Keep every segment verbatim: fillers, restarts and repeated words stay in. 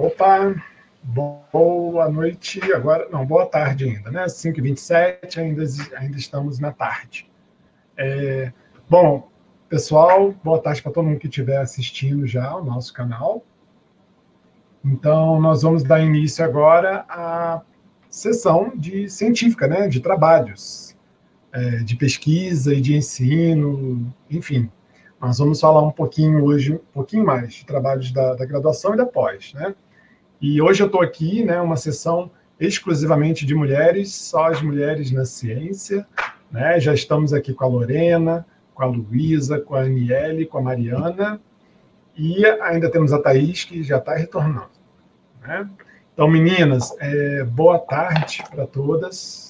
Opa, boa noite, agora, não, boa tarde ainda, né? cinco e vinte e sete, ainda, ainda estamos na tarde. É, bom, pessoal, boa tarde para todo mundo que estiver assistindo já ao nosso canal. Então, nós vamos dar início agora à sessão de científica, né? De trabalhos, é, de pesquisa e de ensino, enfim. Nós vamos falar um pouquinho hoje, um pouquinho mais de trabalhos da, da graduação e da pós, né? E hoje eu estou aqui, né, uma sessão exclusivamente de mulheres, só as mulheres na ciência, né? Já estamos aqui com a Lorena, com a Luísa, com a Aniele, com a Mariana, e ainda temos a Thaís, que já está retornando, né? Então, meninas, é, boa tarde para todas.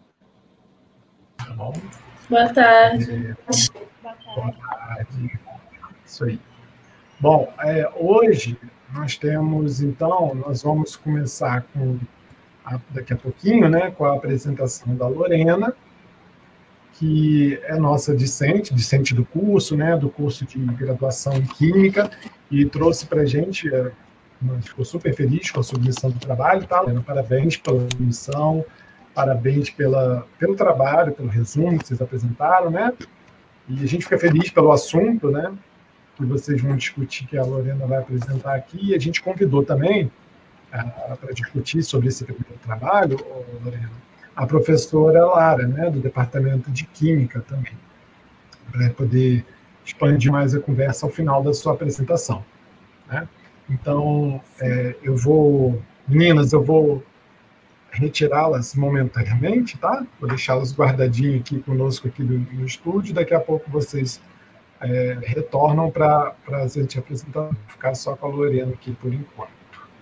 Tá bom? Boa tarde. É, boa tarde. Isso aí. Bom, é, hoje nós temos, então, nós vamos começar com, a, daqui a pouquinho, né, com a apresentação da Lorena, que é nossa discente, discente do curso, né, do curso de graduação em Química, e trouxe para a gente, é, ficou super feliz com a submissão do trabalho, tá, Lorena? Parabéns pela submissão, parabéns pela, pelo trabalho, pelo resumo que vocês apresentaram, né, e a gente fica feliz pelo assunto, né, que vocês vão discutir, que a Lorena vai apresentar aqui, e a gente convidou também, uh, para discutir sobre esse primeiro trabalho, Lorena, a professora Lara, né, do Departamento de Química também, para poder expandir mais a conversa ao final da sua apresentação, né? Então, é, eu vou, meninas, eu vou retirá-las momentaneamente, tá? Vou deixá-las guardadinhas aqui conosco aqui no, no estúdio, daqui a pouco vocês É, retornam para a gente apresentar, vou ficar só com a Lorena aqui por enquanto.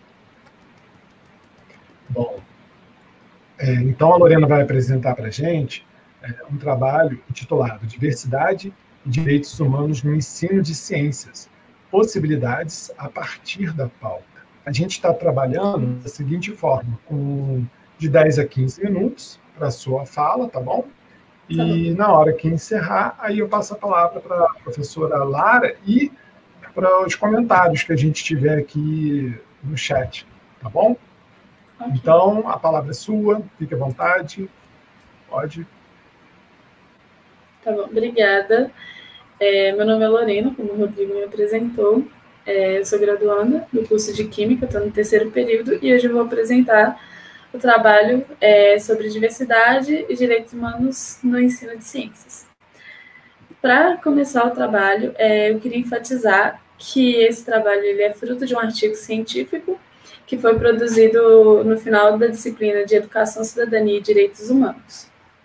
Bom, é, então a Lorena vai apresentar para a gente é, um trabalho intitulado Diversidade e Direitos Humanos no Ensino de Ciências, Possibilidades a partir da pauta. A gente está trabalhando da seguinte forma, com de dez a quinze minutos para a sua fala, tá bom? E na hora que encerrar, aí eu passo a palavra para a professora Lara e para os comentários que a gente tiver aqui no chat, tá bom? Okay. Então, a palavra é sua, fique à vontade, pode. Tá bom, obrigada. É, meu nome é Lorena, como o Rodrigo me apresentou. É, eu sou graduanda do curso de Química, estou no terceiro período, e hoje eu vou apresentar o trabalho é, sobre diversidade e direitos humanos no ensino de ciências. Para começar o trabalho, é, eu queria enfatizar que esse trabalho ele é fruto de um artigo científico que foi produzido no final da disciplina de Educação, Cidadania e Direitos Humanos.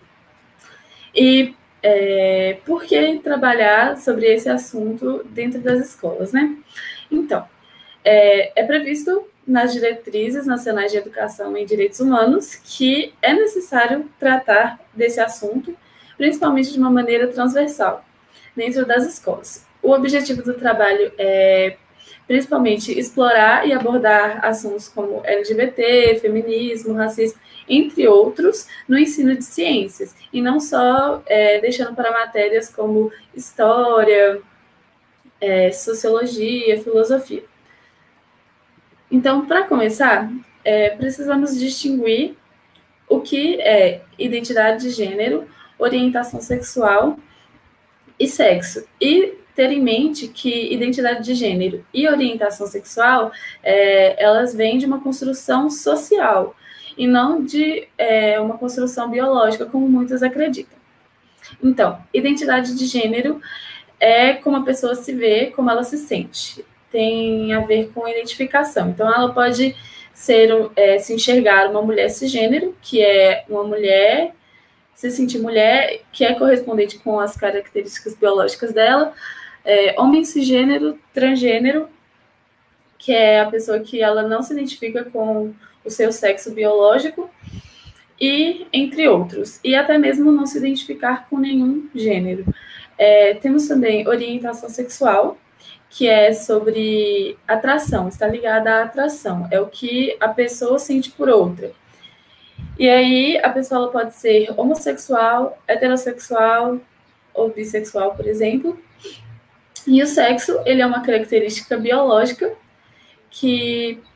E é, por que trabalhar sobre esse assunto dentro das escolas, né? Então, é, é previsto nas diretrizes nacionais de educação e direitos humanos que é necessário tratar desse assunto, principalmente de uma maneira transversal, dentro das escolas. O objetivo do trabalho é, principalmente, explorar e abordar assuntos como L G B T, feminismo, racismo, entre outros, no ensino de ciências, e não só é, deixando para matérias como história, é, sociologia, filosofia. Então, para começar, é, precisamos distinguir o que é identidade de gênero, orientação sexual e sexo. E ter em mente que identidade de gênero e orientação sexual, é, elas vêm de uma construção social, e não de é, uma construção biológica, como muitos acreditam. Então, identidade de gênero é como a pessoa se vê, como ela se sente. Tem a ver com identificação. Então, ela pode ser, é, se enxergar uma mulher cisgênero, que é uma mulher, se sentir mulher, que é correspondente com as características biológicas dela, é, homem cisgênero, transgênero, que é a pessoa que ela não se identifica com o seu sexo biológico, e entre outros. E até mesmo não se identificar com nenhum gênero. É, temos também orientação sexual, que é sobre atração, está ligada à atração, é o que a pessoa sente por outra. E aí, a pessoa ela pode ser homossexual, heterossexual ou bissexual, por exemplo. E o sexo, ele é uma característica biológica que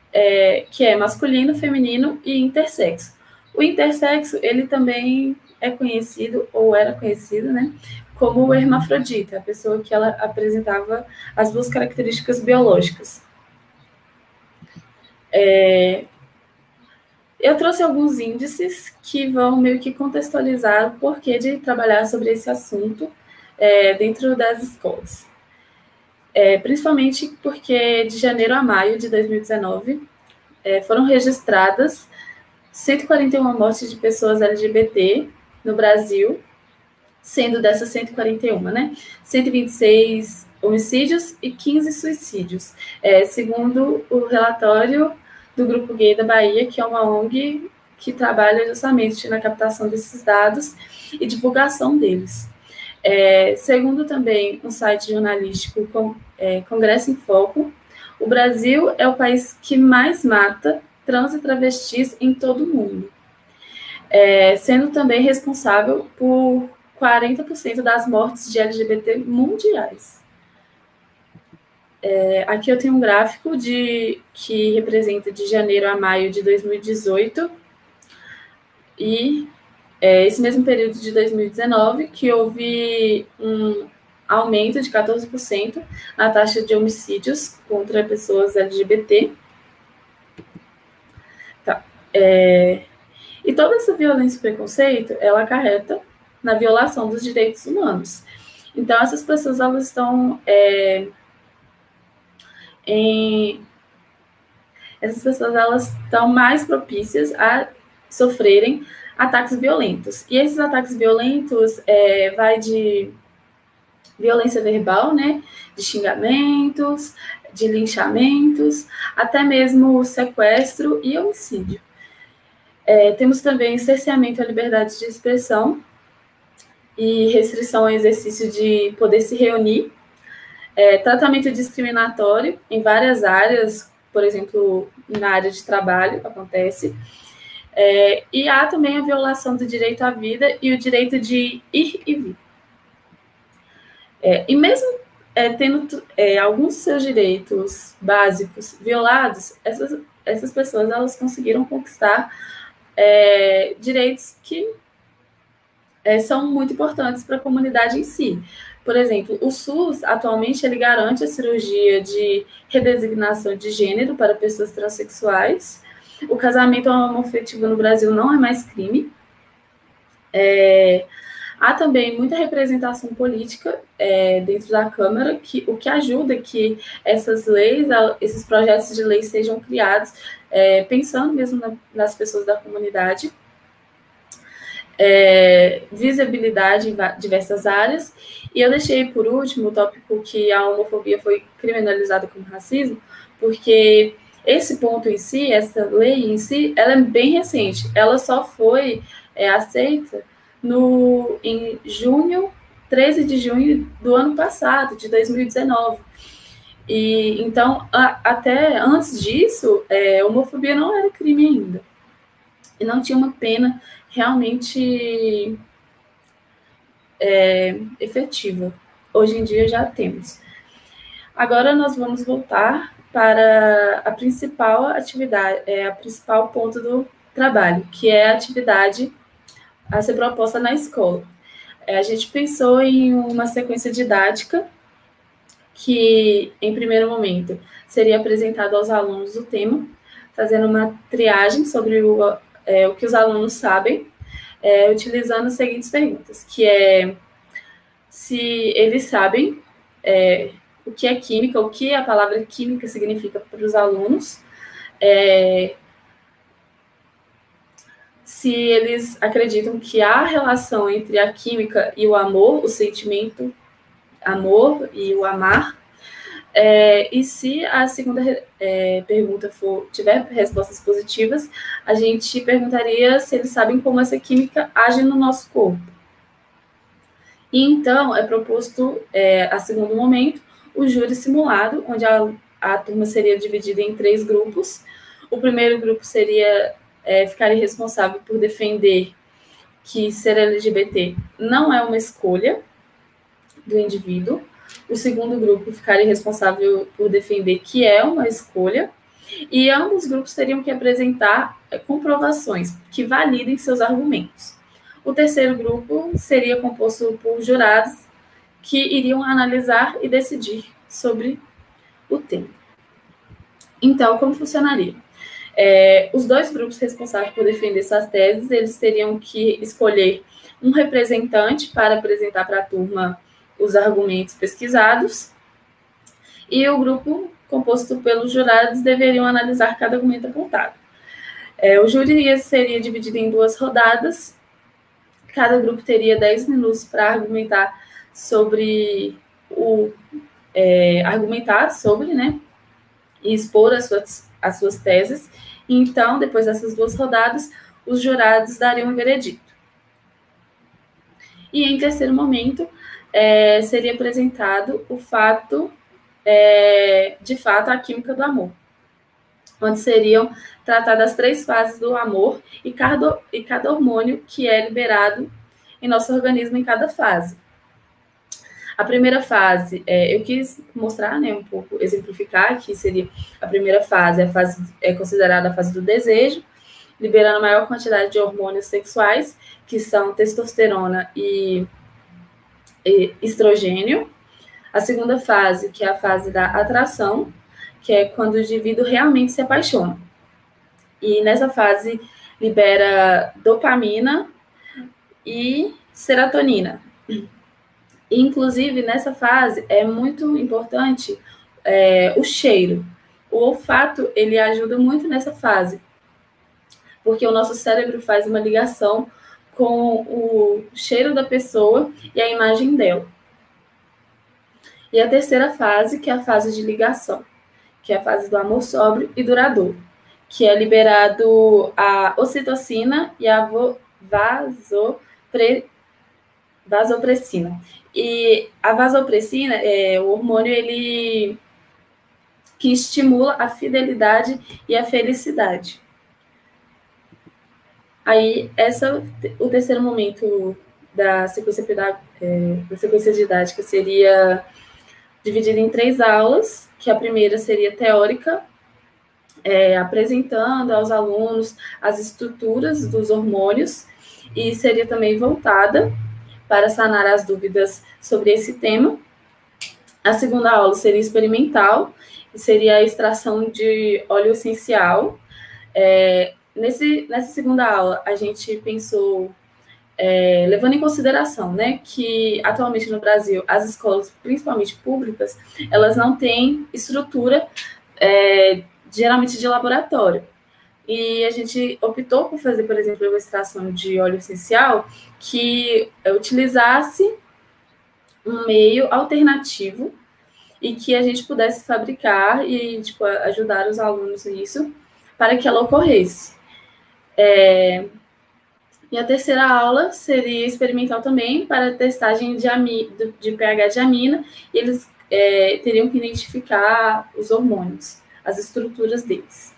é, que é masculino, feminino e intersexo. O intersexo, ele também é conhecido, ou era conhecido, né, como o hermafrodita, a pessoa que ela apresentava as duas características biológicas. É, eu trouxe alguns índices que vão meio que contextualizar o porquê de trabalhar sobre esse assunto é, dentro das escolas. É, principalmente porque de janeiro a maio de dois mil e dezenove é, foram registradas cento e quarenta e uma mortes de pessoas L G B T no Brasil, sendo dessas cento e quarenta e uma, né, cento e vinte e seis homicídios e quinze suicídios, é, segundo o relatório do Grupo Gay da Bahia, que é uma O N G que trabalha justamente na captação desses dados e divulgação deles. É, segundo também um site jornalístico, com, é, Congresso em Foco, o Brasil é o país que mais mata trans e travestis em todo o mundo, é, sendo também responsável por quarenta por cento das mortes de L G B T mundiais. É, aqui eu tenho um gráfico de, que representa de janeiro a maio de dois mil e dezoito e é, esse mesmo período de dois mil e dezenove, que houve um aumento de quatorze por cento na taxa de homicídios contra pessoas L G B T. Tá. É, e toda essa violência e preconceito, ela acarreta na violação dos direitos humanos. Então, essas pessoas, elas estão é, em... Essas pessoas, elas estão mais propícias a sofrerem ataques violentos. E esses ataques violentos é, vai de violência verbal, né, de xingamentos, de linchamentos, até mesmo sequestro e homicídio. É, temos também cerceamento à liberdade de expressão e restrição ao exercício de poder se reunir, é, tratamento discriminatório em várias áreas, por exemplo, na área de trabalho acontece, é, e há também a violação do direito à vida e o direito de ir e vir. É, e mesmo é, tendo é, alguns dos seus direitos básicos violados, essas, essas pessoas elas conseguiram conquistar é, direitos que é, são muito importantes para a comunidade em si. Por exemplo, o SUS, atualmente, ele garante a cirurgia de redesignação de gênero para pessoas transexuais. O casamento homoafetivo no Brasil não é mais crime. É, há também muita representação política é, dentro da Câmara, que, o que ajuda que essas leis, esses projetos de lei sejam criados, é, pensando mesmo na, nas pessoas da comunidade. É, visibilidade em diversas áreas, e eu deixei por último o tópico que a homofobia foi criminalizada como racismo, porque esse ponto em si, essa lei em si, ela é bem recente, ela só foi é, aceita no, em junho, treze de junho do ano passado, de dois mil e dezenove, e então, a, até antes disso, é, homofobia não era crime ainda, e não tinha uma pena realmente é, efetiva. Hoje em dia já temos. Agora nós vamos voltar para a principal atividade, é, a principal ponto do trabalho, que é a atividade a ser proposta na escola. É, a gente pensou em uma sequência didática que, em primeiro momento, seria apresentado aos alunos o tema, fazendo uma triagem sobre o É, o que os alunos sabem, é, utilizando as seguintes perguntas, que é se eles sabem é, o que é química, o que a palavra química significa para os alunos, é, se eles acreditam que há relação entre a química e o amor, o sentimento amor e o amar, É, e se a segunda é, pergunta for, tiver respostas positivas, a gente perguntaria se eles sabem como essa química age no nosso corpo. E então é proposto, é, a segundo momento, o júri simulado, onde a, a turma seria dividida em três grupos. O primeiro grupo seria é, ficaria responsável por defender que ser L G B T não é uma escolha do indivíduo. O segundo grupo ficaria responsável por defender que é uma escolha, E ambos os grupos teriam que apresentar comprovações que validem seus argumentos. O terceiro grupo seria composto por jurados que iriam analisar e decidir sobre o tema. Então, como funcionaria? É, os dois grupos responsáveis por defender suas teses, eles teriam que escolher um representante para apresentar para a turma os argumentos pesquisados, e o grupo composto pelos jurados deveriam analisar cada argumento apontado. É, o júri seria dividido em duas rodadas, cada grupo teria dez minutos para argumentar sobre o é, argumentar sobre, né, e expor as suas, as suas teses. Então, depois dessas duas rodadas, os jurados dariam um veredito. E, em terceiro momento, é, seria apresentado o fato, é, de fato, a química do amor, onde seriam tratadas as três fases do amor e cada, e cada hormônio que é liberado em nosso organismo em cada fase. A primeira fase, é, eu quis mostrar, né, um pouco, exemplificar, que seria a primeira fase, a fase é considerada a fase do desejo, liberando a maior quantidade de hormônios sexuais, que são testosterona e, e estrogênio. A segunda fase, que é a fase da atração, que é quando o indivíduo realmente se apaixona. E nessa fase libera dopamina e serotonina. Inclusive, nessa fase, é muito importante é, o cheiro. O olfato, ele ajuda muito nessa fase, porque o nosso cérebro faz uma ligação com o cheiro da pessoa e a imagem dela. E a terceira fase, que é a fase de ligação, que é a fase do amor sóbrio e duradouro, que é liberado a ocitocina e a vasopre... vasopressina. E a vasopressina é o hormônio ele, que estimula a fidelidade e a felicidade. Aí, essa, o terceiro momento da sequência, é, da sequência didática seria dividido em três aulas, que a primeira seria teórica, é, apresentando aos alunos as estruturas dos hormônios, e seria também voltada para sanar as dúvidas sobre esse tema. A segunda aula seria experimental, seria a extração de óleo essencial. É, nesse, nessa segunda aula, a gente pensou, é, levando em consideração, né, que atualmente no Brasil, as escolas, principalmente públicas, elas não têm estrutura, é, geralmente de laboratório. E a gente optou por fazer, por exemplo, uma extração de óleo essencial que utilizasse um meio alternativo e que a gente pudesse fabricar e tipo, ajudar os alunos nisso para que ela ocorresse. É... E a terceira aula seria experimental também para testagem de, ami... de pH de amina, e eles é, teriam que identificar os hormônios, as estruturas deles.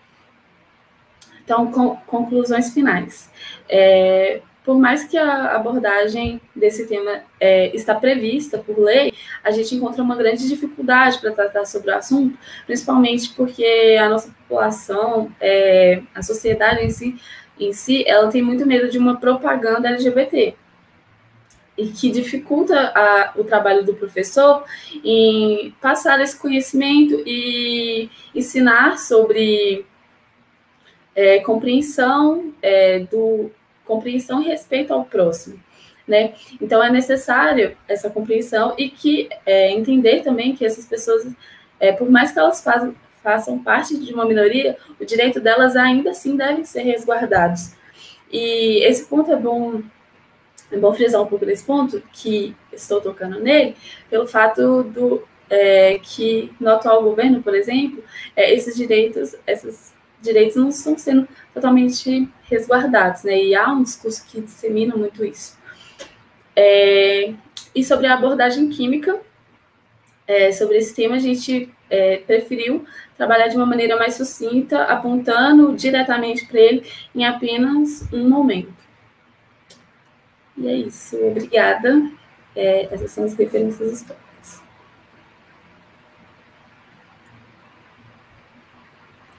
Então, com, conclusões finais. É, por mais que a abordagem desse tema é, está prevista por lei, a gente encontra uma grande dificuldade para tratar sobre o assunto, principalmente porque a nossa população, é, a sociedade em si, em si, ela tem muito medo de uma propaganda L G B T, e que dificulta a, o trabalho do professor em passar esse conhecimento e ensinar sobre É, compreensão, é, do, compreensão e respeito ao próximo, né? Então, é necessário essa compreensão e que é, entender também que essas pessoas, é, por mais que elas fazem, façam parte de uma minoria, o direito delas ainda assim devem ser resguardados. E esse ponto é bom, é bom frisar um pouco desse ponto, que estou tocando nele, pelo fato do, é, que no atual governo, por exemplo, é, esses direitos, essas direitos não estão sendo totalmente resguardados, né? E há um discurso que dissemina muito isso. É, e sobre a abordagem química, é, sobre esse tema, a gente é, preferiu trabalhar de uma maneira mais sucinta, apontando diretamente para ele em apenas um momento. E é isso. Obrigada. É, essas são as referências históricas.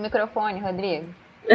microfone, Rodrigo.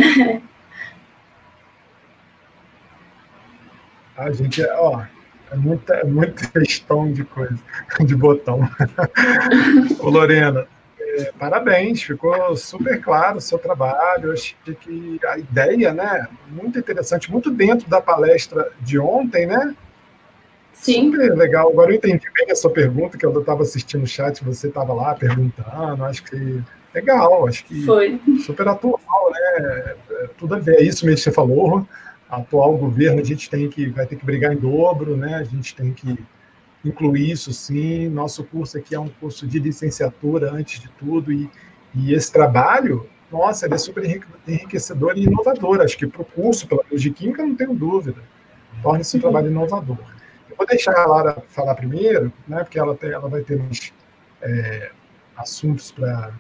A gente, ó, é muita, é muita questão de coisa, de botão. Ô, Lorena, é, parabéns, ficou super claro o seu trabalho. Eu achei que a ideia, né, muito interessante, muito dentro da palestra de ontem, né? Sim. Super legal. Agora eu entendi bem a sua pergunta, que eu estava assistindo o chat, você estava lá perguntando. Acho que legal, acho que Foi. super atual, né? Tudo a ver, é isso mesmo que você falou. Atual governo, a gente tem que, vai ter que brigar em dobro, né? A gente tem que incluir isso sim. Nosso curso aqui é um curso de licenciatura, antes de tudo, e, e esse trabalho, nossa, ele é super enriquecedor e inovador. Acho que para o curso, pela de Química, não tenho dúvida. Torna-se um trabalho inovador. Vou deixar a Lara falar primeiro, né, porque ela, tem, ela vai ter mais é, assuntos para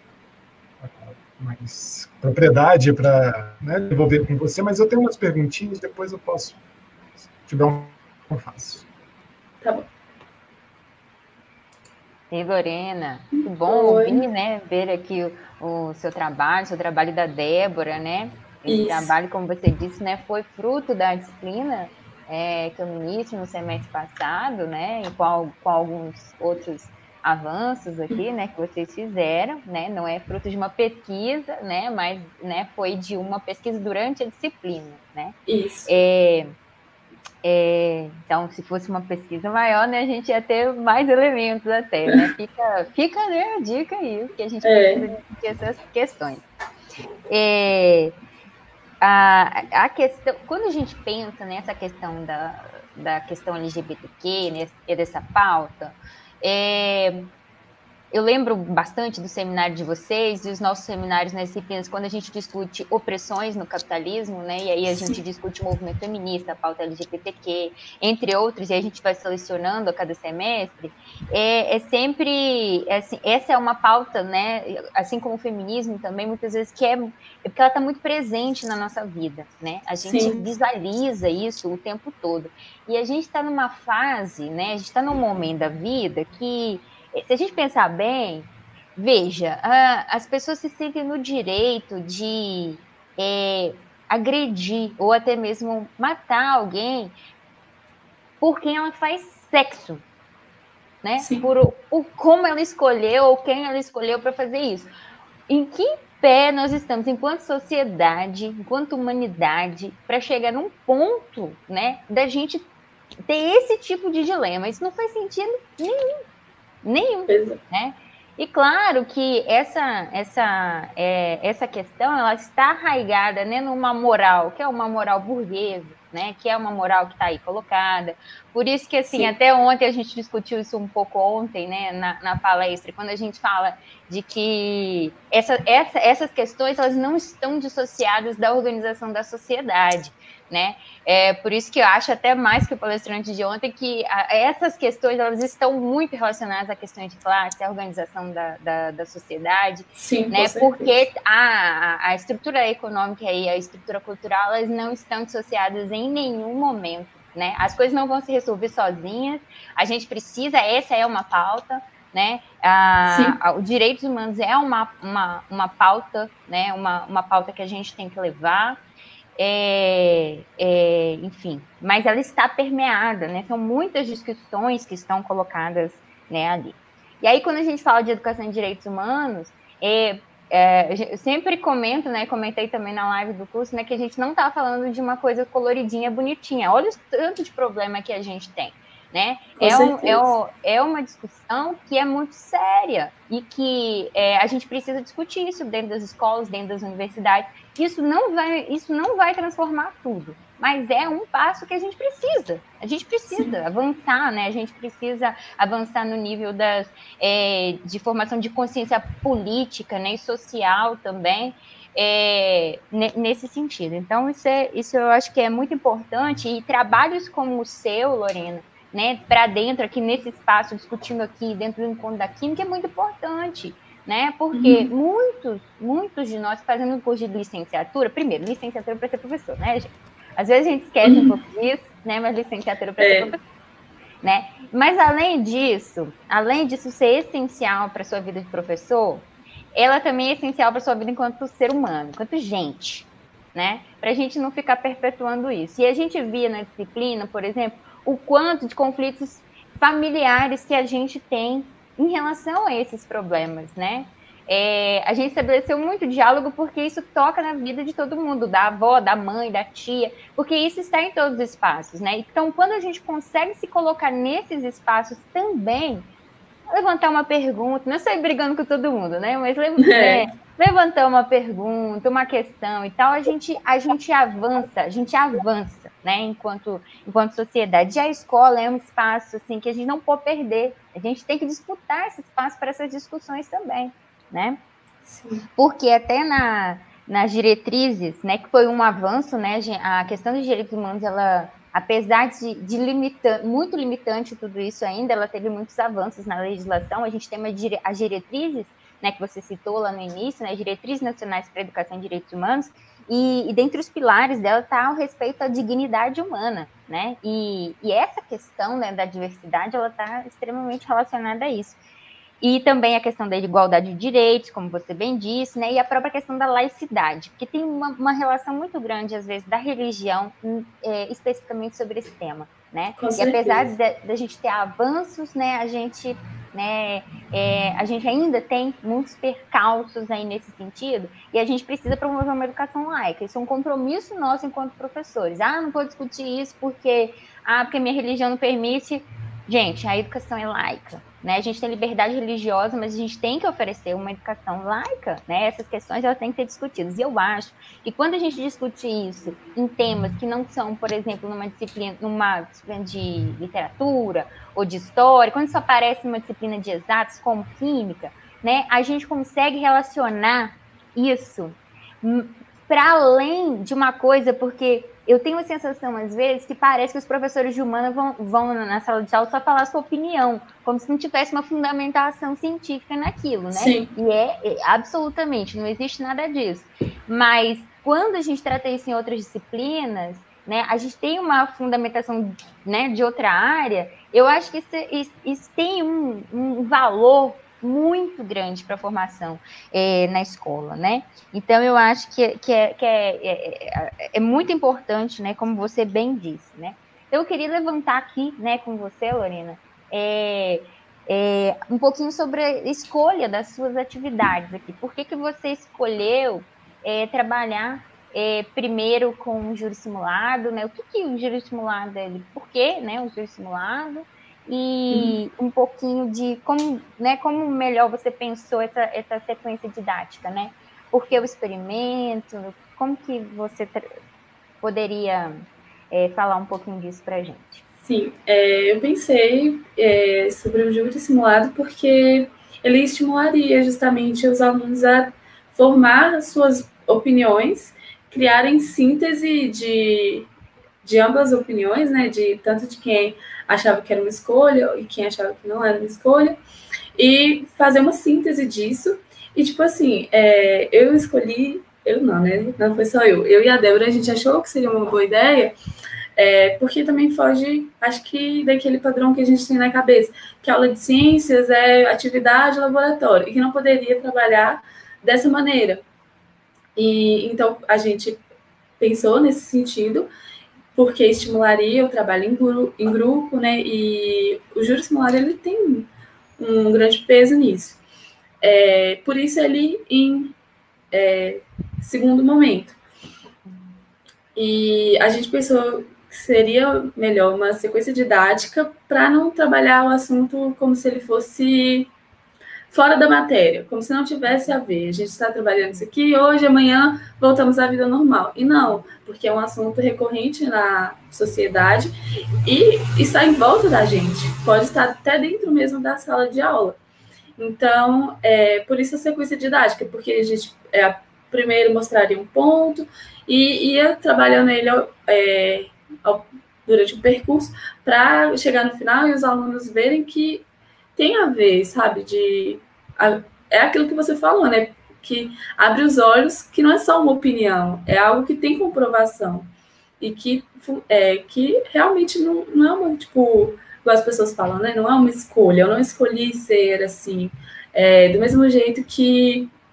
mais propriedade para, né, desenvolver com você, mas eu tenho umas perguntinhas, depois eu posso te dar um eu faço. Tá bom. Ei, Lorena, que bom Oi. ouvir, né, ver aqui o, o seu trabalho, o seu trabalho da Débora, né? Esse Isso. trabalho, como você disse, né, foi fruto da disciplina é, que eu ministro no semestre passado, né, e com, com alguns outros avanços aqui, né, que vocês fizeram, né, não é fruto de uma pesquisa, né, mas, né, foi de uma pesquisa durante a disciplina, né. Isso. É, é, então, se fosse uma pesquisa maior, né, a gente ia ter mais elementos até, né, fica, fica né, a dica aí, que a gente precisa É. discutir essas questões. É, A, a questão, quando a gente pensa nessa questão da, da questão L G B T Q, nesse, dessa pauta, é, eu lembro bastante do seminário de vocês e os nossos seminários nas disciplinas, quando a gente discute opressões no capitalismo, né, e aí a gente discute o movimento feminista, a pauta L G B T Q, entre outros, e a gente vai selecionando a cada semestre, é, é sempre, é assim, essa é uma pauta, né, assim como o feminismo também, muitas vezes, que é, é porque ela está muito presente na nossa vida, né, a gente Sim. visualiza isso o tempo todo, e a gente está numa fase, né, a gente está num momento da vida que, se a gente pensar bem, veja, a, as pessoas se sentem no direito de é, agredir ou até mesmo matar alguém por quem ela faz sexo, né? Por, por como ela escolheu ou quem ela escolheu para fazer isso. Em que pé nós estamos, enquanto sociedade, enquanto humanidade, para chegar num ponto, né, da gente ter esse tipo de dilema? Isso não faz sentido nenhum. Nenhum, né? E claro que essa, essa, é, essa questão ela está arraigada, né, numa moral, que é uma moral burguesa, né, que é uma moral que está aí colocada. Por isso que, assim, Sim. até ontem a gente discutiu isso um pouco ontem, né, na, na palestra, quando a gente fala de que essa, essa, essas questões elas não estão dissociadas da organização da sociedade, né? É por isso que eu acho até mais que o palestrante de ontem que a, essas questões elas estão muito relacionadas à questão de classe, à organização da, da, da sociedade, Sim, né? Porque a, a estrutura econômica e a estrutura cultural elas não estão dissociadas em nenhum momento, né? As coisas não vão se resolver sozinhas. A gente precisa, essa é uma pauta, né? A, a, os direitos humanos é uma, uma, uma pauta, né? Uma, uma pauta que a gente tem que levar. É, é, enfim, mas ela está permeada, né? São muitas discussões que estão colocadas, né, ali. E aí, quando a gente fala de educação e direitos humanos, é, é, eu sempre comento, né, comentei também na live do curso, né, que a gente não está falando de uma coisa coloridinha, bonitinha. Olha o tanto de problema que a gente tem. Né? É, um, é, um, é uma discussão que é muito séria e que é, a gente precisa discutir isso dentro das escolas, dentro das universidades. Isso não vai, isso não vai transformar tudo, mas é um passo que a gente precisa. A gente precisa Sim. avançar, né? A gente precisa avançar no nível das, é, de formação de consciência política, né, e social também. É, nesse sentido. Então, isso, é, isso eu acho que é muito importante e trabalhos como o seu, Lorena, né, para dentro aqui nesse espaço, discutindo aqui dentro do encontro da química, é muito importante, né, porque uhum. muitos, muitos de nós fazendo um curso de licenciatura, primeiro, licenciatura para ser professor, né, gente? Às vezes a gente esquece uhum. um pouco disso, né, mas licenciatura para é. ser professor, né, mas além disso, além disso ser essencial para a sua vida de professor, ela também é essencial para a sua vida enquanto ser humano, enquanto gente, né? Para a gente não ficar perpetuando isso. E a gente via na disciplina, por exemplo, o quanto de conflitos familiares que a gente tem em relação a esses problemas, né? É, a gente estabeleceu muito diálogo porque isso toca na vida de todo mundo, da avó, da mãe, da tia, porque isso está em todos os espaços, né? Então, quando a gente consegue se colocar nesses espaços também, levantar uma pergunta, não sair brigando com todo mundo, né? Mas é. É, levantar uma pergunta, uma questão e tal, a gente, a gente avança, a gente avança, né? Enquanto, enquanto sociedade. E a escola é um espaço assim, que a gente não pode perder. A gente tem que disputar esse espaço para essas discussões também, né? Sim. Porque até na, nas diretrizes, né, que foi um avanço, né? A questão dos direitos humanos, ela, apesar de, de limitante, muito limitante tudo isso ainda, ela teve muitos avanços na legislação. A gente tem uma, as diretrizes, né, que você citou lá no início, né, Diretrizes Nacionais para a Educação e Direitos Humanos, e, e dentre os pilares dela está o respeito à dignidade humana, né? E, e essa questão, né, da diversidade, ela está extremamente relacionada a isso. E também a questão da igualdade de direitos, como você bem disse, né? E a própria questão da laicidade, porque tem uma, uma relação muito grande, às vezes, da religião, é, especificamente sobre esse tema, né? Com e apesar da gente ter avanços, né, a gente, né, é, a gente ainda tem muitos percalços aí nesse sentido, e a gente precisa promover uma educação laica. Isso é um compromisso nosso enquanto professores. Ah, não vou discutir isso porque, ah, porque minha religião não permite. Gente, a educação é laica, né? A gente tem liberdade religiosa, mas a gente tem que oferecer uma educação laica, né? Essas questões elas têm que ser discutidas. E eu acho que quando a gente discute isso em temas que não são, por exemplo, numa disciplina, numa disciplina de literatura ou de história, quando isso aparece numa disciplina de exatas, como química, né? A gente consegue relacionar isso para além de uma coisa, porque eu tenho a sensação, às vezes, que parece que os professores de humana vão, vão na sala de aula só falar a sua opinião, como se não tivesse uma fundamentação científica naquilo, né? Sim. E é, é absolutamente, não existe nada disso. Mas quando a gente trata isso em outras disciplinas, né, a gente tem uma fundamentação, né, de outra área, eu acho que isso, isso, isso tem um, um valor muito grande para a formação é, na escola, né? Então, eu acho que, que, é, que é, é, é muito importante, né? Como você bem disse, né? Eu queria levantar aqui, né, com você, Lorena, é, é, um pouquinho sobre a escolha das suas atividades aqui. Por que que você escolheu é, trabalhar é, primeiro com o júri simulado, né? O que que o júri simulado é? Por que, né, o júri simulado? E uhum. um pouquinho de como, né, como melhor você pensou essa, essa sequência didática, né? Por que o experimento? Como que você poderia é, falar um pouquinho disso para a gente? Sim, é, eu pensei é, sobre o júri simulado porque ele estimularia justamente os alunos a formar suas opiniões, criarem síntese de, de ambas as opiniões, né? De tanto de quem achava que era uma escolha e quem achava que não era uma escolha, e fazer uma síntese disso. E, tipo assim, é, eu escolhi, eu não, né? Não foi só eu. Eu e a Débora, a gente achou que seria uma boa ideia, é, porque também foge, acho que, daquele padrão que a gente tem na cabeça, que a aula de ciências é atividade laboratório, e que não poderia trabalhar dessa maneira. E então, a gente pensou nesse sentido, porque estimularia o trabalho em, gru em grupo, né? E o júri simulado, ele tem um grande peso nisso. É, por isso, ele em é, segundo momento. E a gente pensou que seria melhor uma sequência didática para não trabalhar o assunto como se ele fosse fora da matéria, como se não tivesse a ver. A gente está trabalhando isso aqui, hoje, amanhã, voltamos à vida normal. E não, porque é um assunto recorrente na sociedade e está em volta da gente. Pode estar até dentro mesmo da sala de aula. Então, é, por isso a sequência didática, porque a gente é, primeiro mostraria um ponto e ia trabalhando ele é, ao, durante o percurso para chegar no final e os alunos verem que tem a ver, sabe, de... A, é aquilo que você falou, né, que abre os olhos, que não é só uma opinião, é algo que tem comprovação e que, é, que realmente não, não é uma, tipo, igual as pessoas falam, né, não é uma escolha, eu não escolhi ser assim, é, do mesmo jeito que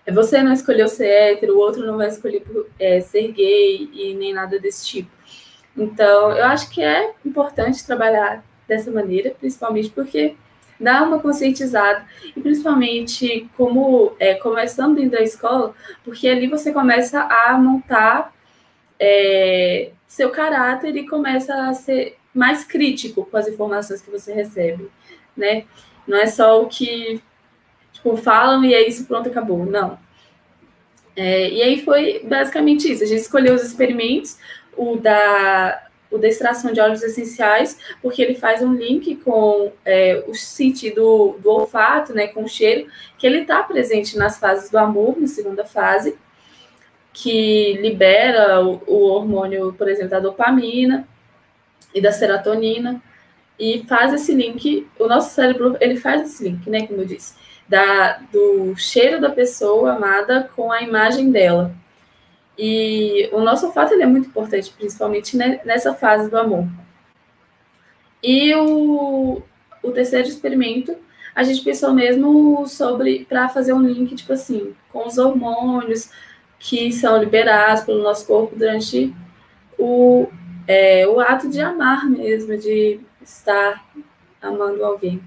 você não escolheu ser hétero, o outro não vai escolher é, ser gay e nem nada desse tipo. Então, eu acho que é importante trabalhar dessa maneira, principalmente porque dá uma conscientizada, e principalmente como é, começando dentro da escola, porque ali você começa a montar é, seu caráter e começa a ser mais crítico com as informações que você recebe, né? Não é só o que tipo, falam e é isso, pronto, acabou. Não. É, e aí foi basicamente isso. A gente escolheu os experimentos, o da, o da extração de óleos essenciais, porque ele faz um link com é, o sentido do olfato, né, com o cheiro, que ele está presente nas fases do amor, na segunda fase, que libera o, o hormônio, por exemplo, da dopamina e da serotonina, e faz esse link, o nosso cérebro, ele faz esse link, né, como eu disse, da, do cheiro da pessoa amada com a imagem dela. E o nosso olfato, ele é muito importante, principalmente nessa fase do amor. E o, o terceiro experimento, a gente pensou mesmo sobre, para fazer um link, tipo assim, com os hormônios que são liberados pelo nosso corpo durante o, é, o ato de amar mesmo, de estar amando alguém.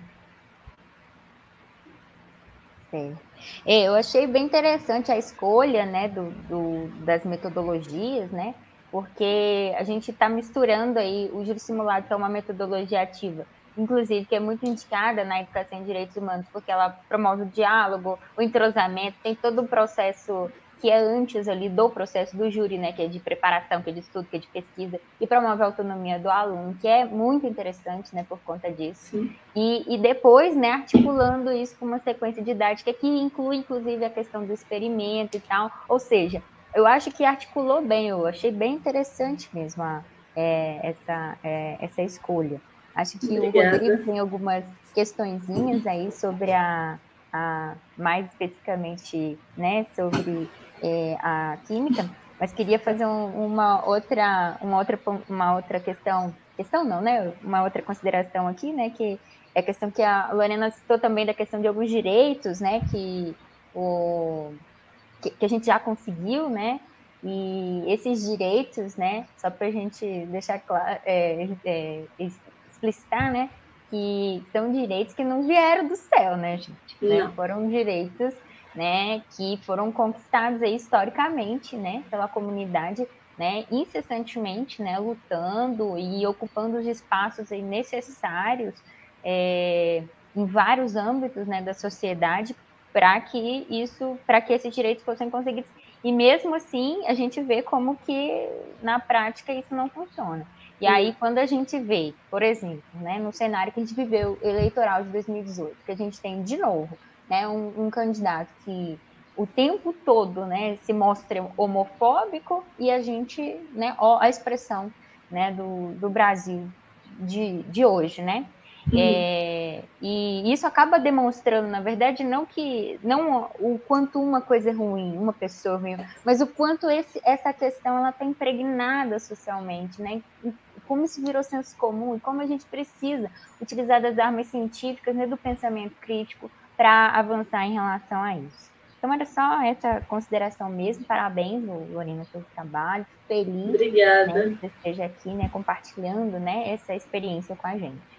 Sim. Eu achei bem interessante a escolha, né, do, do, das metodologias, né, porque a gente está misturando aí o júri simulado, que é uma metodologia ativa, inclusive, que é muito indicada na educação em direitos humanos, porque ela promove o diálogo, o entrosamento, tem todo o processo que é antes ali do processo do júri, né, que é de preparação, que é de estudo, que é de pesquisa, e promove a autonomia do aluno, que é muito interessante, né, por conta disso. E, e depois, né, articulando isso com uma sequência didática que inclui, inclusive, a questão do experimento e tal, ou seja, eu acho que articulou bem, eu achei bem interessante mesmo a, é, essa, é, essa escolha. Acho que Obrigada. O Rodrigo tem algumas questõezinhas aí sobre a, a mais especificamente, né, sobre é, a química, mas queria fazer um, uma outra, uma outra, uma outra questão, questão não, né, uma outra consideração aqui, né, que é a questão que a Lorena citou também da questão de alguns direitos, né, que o que, que a gente já conseguiu, né, e esses direitos, né, só para a gente deixar claro, é, é, explicitar, né, que são direitos que não vieram do céu, né, gente? Né? Foram direitos, né, que foram conquistados aí historicamente, né, pela comunidade, né, incessantemente, né, lutando e ocupando os espaços aí necessários é, em vários âmbitos, né, da sociedade para que isso, para que esses direitos fossem conseguidos. E mesmo assim, a gente vê como que na prática isso não funciona. E aí, quando a gente vê, por exemplo, né, no cenário que a gente viveu eleitoral de dois mil e dezoito, que a gente tem, de novo, né, um, um candidato que o tempo todo, né, se mostra homofóbico e a gente, né, ó, a expressão, né, do, do Brasil de, de hoje, né? Uhum. É, e isso acaba demonstrando, na verdade, não que não o quanto uma coisa é ruim, uma pessoa é ruim, mas o quanto esse, essa questão ela está impregnada socialmente, né? E como isso virou senso comum e como a gente precisa utilizar das armas científicas, né, do pensamento crítico para avançar em relação a isso. Então era só essa consideração mesmo. Parabéns, Lorena, pelo trabalho. Feliz, Obrigada, né, que você esteja aqui, né, compartilhando, né, essa experiência com a gente.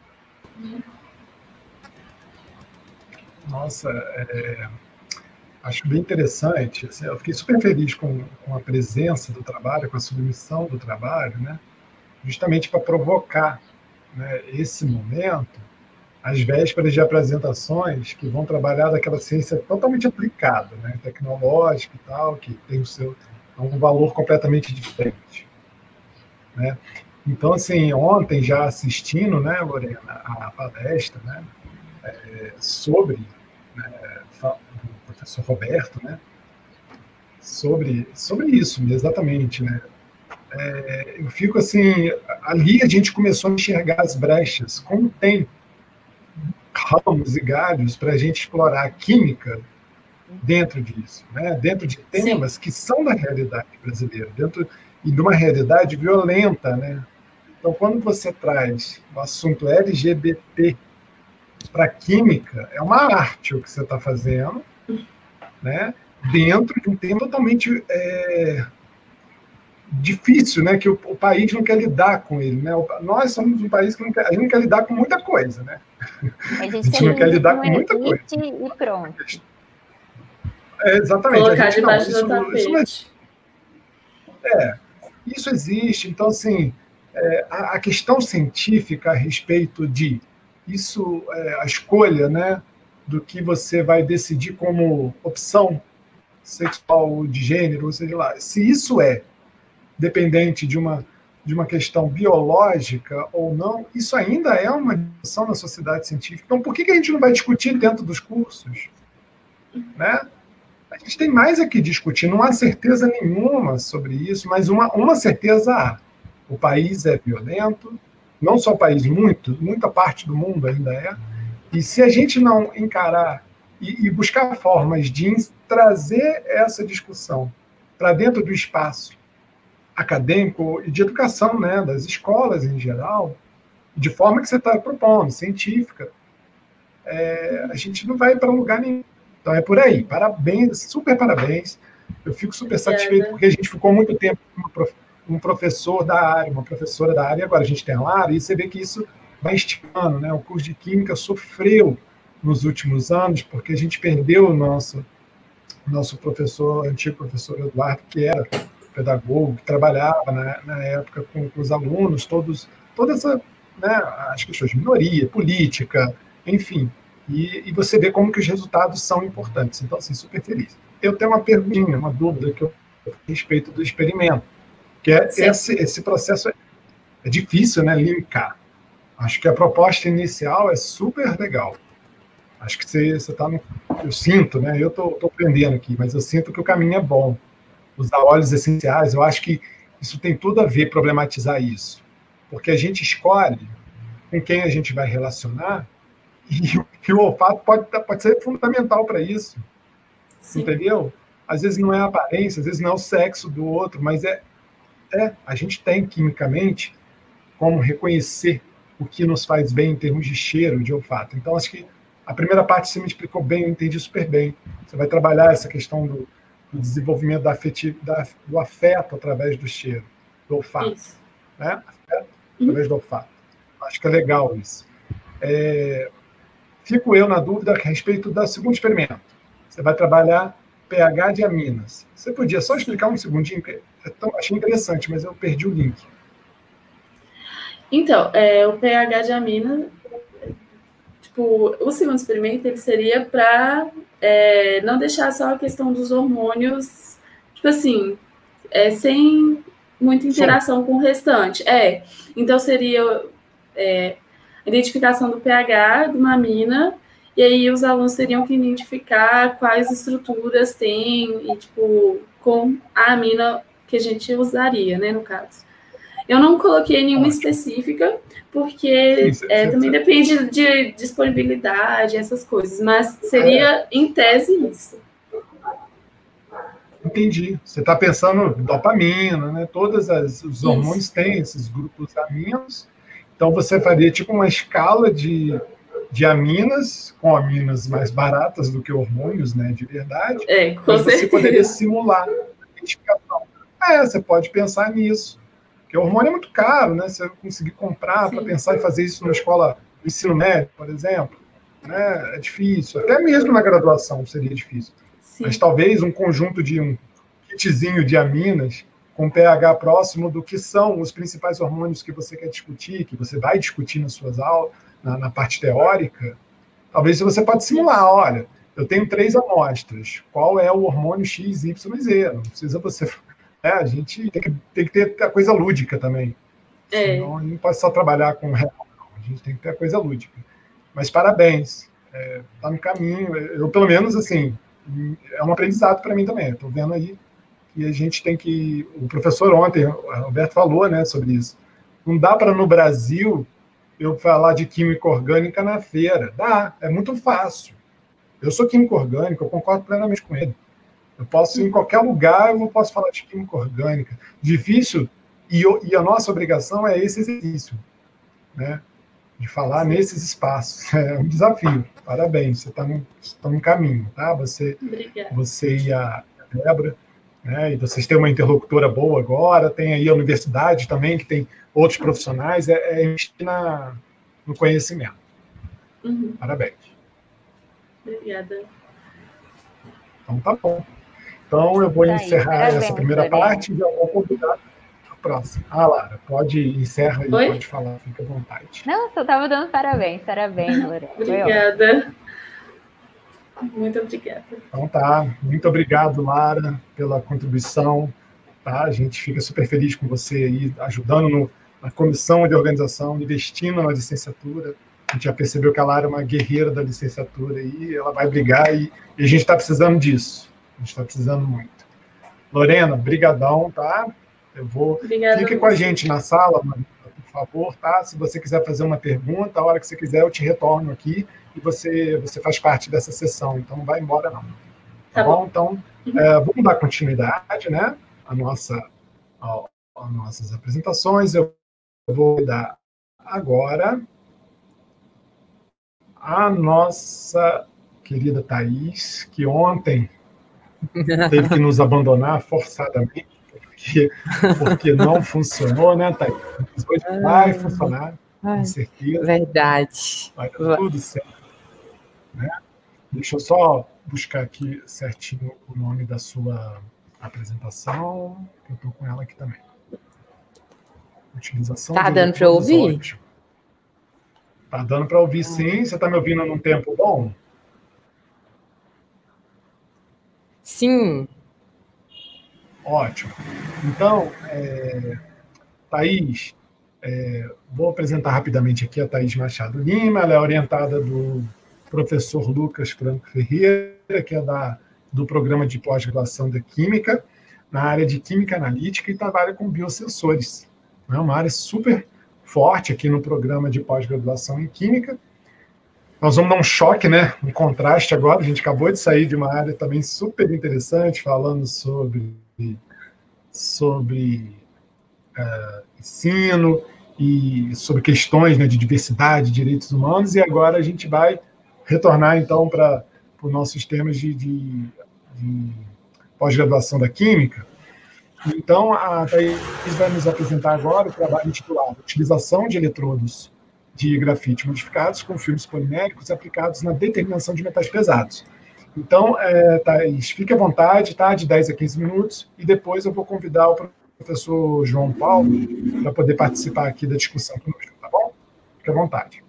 Nossa, é, acho bem interessante. Assim, eu fiquei super feliz com, com a presença do trabalho, com a submissão do trabalho, né? Justamente para provocar, né, esse momento, às vésperas de apresentações que vão trabalhar daquela ciência totalmente aplicada, né, tecnológica e tal, que tem o seu um valor completamente diferente, né? Então, assim, ontem já assistindo, né, Lorena, a palestra, né, é, sobre, né, o professor Roberto, né, sobre, sobre isso, exatamente, né? É, eu fico assim, ali a gente começou a enxergar as brechas, como tem ramos e galhos para a gente explorar a química dentro disso, né? Dentro de temas Sim. que são da realidade brasileira, dentro e de uma realidade violenta, né? Então, quando você traz o assunto L G B T para a química, é uma arte o que você está fazendo, né? dentro de um tema totalmente é, difícil, né? Que o, o país não quer lidar com ele, né? O, nós somos um país que não quer, a gente não quer lidar com muita coisa, né? A gente, a gente não quer lidar com muita coisa. E pronto. É, exatamente. Colocar a gente, debaixo não, do isso, tapete. Isso, é, isso existe. Então, assim, é, a, a questão científica a respeito de isso, é, a escolha, né, do que você vai decidir como opção sexual, de gênero, ou seja lá, se isso é dependente de uma, de uma questão biológica ou não, isso ainda é uma discussão na sociedade científica. Então, por que, que a gente não vai discutir dentro dos cursos? Né? A gente tem mais a que discutir, não há certeza nenhuma sobre isso, mas uma, uma certeza há. O país é violento, não só o país, muito, muita parte do mundo ainda é, e se a gente não encarar e, e buscar formas de trazer essa discussão para dentro do espaço acadêmico e de educação, né, das escolas em geral, de forma que você está propondo, científica, é, a gente não vai para lugar nenhum. Então é por aí. Parabéns, super parabéns. Eu fico super satisfeito, porque a gente ficou muito tempo com um professor da área, uma professora da área, e agora a gente tem a Lara, e você vê que isso vai estimando, né? O curso de Química sofreu nos últimos anos, porque a gente perdeu o nosso, nosso professor, antigo professor Eduardo, que era pedagogo, que trabalhava na, na época com, com os alunos, todos, toda essa, né, as questões de minoria, política, enfim. E, e você vê como que os resultados são importantes. Então, assim, super feliz. Eu tenho uma perguntinha, uma dúvida que eu a respeito do experimento, que é esse, esse processo é, é difícil, né, linkar. Acho que a proposta inicial é super legal. Acho que você está no... Eu sinto, né, eu estou aprendendo aqui, mas eu sinto que o caminho é bom. Usar óleos essenciais, eu acho que isso tem tudo a ver, problematizar isso. Porque a gente escolhe com quem a gente vai relacionar. E, e o olfato pode, pode ser fundamental para isso. Sim. Entendeu? Às vezes não é a aparência, às vezes não é o sexo do outro, mas é, é a gente tem quimicamente como reconhecer o que nos faz bem em termos de cheiro, de olfato. Então, acho que a primeira parte você me explicou bem, eu entendi super bem. Você vai trabalhar essa questão do, do desenvolvimento da afetivo, da, do afeto através do cheiro, do olfato. Isso. Né? Afeto através do olfato. Acho que é legal isso. É... Fico eu na dúvida a respeito do segundo experimento. Você vai trabalhar pH de aminas. Você podia só explicar um segundinho? Eu achei interessante, mas eu perdi o link. Então, é, o pH de amina, tipo, o segundo experimento ele seria para é, não deixar só a questão dos hormônios, tipo assim, é, sem muita interação Sim. com o restante. É, então seria... É, identificação do pH de uma amina, e aí os alunos teriam que identificar quais estruturas tem, e, tipo, com a amina que a gente usaria, né, no caso. Eu não coloquei nenhuma específica, porque sim, é, sim, também sim. depende de disponibilidade, essas coisas, mas seria, é. em tese, isso. Entendi. Você está pensando dopamina, né? Todos as, os hormônios isso. têm esses grupos aminos. Então, você faria tipo uma escala de, de aminas, com aminas mais baratas do que hormônios, né, de verdade. É, com mas certeza. Você poderia simular a identificação. É, você pode pensar nisso. Porque o hormônio é muito caro, né? Você conseguir comprar para pensar em fazer isso numa escola de ensino médio, por exemplo, né? É difícil. Até mesmo na graduação seria difícil. Sim. Mas talvez um conjunto de um kitzinho de aminas com pH próximo do que são os principais hormônios que você quer discutir, que você vai discutir nas suas aulas, na, na parte teórica, talvez você pode simular, olha, eu tenho três amostras, qual é o hormônio X, Y, Z? Não precisa você... É, a gente tem que, tem que ter a coisa lúdica também. É. Senão a gente não pode só trabalhar com real, a gente tem que ter a coisa lúdica. Mas parabéns, é, tá no caminho. Eu, pelo menos, assim, é um aprendizado para mim também. Estou vendo aí e a gente tem que... O professor ontem, o Roberto falou, né, sobre isso. Não dá para, no Brasil, eu falar de química orgânica na feira. Dá, é muito fácil. Eu sou químico orgânico, eu concordo plenamente com ele. Eu posso ir em qualquer lugar, eu posso falar de química orgânica. Difícil, e, eu, e a nossa obrigação é esse exercício. Né? de falar nesses espaços. É um desafio. Parabéns, você está no, tá no caminho, tá? Você, você e a Débora, né? E vocês têm uma interlocutora boa agora, tem aí a universidade também, que tem outros profissionais, é, é investir na, no conhecimento. Uhum. Parabéns. Obrigada. Então tá bom. Então eu vou tá encerrar aí, essa primeira Lorena. parte e já vou convidar a próxima. Ah, Lara, pode encerrar e pode falar, fica à vontade. Não, só estava dando parabéns, parabéns, Lorena. Obrigada. Muito obrigada. Então tá, muito obrigado, Lara, pela contribuição. Tá? A gente fica super feliz com você aí, ajudando no, na comissão de organização, investindo na licenciatura. A gente já percebeu que a Lara é uma guerreira da licenciatura e ela vai brigar e, e a gente está precisando disso. A gente está precisando muito. Lorena, brigadão, tá? Eu vou... Obrigada, Fique com a gente na sala, por favor, tá? Se você quiser fazer uma pergunta, a hora que você quiser eu te retorno aqui e você, você faz parte dessa sessão, então não vai embora não. Tá, tá bom? bom? Então, uhum. é, vamos dar continuidade, né? A nossa, a, a nossas apresentações. Eu vou dar agora a nossa querida Thaís, que ontem teve que nos abandonar forçadamente, porque, porque não funcionou, né, Thaís? Hoje vai funcionar, com certeza. Verdade. Vai dar tudo certo. Né? Deixa eu só buscar aqui certinho o nome da sua apresentação, que eu estou com ela aqui também. Utilização tá dando para ouvir? Tá dando para ouvir, sim. Você está me ouvindo num tempo bom? Sim. Ótimo. Então, é, Thaís, é, vou apresentar rapidamente aqui a Thaís Machado Lima. Ela é orientada do professor Lucas Franco Ferreira, que é da, do programa de pós-graduação de Química, na área de Química Analítica, e trabalha com biosensores. É uma área super forte aqui no programa de pós-graduação em Química. Nós vamos dar um choque, né, um contraste agora. A gente acabou de sair de uma área também super interessante, falando sobre, sobre uh, ensino e sobre questões, né, de diversidade, direitos humanos, e agora a gente vai retornar, então, para os nossos temas de, de, de pós-graduação da Química. Então, a Thaís vai nos apresentar agora o trabalho intitulado Utilização de eletrodos de grafite modificados com filmes poliméricos aplicados na determinação de metais pesados. Então, é, Thaís, fique à vontade, tá? De dez a quinze minutos, e depois eu vou convidar o professor João Paulo para poder participar aqui da discussão conosco, tá bom? Fique à vontade.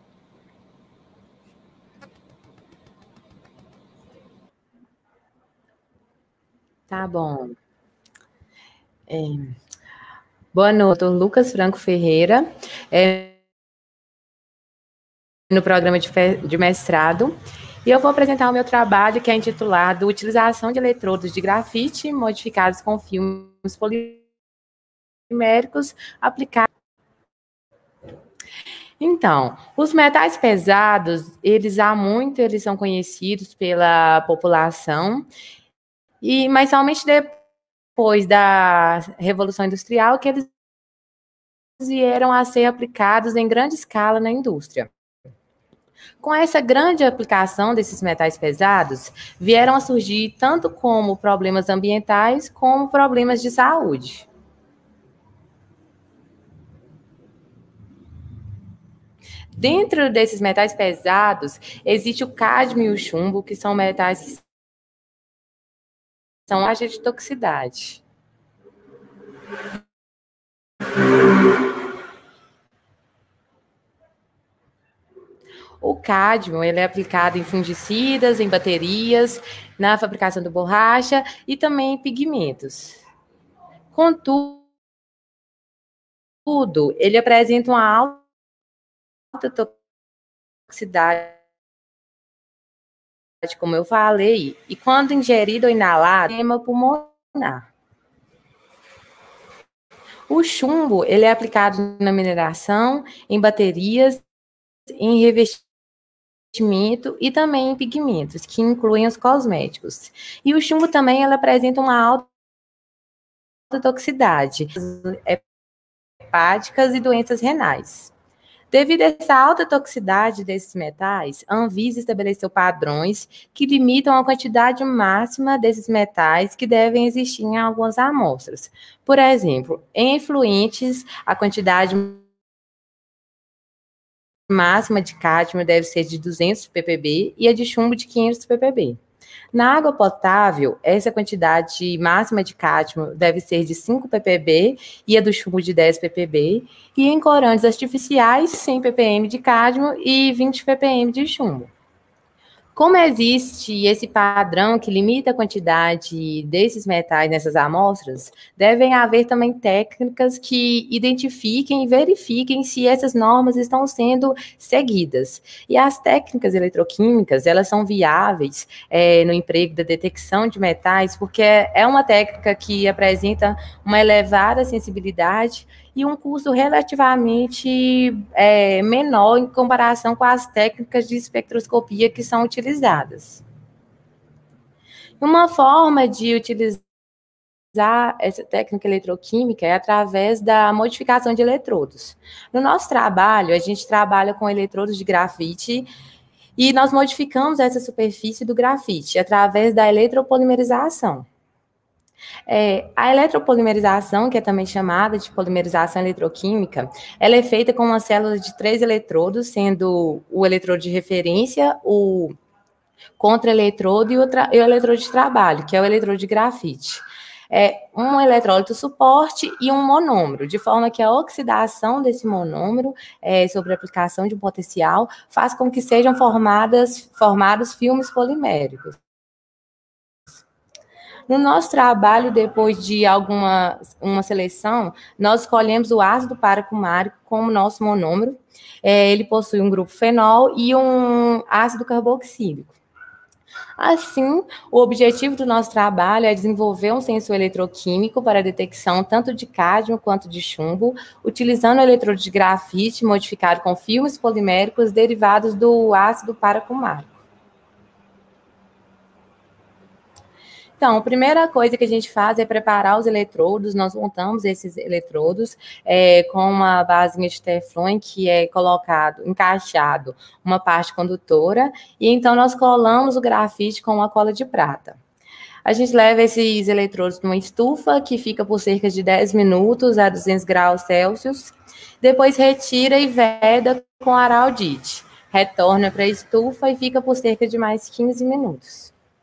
Tá bom. É, boa noite, eu sou Lucas Franco Ferreira, é, no programa de, de mestrado, e eu vou apresentar o meu trabalho, que é intitulado Utilização de eletrodos de grafite modificados com filmes poliméricos aplicados. Então, os metais pesados, eles há muito, eles são conhecidos pela população, e, mas somente depois depois da Revolução Industrial, que eles vieram a ser aplicados em grande escala na indústria. Com essa grande aplicação desses metais pesados, vieram a surgir tanto como problemas ambientais, como problemas de saúde. Dentro desses metais pesados, existe o cádmio e o chumbo, que são metais que são agentes de toxicidade. O cádmio, ele é aplicado em fungicidas, em baterias, na fabricação de borracha e também em pigmentos. Contudo, ele apresenta uma alta toxicidade, como eu falei, e quando ingerido ou inalado, edema pulmonar. O chumbo, ele é aplicado na mineração, em baterias, em revestimento e também em pigmentos, que incluem os cosméticos. E o chumbo também, ele apresenta uma alta toxicidade, hepáticas e doenças renais. Devido a essa alta toxicidade desses metais, a Anvisa estabeleceu padrões que limitam a quantidade máxima desses metais que devem existir em algumas amostras. Por exemplo, em efluentes, a quantidade máxima de cádmio deve ser de duzentos ppb e a de chumbo de quinhentos ppb. Na água potável, essa quantidade máxima de cádmio deve ser de cinco ppb e a do chumbo de dez ppb, e em corantes artificiais, cem ppm de cádmio e vinte ppm de chumbo. Como existe esse padrão que limita a quantidade desses metais nessas amostras, devem haver também técnicas que identifiquem e verifiquem se essas normas estão sendo seguidas. E as técnicas eletroquímicas, elas são viáveis é, no emprego da detecção de metais, porque é uma técnica que apresenta uma elevada sensibilidade e um custo relativamente é, menor em comparação com as técnicas de espectroscopia que são utilizadas. Uma forma de utilizar essa técnica eletroquímica é através da modificação de eletrodos. No nosso trabalho, a gente trabalha com eletrodos de grafite e nós modificamos essa superfície do grafite através da eletropolimerização. É, a eletropolimerização, que é também chamada de polimerização eletroquímica, ela é feita com uma célula de três eletrodos, sendo o eletrodo de referência, o contra-eletrodo e, e o eletrodo de trabalho, que é o eletrodo de grafite. É um eletrólito suporte e um monômero, de forma que a oxidação desse monômero, é, sobre a aplicação de um potencial, faz com que sejam formadas, formados filmes poliméricos. No nosso trabalho, depois de alguma uma seleção, nós escolhemos o ácido paracumárico como nosso monômero. É, ele possui um grupo fenol e um ácido carboxílico. Assim, o objetivo do nosso trabalho é desenvolver um sensor eletroquímico para a detecção tanto de cádmio quanto de chumbo, utilizando o eletrodo de grafite modificado com filmes poliméricos derivados do ácido paracumárico. Então, a primeira coisa que a gente faz é preparar os eletrodos. Nós montamos esses eletrodos é, com uma basinha de teflon em que é colocado, encaixado, uma parte condutora, e então nós colamos o grafite com uma cola de prata. A gente leva esses eletrodos numa estufa que fica por cerca de dez minutos a duzentos graus Celsius, depois retira e veda com araldite. Retorna para a estufa e fica por cerca de mais quinze minutos.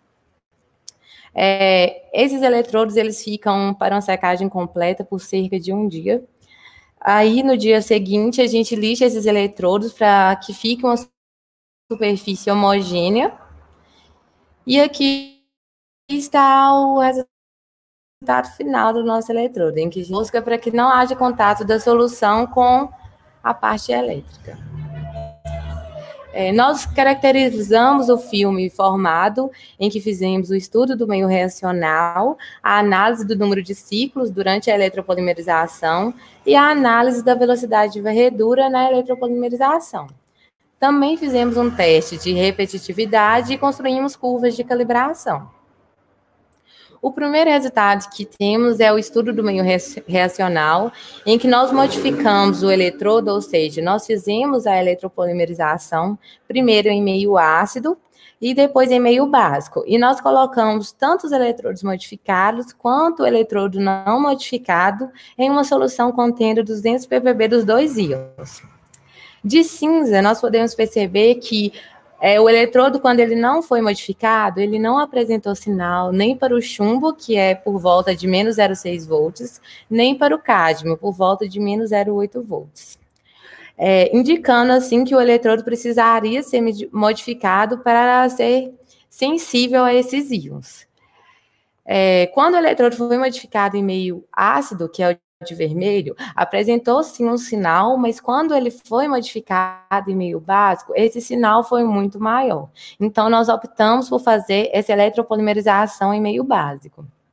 É, esses eletrodos, eles ficam para uma secagem completa por cerca de um dia. Aí, no dia seguinte, a gente lixa esses eletrodos para que fique uma superfície homogênea. E aqui está o resultado final do nosso eletrodo, em que a gente busca para que não haja contato da solução com a parte elétrica. É, nós caracterizamos o filme formado, em que fizemos o estudo do meio reacional, a análise do número de ciclos durante a eletropolimerização e a análise da velocidade de varredura na eletropolimerização. Também fizemos um teste de repetitividade e construímos curvas de calibração. O primeiro resultado que temos é o estudo do meio reacional, em que nós modificamos o eletrodo, ou seja, nós fizemos a eletropolimerização, primeiro em meio ácido e depois em meio básico. E nós colocamos tanto os eletrodos modificados quanto o eletrodo não modificado em uma solução contendo duzentos ppb dos dois íons. De cinza, nós podemos perceber que É, o eletrodo, quando ele não foi modificado, ele não apresentou sinal nem para o chumbo, que é por volta de menos zero vírgula seis volts, nem para o cádmio, por volta de menos zero vírgula oito volts. É, indicando, assim, que o eletrodo precisaria ser modificado para ser sensível a esses íons. É, quando o eletrodo foi modificado em meio ácido, que é o de vermelho, apresentou sim um sinal, mas quando ele foi modificado em meio básico, esse sinal foi muito maior. Então, nós optamos por fazer essa eletropolimerização em meio básico.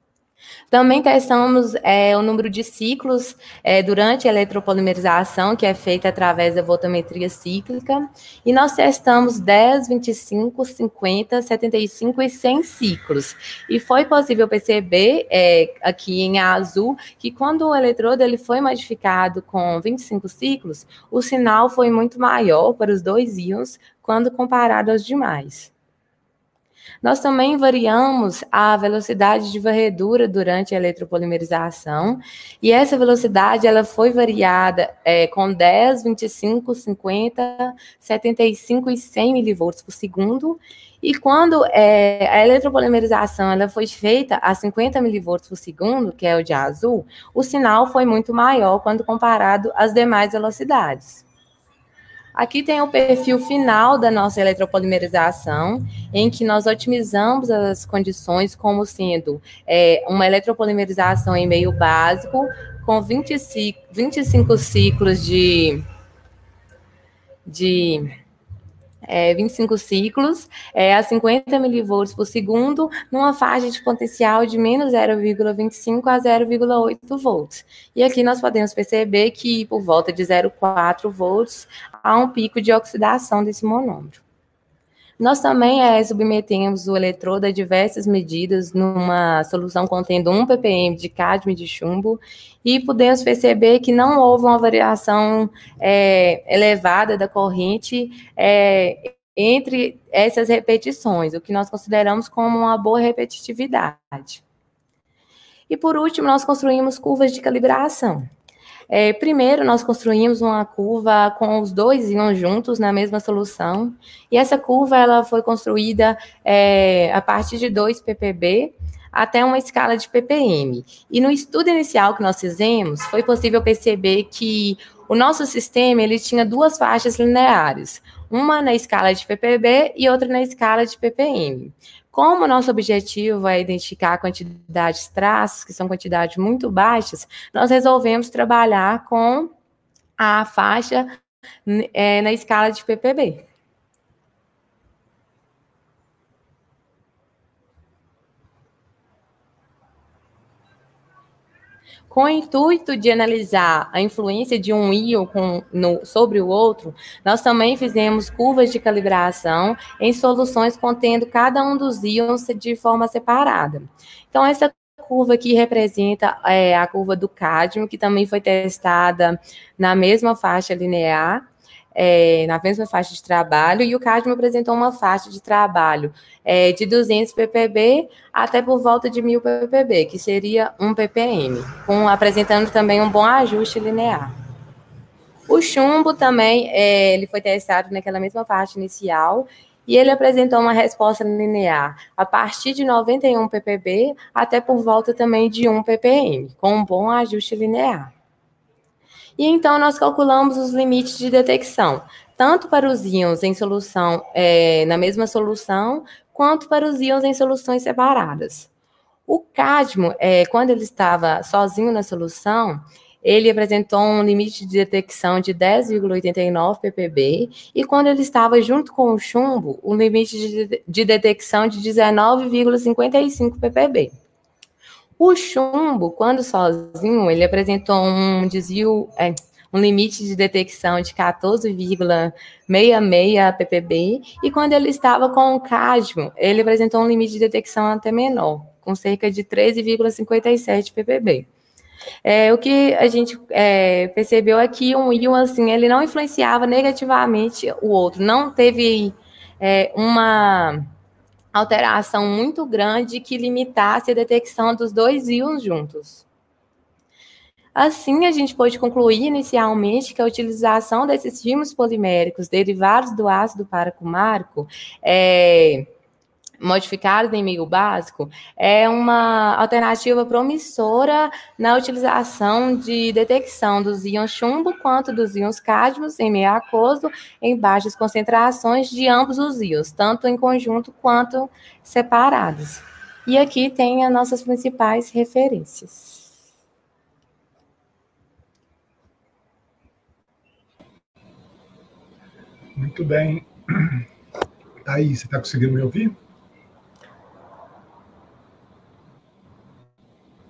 Também testamos é, o número de ciclos é, durante a eletropolimerização, que é feita através da voltametria cíclica, e nós testamos dez, vinte e cinco, cinquenta, setenta e cinco e cem ciclos. E foi possível perceber, é, aqui em azul, que quando o eletrodo ele foi modificado com vinte e cinco ciclos, o sinal foi muito maior para os dois íons quando comparado aos demais. Nós também variamos a velocidade de varredura durante a eletropolimerização, e essa velocidade ela foi variada é, com dez, vinte e cinco, cinquenta, setenta e cinco e cem milivolts por segundo, e quando é, a eletropolimerização ela foi feita a cinquenta milivolts por segundo, que é o de azul, o sinal foi muito maior quando comparado às demais velocidades. Aqui tem o perfil final da nossa eletropolimerização, em que nós otimizamos as condições como sendo é, uma eletropolimerização em meio básico, com vinte e cinco ciclos de... de É, vinte e cinco ciclos, é, a cinquenta milivolts por segundo, numa faixa de potencial de menos zero vírgula vinte e cinco a zero vírgula oito volts. E aqui nós podemos perceber que, por volta de zero vírgula quatro volts, há um pico de oxidação desse monômero. Nós também é, submetemos o eletrodo a diversas medidas numa solução contendo um ppm de cádmio e de chumbo, e podemos perceber que não houve uma variação é, elevada da corrente é, entre essas repetições, o que nós consideramos como uma boa repetitividade. E, por último, nós construímos curvas de calibração. É, primeiro, nós construímos uma curva com os dois íons juntos na mesma solução, e essa curva ela foi construída é, a partir de dois ppb até uma escala de ppm. E no estudo inicial que nós fizemos, foi possível perceber que o nosso sistema ele tinha duas faixas lineares, uma na escala de ppb e outra na escala de ppm. Como o nosso objetivo é identificar quantidades de traços, que são quantidades muito baixas, nós resolvemos trabalhar com a faixa é, na escala de ppb. Com o intuito de analisar a influência de um íon com, no, sobre o outro, nós também fizemos curvas de calibração em soluções contendo cada um dos íons de forma separada. Então, essa curva aqui representa é, a curva do cádmio, que também foi testada na mesma faixa linear, É, na mesma faixa de trabalho, e o cádmio apresentou uma faixa de trabalho é, de duzentos ppb até por volta de mil ppb, que seria um ppm, com, apresentando também um bom ajuste linear. O chumbo também é, ele foi testado naquela mesma faixa inicial, e ele apresentou uma resposta linear a partir de noventa e um ppb até por volta também de um ppm, com um bom ajuste linear. E então nós calculamos os limites de detecção, tanto para os íons em solução, é, na mesma solução, quanto para os íons em soluções separadas. O cádmio, é, quando ele estava sozinho na solução, ele apresentou um limite de detecção de dez vírgula oitenta e nove ppb, e quando ele estava junto com o chumbo, um limite de, de detecção de dezenove vírgula cinquenta e cinco ppb. O chumbo, quando sozinho, ele apresentou um desvio, é, um limite de detecção de quatorze vírgula sessenta e seis ppb, e quando ele estava com o cádmio, ele apresentou um limite de detecção até menor, com cerca de treze vírgula cinquenta e sete ppb. É, o que a gente é, percebeu é que um íon, assim, ele não influenciava negativamente o outro, não teve é, uma alteração muito grande que limitasse a detecção dos dois íons juntos. Assim, a gente pode concluir inicialmente que a utilização desses fílmos poliméricos derivados do ácido paracumarico, é, modificados em meio básico, é uma alternativa promissora na utilização de detecção dos íons chumbo quanto dos íons cádmios em meio aquoso em baixas concentrações de ambos os íons, tanto em conjunto quanto separados. E aqui tem as nossas principais referências. Muito bem. Thaís, você está conseguindo me ouvir?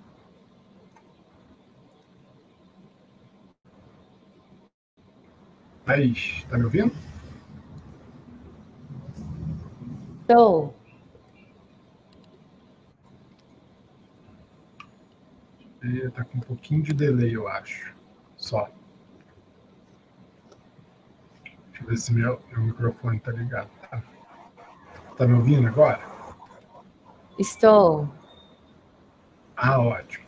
Thaís, está me ouvindo? Estou. Está com um pouquinho de delay, eu acho. Só. Deixa eu ver se meu, meu microfone está ligado. Está tá me ouvindo agora? Estou. Ah, ótimo.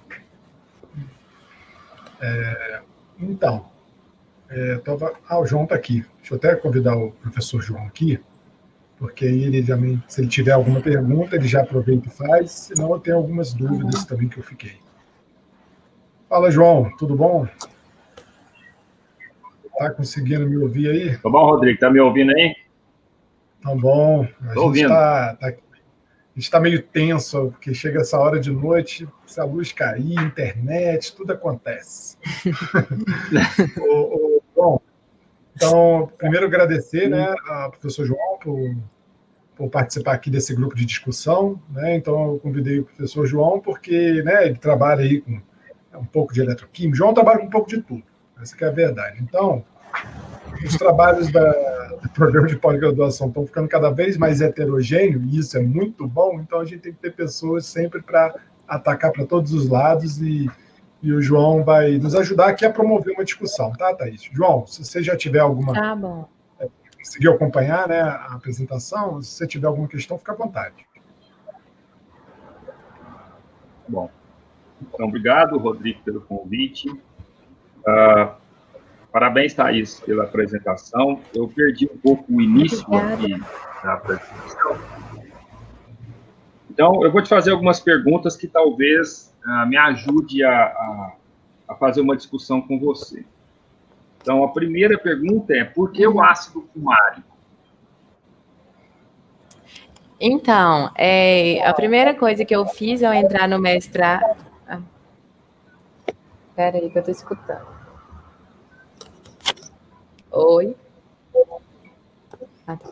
É, então, é, tava, ah, o João está aqui. Deixa eu até convidar o professor João aqui, porque aí ele também, se ele tiver alguma pergunta, ele já aproveita e faz, senão eu tenho algumas dúvidas uhum. também que eu fiquei. Fala, João, tudo bom? Tá conseguindo me ouvir aí? Tudo bom, Rodrigo? Tá me ouvindo aí? Tá bom. A Tô gente ouvindo. Tá, tá, a gente está meio tenso, porque chega essa hora de noite, se a luz cair, internet, tudo acontece. o, o, bom, então, primeiro agradecer, né, ao professor João por, por participar aqui desse grupo de discussão, né? Então, eu convidei o professor João porque, né, ele trabalha aí com um pouco de eletroquímica. João trabalha com um pouco de tudo, essa que é a verdade. Então, os trabalhos da, do programa de pós-graduação estão ficando cada vez mais heterogêneos, e isso é muito bom, então a gente tem que ter pessoas sempre para atacar para todos os lados, e, e o João vai nos ajudar aqui a promover uma discussão, tá, Thaís? João, se você já tiver alguma... Tá bom. É, conseguiu acompanhar, né, a apresentação, se você tiver alguma questão, fica à vontade. Bom. Então, obrigado, Rodrigo, pelo convite. Uh, parabéns, Thaís, pela apresentação. Eu perdi um pouco o início aqui da apresentação. Então, eu vou te fazer algumas perguntas que talvez uh, me ajude a, a, a fazer uma discussão com você. Então, a primeira pergunta é, por que o ácido fumárico? Então, é, a primeira coisa que eu fiz ao entrar no mestrado... Espera aí que eu estou escutando. Oi? Ah, tá.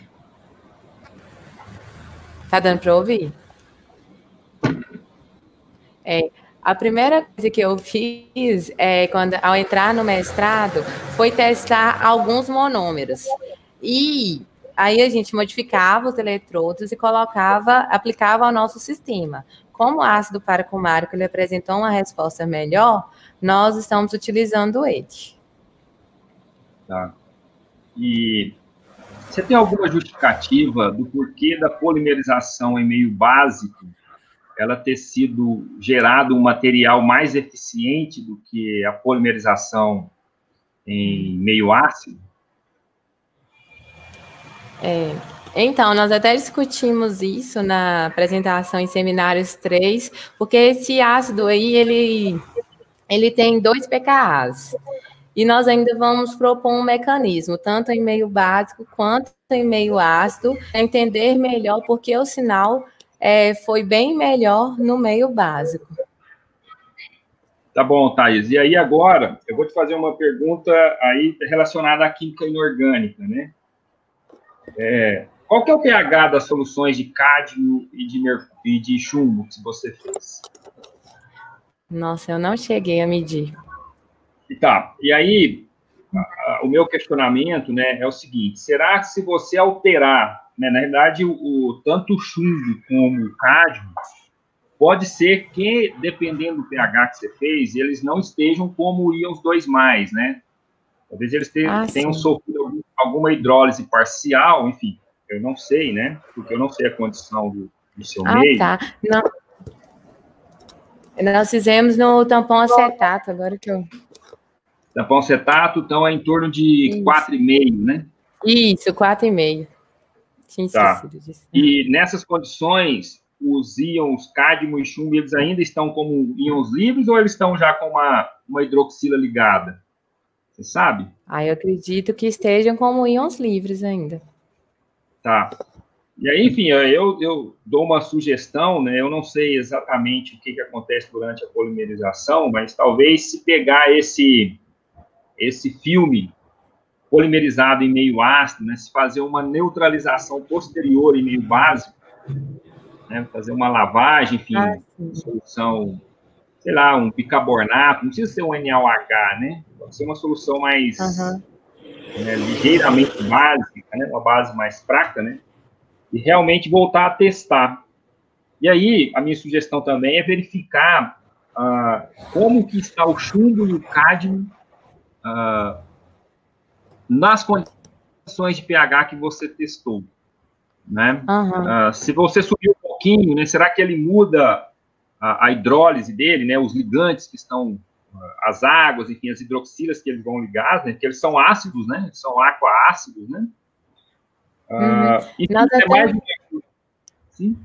Tá dando para ouvir? É, a primeira coisa que eu fiz, é, quando, ao entrar no mestrado, foi testar alguns monômeros. E aí a gente modificava os eletrodos e colocava, aplicava ao nosso sistema. Como o ácido paracumárico ele apresentou uma resposta melhor, nós estamos utilizando ele. Tá. E você tem alguma justificativa do porquê da polimerização em meio básico ela ter sido gerado um material mais eficiente do que a polimerização em meio ácido? É... Então, nós até discutimos isso na apresentação em seminários três, porque esse ácido aí, ele, ele tem dois P K As. E nós ainda vamos propor um mecanismo, tanto em meio básico quanto em meio ácido, para entender melhor porque o sinal é, foi bem melhor no meio básico. Tá bom, Thaís. E aí agora, eu vou te fazer uma pergunta aí relacionada à química inorgânica, né? É... Qual que é o pH das soluções de cádmio e de, e de chumbo que você fez? Nossa, eu não cheguei a medir. E tá, e aí, a, a, o meu questionamento, né, é o seguinte, será que se você alterar, né, na verdade, o, o, tanto o chumbo como o cádmio, pode ser que, dependendo do pH que você fez, eles não estejam como íons dois mais, né? Talvez eles tenham, ah, tenham sofrido alguma hidrólise parcial, enfim. Eu não sei, né? Porque eu não sei a condição do, do seu ah, meio. Ah, tá. Não. Nós fizemos no tampão acetato, agora que eu... Tampão acetato, então, é em torno de quatro vírgula cinco, né? Isso, quatro vírgula cinco. Tinha esquecido tá. disso. E nessas condições, os íons cádmio e chumbo, eles ainda estão como íons livres ou eles estão já com uma, uma hidroxila ligada? Você sabe? Ah, eu acredito que estejam como íons livres ainda. Tá. E aí, enfim, eu, eu dou uma sugestão, né? Eu não sei exatamente o que, que acontece durante a polimerização, mas talvez se pegar esse, esse filme polimerizado em meio ácido, né? Se fazer uma neutralização posterior em meio básico, né? Fazer uma lavagem, enfim, ah, solução, sei lá, um bicarbonato, não precisa ser um N A O H, né? Pode ser uma solução mais... Uhum. né, ligeiramente básica, né, uma base mais fraca, né, e realmente voltar a testar. E aí, a minha sugestão também é verificar ah, como que está o chumbo e o cádmio ah, nas condições de pH que você testou, né? Uhum. Ah, se você subir um pouquinho, né, será que ele muda a, a hidrólise dele, né, os ligantes que estão, as águas, enfim, as hidroxilas que eles vão ligar, né, que eles são ácidos, né, são aquácidos, né? Ah, Uhum. e Nós é até... mais... Sim?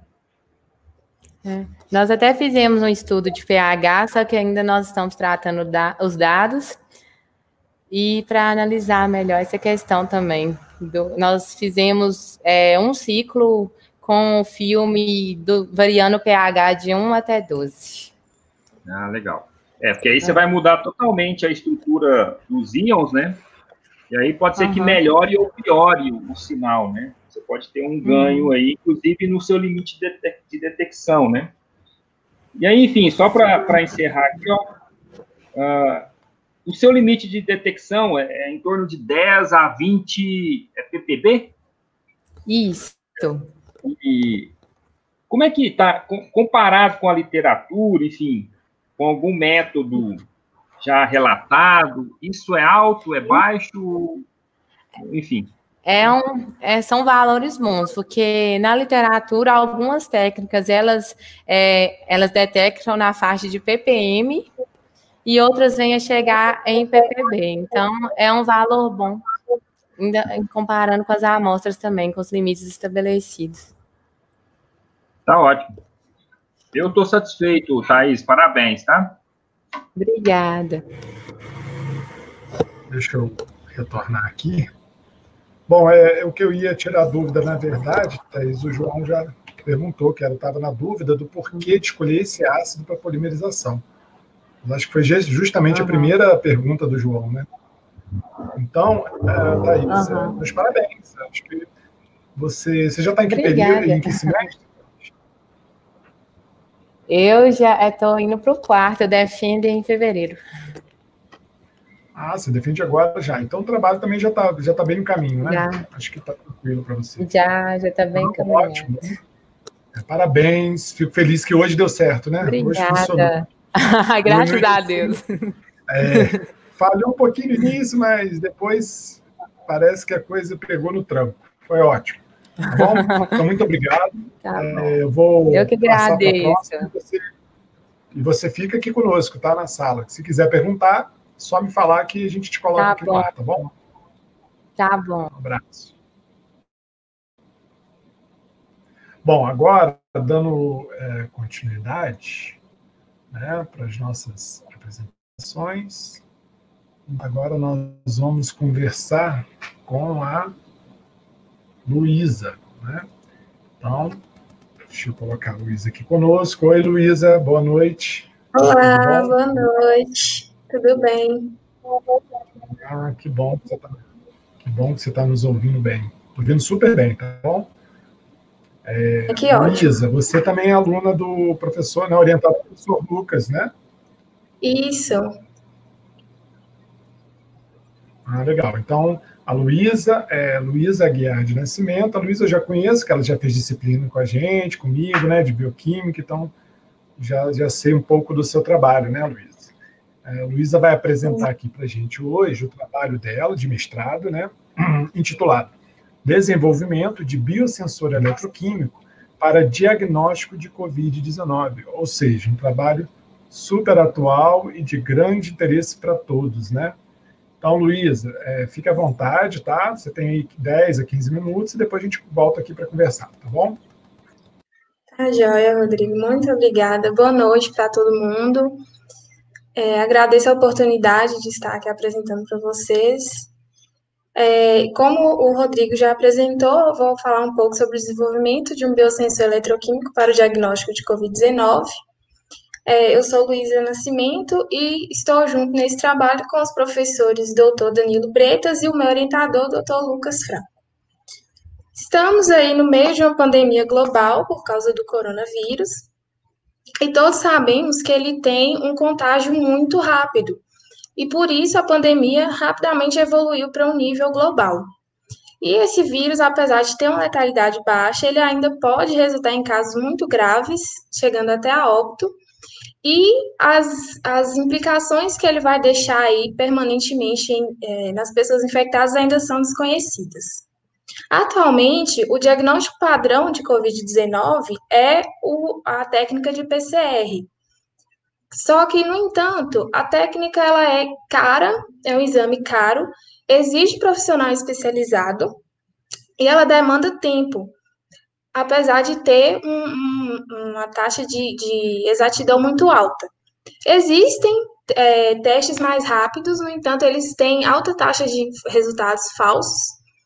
É. Nós até fizemos um estudo de pH, só que ainda nós estamos tratando da, os dados e para analisar melhor essa questão também. Do, nós fizemos é, um ciclo com o filme do, variando o pH de um até doze. Ah, legal. É, porque aí você é. vai mudar totalmente a estrutura dos íons, né? E aí pode ser uhum. que melhore ou piore o, o sinal, né? Você pode ter um ganho uhum. aí, inclusive no seu limite de, de detecção, né? E aí, enfim, só para encerrar aqui, ó, uh, o seu limite de detecção é, é em torno de dez a vinte ppb? Isso. E como é que está, comparado com a literatura, enfim, com algum método já relatado, isso é alto, é baixo, enfim? É um, é, são valores bons, porque na literatura algumas técnicas elas, é, elas detectam na faixa de ppm e outras vêm a chegar em ppb. Então é um valor bom, ainda comparando com as amostras também, com os limites estabelecidos. Tá ótimo. Eu estou satisfeito, Thaís. Parabéns, tá? Obrigada. Deixa eu retornar aqui. Bom, é, o que eu ia tirar dúvida, na verdade, Thaís, o João já perguntou, que eu estava na dúvida do porquê de escolher esse ácido para polimerização. Eu acho que foi justamente uhum. a primeira pergunta do João, né? Então, é, Thaís, uhum. meus parabéns. Acho que você, você já está em que período, em que semestre? Eu já estou indo para o quarto, eu defendo em fevereiro. Ah, você defende agora já. Então o trabalho também já está já tá bem no caminho, né? Já. Acho que está tranquilo para você. Já, já está bem ah, encaminhado. Ótimo. É, parabéns. Fico feliz que hoje deu certo, né? Obrigada. Hoje funcionou. Graças hoje, a Deus. É, falhou um pouquinho nisso, mas depois parece que a coisa pegou no tranco. Foi ótimo. Tá bom? Então, muito obrigado. Tá é, eu vou eu que agradeço. E você, e você fica aqui conosco, tá? Na sala. Se quiser perguntar, só me falar que a gente te coloca tá aqui bom. no ar, tá bom? Tá bom. Um abraço. Bom, agora, dando é, continuidade, né, para as nossas apresentações, agora nós vamos conversar com a Luísa, né? Então, deixa eu colocar a Luísa aqui conosco. Oi, Luísa, boa noite. Olá, boa noite. Tudo bem? Ah, que bom que você está que bom que você está nos ouvindo bem. Estou ouvindo super bem, tá bom? É, que Luísa, você também é aluna do professor, né, orientado pelo professor Lucas, né? Isso. Ah, legal. Então, a Luísa é Luísa Aguiar de Nascimento. A Luísa eu já conheço, que ela já fez disciplina com a gente, comigo, né, de bioquímica, então já, já sei um pouco do seu trabalho, né, Luísa? A Luísa vai apresentar aqui para a gente hoje o trabalho dela, de mestrado, né, intitulado Desenvolvimento de Biosensor Eletroquímico para Diagnóstico de covid dezenove, ou seja, um trabalho super atual e de grande interesse para todos, né? Então, Luísa, é, fique à vontade, tá? Você tem aí dez a quinze minutos e depois a gente volta aqui para conversar, tá bom? Tá joia, Rodrigo. Muito obrigada. Boa noite para todo mundo. É, agradeço a oportunidade de estar aqui apresentando para vocês. É, como o Rodrigo já apresentou, eu vou falar um pouco sobre o desenvolvimento de um biosensor eletroquímico para o diagnóstico de covid dezenove. É, eu sou Luísa Nascimento e estou junto nesse trabalho com os professores doutor Danilo Bretas e o meu orientador, doutor Lucas Franco. Estamos aí no meio de uma pandemia global por causa do coronavírus e todos sabemos que ele tem um contágio muito rápido. e por isso a pandemia rapidamente evoluiu para um nível global. E esse vírus, apesar de ter uma letalidade baixa, ele ainda pode resultar em casos muito graves, chegando até a óbito, e as, as implicações que ele vai deixar aí permanentemente em, é, nas pessoas infectadas ainda são desconhecidas. Atualmente, o diagnóstico padrão de covid dezenove é o, a técnica de P C R. Só que, no entanto, a técnica ela é cara, é um exame caro, exige profissional especializado e ela demanda tempo, apesar de ter um, um, uma taxa de, de exatidão muito alta. Existem é, testes mais rápidos, no entanto, eles têm alta taxa de resultados falsos.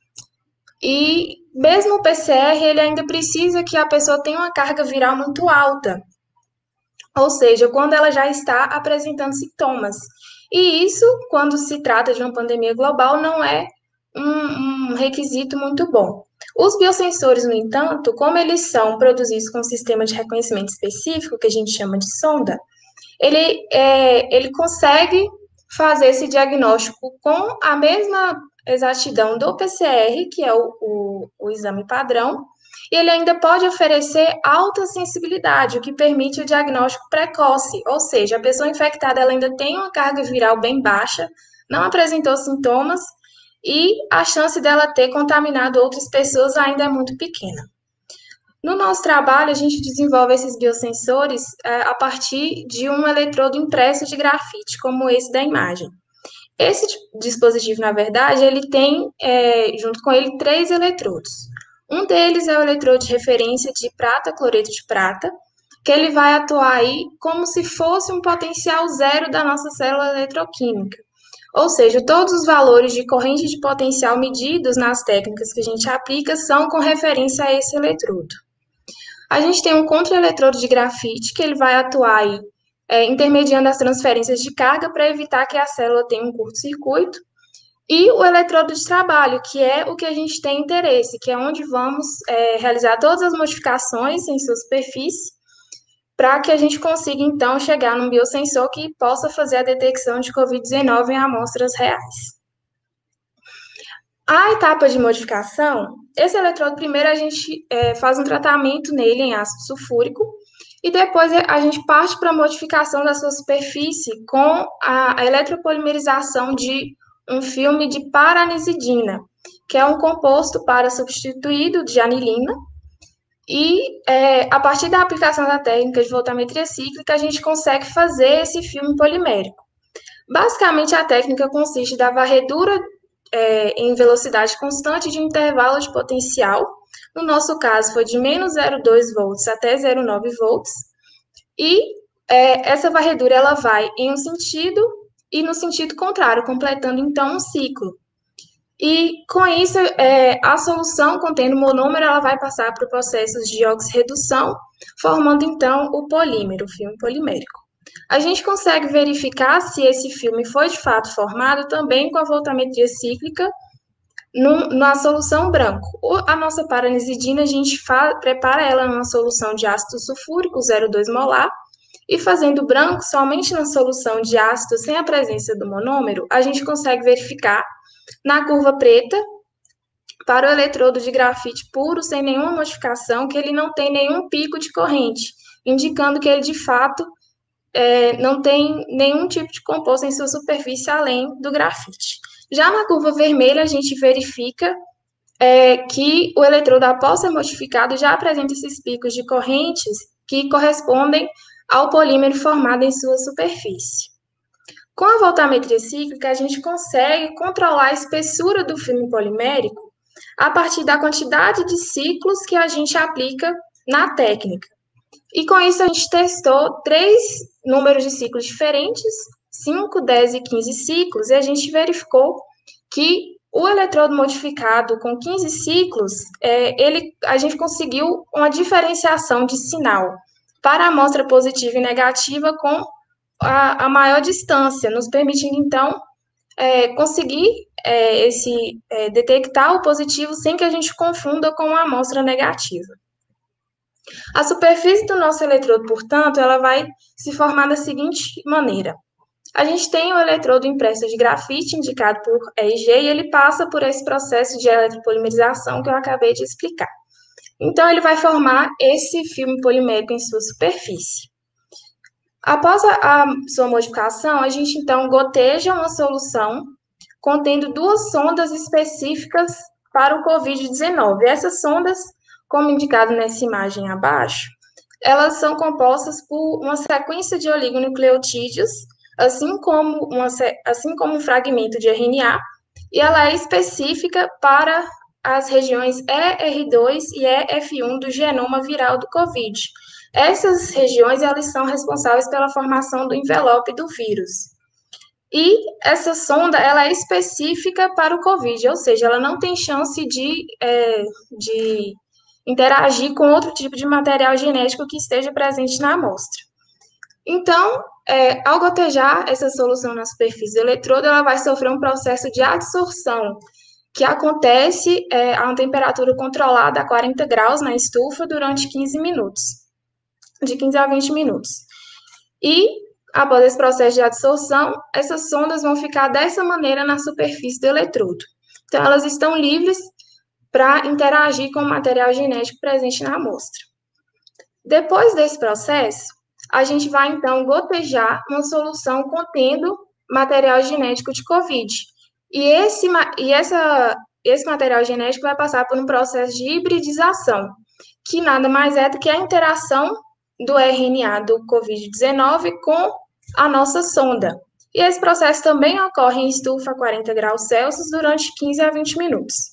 E mesmo o P C R, ele ainda precisa que a pessoa tenha uma carga viral muito alta, ou seja, quando ela já está apresentando sintomas. E isso, quando se trata de uma pandemia global, não é um, um requisito muito bom. Os biosensores, no entanto, como eles são produzidos com um sistema de reconhecimento específico, que a gente chama de sonda, ele, é, ele consegue fazer esse diagnóstico com a mesma exatidão do P C R, que é o, o, o exame padrão, e ele ainda pode oferecer alta sensibilidade, o que permite o diagnóstico precoce, ou seja, a pessoa infectada ela ainda tem uma carga viral bem baixa, não apresentou sintomas, e a chance dela ter contaminado outras pessoas ainda é muito pequena. No nosso trabalho, a gente desenvolve esses biosensores é, a partir de um eletrodo impresso de grafite, como esse da imagem. Esse dispositivo, na verdade, ele tem, é, junto com ele, três eletrodos. Um deles é o eletrodo de referência de prata, cloreto de prata, que ele vai atuar aí como se fosse um potencial zero da nossa célula eletroquímica. Ou seja, todos os valores de corrente de potencial medidos nas técnicas que a gente aplica são com referência a esse eletrodo. A gente tem um contra-eletrodo de grafite, que ele vai atuar aí, é, intermediando as transferências de carga para evitar que a célula tenha um curto-circuito. E o eletrodo de trabalho, que é o que a gente tem interesse, que é onde vamos é, realizar todas as modificações em sua superfície, para que a gente consiga, então, chegar num biosensor que possa fazer a detecção de covid dezenove em amostras reais. A etapa de modificação, esse eletrodo, primeiro a gente é, faz um tratamento nele em ácido sulfúrico, e depois a gente parte para a modificação da sua superfície com a, a eletropolimerização de um filme de paranizidina, que é um composto para substituído de anilina, e é, a partir da aplicação da técnica de voltametria cíclica, a gente consegue fazer esse filme polimérico. Basicamente, a técnica consiste da varredura é, em velocidade constante de intervalo de potencial, no nosso caso foi de menos zero vírgula dois volts até zero vírgula nove volts, e é, essa varredura ela vai em um sentido e no sentido contrário, completando então um ciclo. E com isso, é, a solução contendo monômero, ela vai passar por processos de oxirredução, formando então o polímero, o filme polimérico. A gente consegue verificar se esse filme foi de fato formado também com a voltametria cíclica no, na solução branco. O, a nossa paranizidina, a gente fa, prepara ela numa solução de ácido sulfúrico, zero vírgula dois molar, e fazendo branco somente na solução de ácido sem a presença do monômero, a gente consegue verificar na curva preta, para o eletrodo de grafite puro, sem nenhuma modificação, que ele não tem nenhum pico de corrente, indicando que ele, de fato, é, não tem nenhum tipo de composto em sua superfície além do grafite. Já na curva vermelha, a gente verifica é, que o eletrodo, após ser modificado, já apresenta esses picos de correntes que correspondem ao polímero formado em sua superfície. Com a voltametria cíclica, a gente consegue controlar a espessura do filme polimérico a partir da quantidade de ciclos que a gente aplica na técnica. E com isso, a gente testou três números de ciclos diferentes, cinco, dez e quinze ciclos, e a gente verificou que o eletrodo modificado com quinze ciclos, é, ele, a gente conseguiu uma diferenciação de sinal para a amostra positiva e negativa com a, a maior distância, nos permitindo, então, é, conseguir é, esse, é, detectar o positivo sem que a gente confunda com a amostra negativa. A superfície do nosso eletrodo, portanto, ela vai se formar da seguinte maneira. a gente tem o eletrodo impresso de grafite, indicado por R G, e ele passa por esse processo de eletropolimerização que eu acabei de explicar. Então, ele vai formar esse filme polimérico em sua superfície. Após a, a sua modificação, a gente, então, goteja uma solução contendo duas sondas específicas para o covid dezenove. Essas sondas, como indicado nessa imagem abaixo, elas são compostas por uma sequência de oligonucleotídeos, assim como, uma, assim como um fragmento de R N A, e ela é específica para as regiões E R dois e E F um do genoma viral do COVID. Essas regiões, elas são responsáveis pela formação do envelope do vírus. E essa sonda, ela é específica para o COVID, ou seja, ela não tem chance de, é, de interagir com outro tipo de material genético que esteja presente na amostra. Então, é, ao gotejar essa solução na superfície do eletrodo, ela vai sofrer um processo de adsorção, que acontece é, a uma temperatura controlada a quarenta graus na estufa durante quinze minutos, de quinze a vinte minutos. E, após esse processo de adsorção, essas sondas vão ficar dessa maneira na superfície do eletrodo. Então, elas estão livres para interagir com o material genético presente na amostra. Depois desse processo, a gente vai, então, gotejar uma solução contendo material genético de COVID. E, esse, e essa, esse material genético vai passar por um processo de hibridização, que nada mais é do que a interação do R N A do covid dezenove com a nossa sonda. E esse processo também ocorre em estufa a quarenta graus Celsius durante quinze a vinte minutos.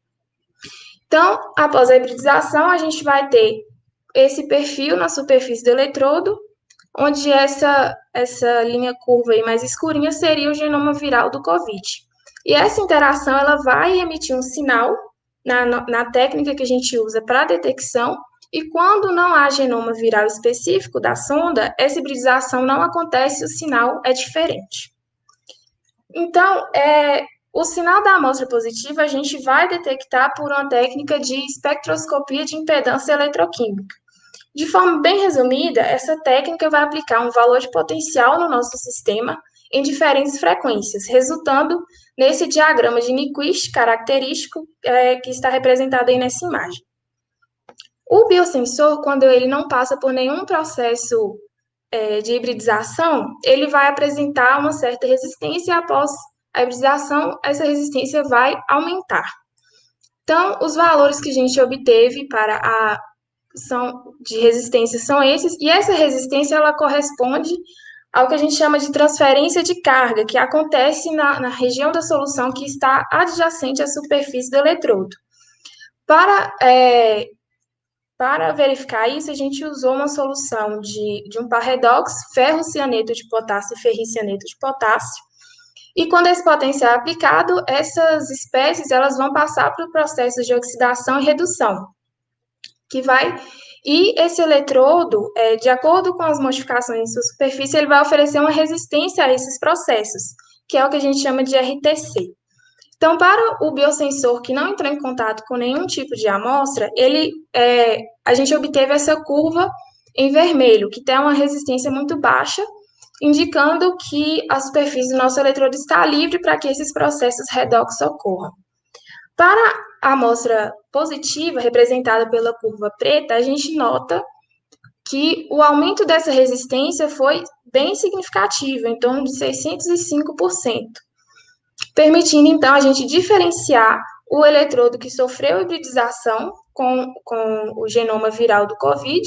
Então, após a hibridização, a gente vai ter esse perfil na superfície do eletrodo, onde essa, essa linha curva aí mais escurinha seria o genoma viral do COVID. E essa interação, ela vai emitir um sinal na, na técnica que a gente usa para detecção, e quando não há genoma viral específico da sonda, essa hibridização não acontece, o sinal é diferente. Então, é, o sinal da amostra positiva a gente vai detectar por uma técnica de espectroscopia de impedância eletroquímica. De forma bem resumida, essa técnica vai aplicar um valor de potencial no nosso sistema em diferentes frequências, resultando nesse diagrama de Nyquist característico é, que está representado aí nessa imagem. O biosensor, quando ele não passa por nenhum processo é, de hibridização, ele vai apresentar uma certa resistência e após a hibridização, essa resistência vai aumentar. Então, os valores que a gente obteve para a são, de resistência são esses, e essa resistência ela corresponde ao que a gente chama de transferência de carga, que acontece na, na região da solução que está adjacente à superfície do eletrodo. Para, é, para verificar isso, a gente usou uma solução de, de um par redox, ferrocianeto de potássio e ferricianeto de potássio, e quando esse potencial é aplicado, essas espécies elas vão passar por processos de oxidação e redução, que vai, e esse eletrodo, é, de acordo com as modificações em sua superfície, ele vai oferecer uma resistência a esses processos, que é o que a gente chama de R T C. Então, para o biosensor que não entrou em contato com nenhum tipo de amostra, ele, é, a gente obteve essa curva em vermelho, que tem uma resistência muito baixa, indicando que a superfície do nosso eletrodo está livre para que esses processos redox ocorram. Para a amostra positiva, representada pela curva preta, a gente nota que o aumento dessa resistência foi bem significativo, em torno de seiscentos e cinco por cento, permitindo, então, a gente diferenciar o eletrodo que sofreu hibridização com, com o genoma viral do COVID,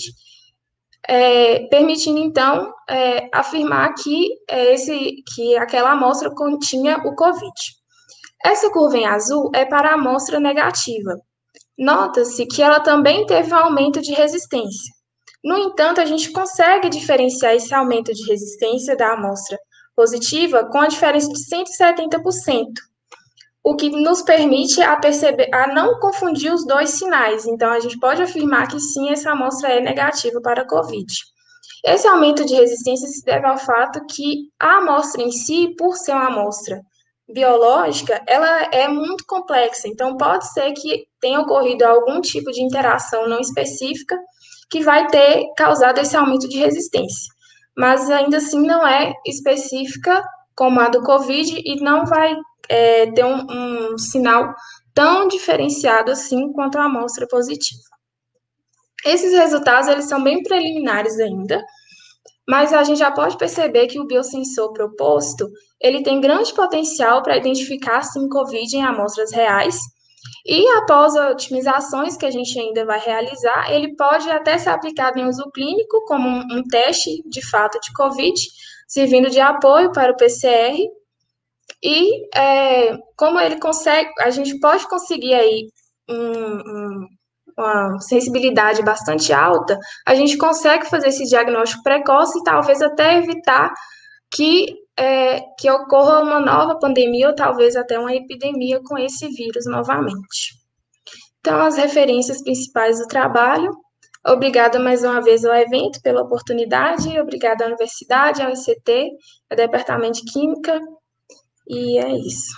é, permitindo, então, é, afirmar que, é, esse, que aquela amostra continha o COVID. Essa curva em azul é para a amostra negativa. Nota-se que ela também teve um aumento de resistência. No entanto, a gente consegue diferenciar esse aumento de resistência da amostra positiva com a diferença de cento e setenta por cento, o que nos permite a, perceber, a não confundir os dois sinais. Então, a gente pode afirmar que sim, essa amostra é negativa para a COVID. Esse aumento de resistência se deve ao fato que a amostra em si, por ser uma amostra biológica, ela é muito complexa, então pode ser que tenha ocorrido algum tipo de interação não específica que vai ter causado esse aumento de resistência. mas ainda assim não é específica como a do Covid e não vai é, ter um, um sinal tão diferenciado assim quanto a amostra positiva. Esses resultados, eles são bem preliminares ainda, mas a gente já pode perceber que o biosensor proposto, ele tem grande potencial para identificar, sim, Covid em amostras reais, e após as otimizações que a gente ainda vai realizar, ele pode até ser aplicado em uso clínico, como um, um teste de fato de Covid, servindo de apoio para o P C R, e é, como ele consegue, a gente pode conseguir aí um, um, uma sensibilidade bastante alta, a gente consegue fazer esse diagnóstico precoce e talvez até evitar que, é, que ocorra uma nova pandemia ou talvez até uma epidemia com esse vírus novamente. Então, as referências principais do trabalho. Obrigada mais uma vez ao evento pela oportunidade, obrigada à universidade, ao I C T, ao Departamento de Química, e é isso.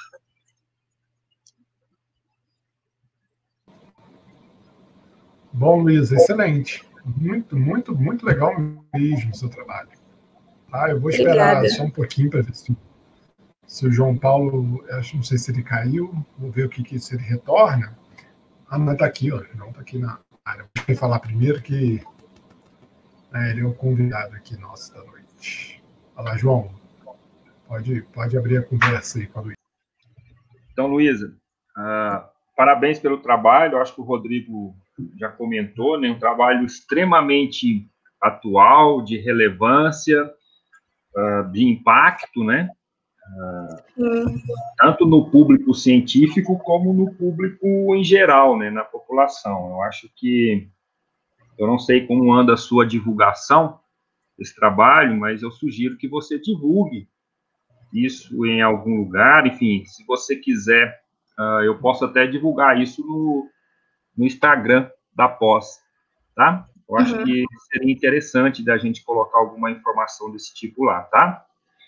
Bom, Luiz, excelente. Muito, muito, muito legal mesmo o seu trabalho. Tá, eu vou esperar Obrigada. Só um pouquinho para ver se, se o João Paulo, acho, não sei se ele caiu, vou ver o que, que se ele retorna. Ah, não, está aqui, ó, não está aqui na área. Vou falar primeiro que né, ele é o convidado aqui nosso da noite. Olha lá, João, pode, pode abrir a conversa aí com a Luísa. Então, Luísa, uh, parabéns pelo trabalho, eu acho que o Rodrigo já comentou, né, um trabalho extremamente atual, de relevância, uh, de impacto, né, uh, hum. tanto no público científico como no público em geral, né, na população. Eu acho que, eu não sei como anda a sua divulgação desse trabalho, mas eu sugiro que você divulgue isso em algum lugar, enfim, se você quiser, uh, eu posso até divulgar isso no no Instagram da pós, tá? Eu acho uhum. que seria interessante da gente colocar alguma informação desse tipo lá, tá?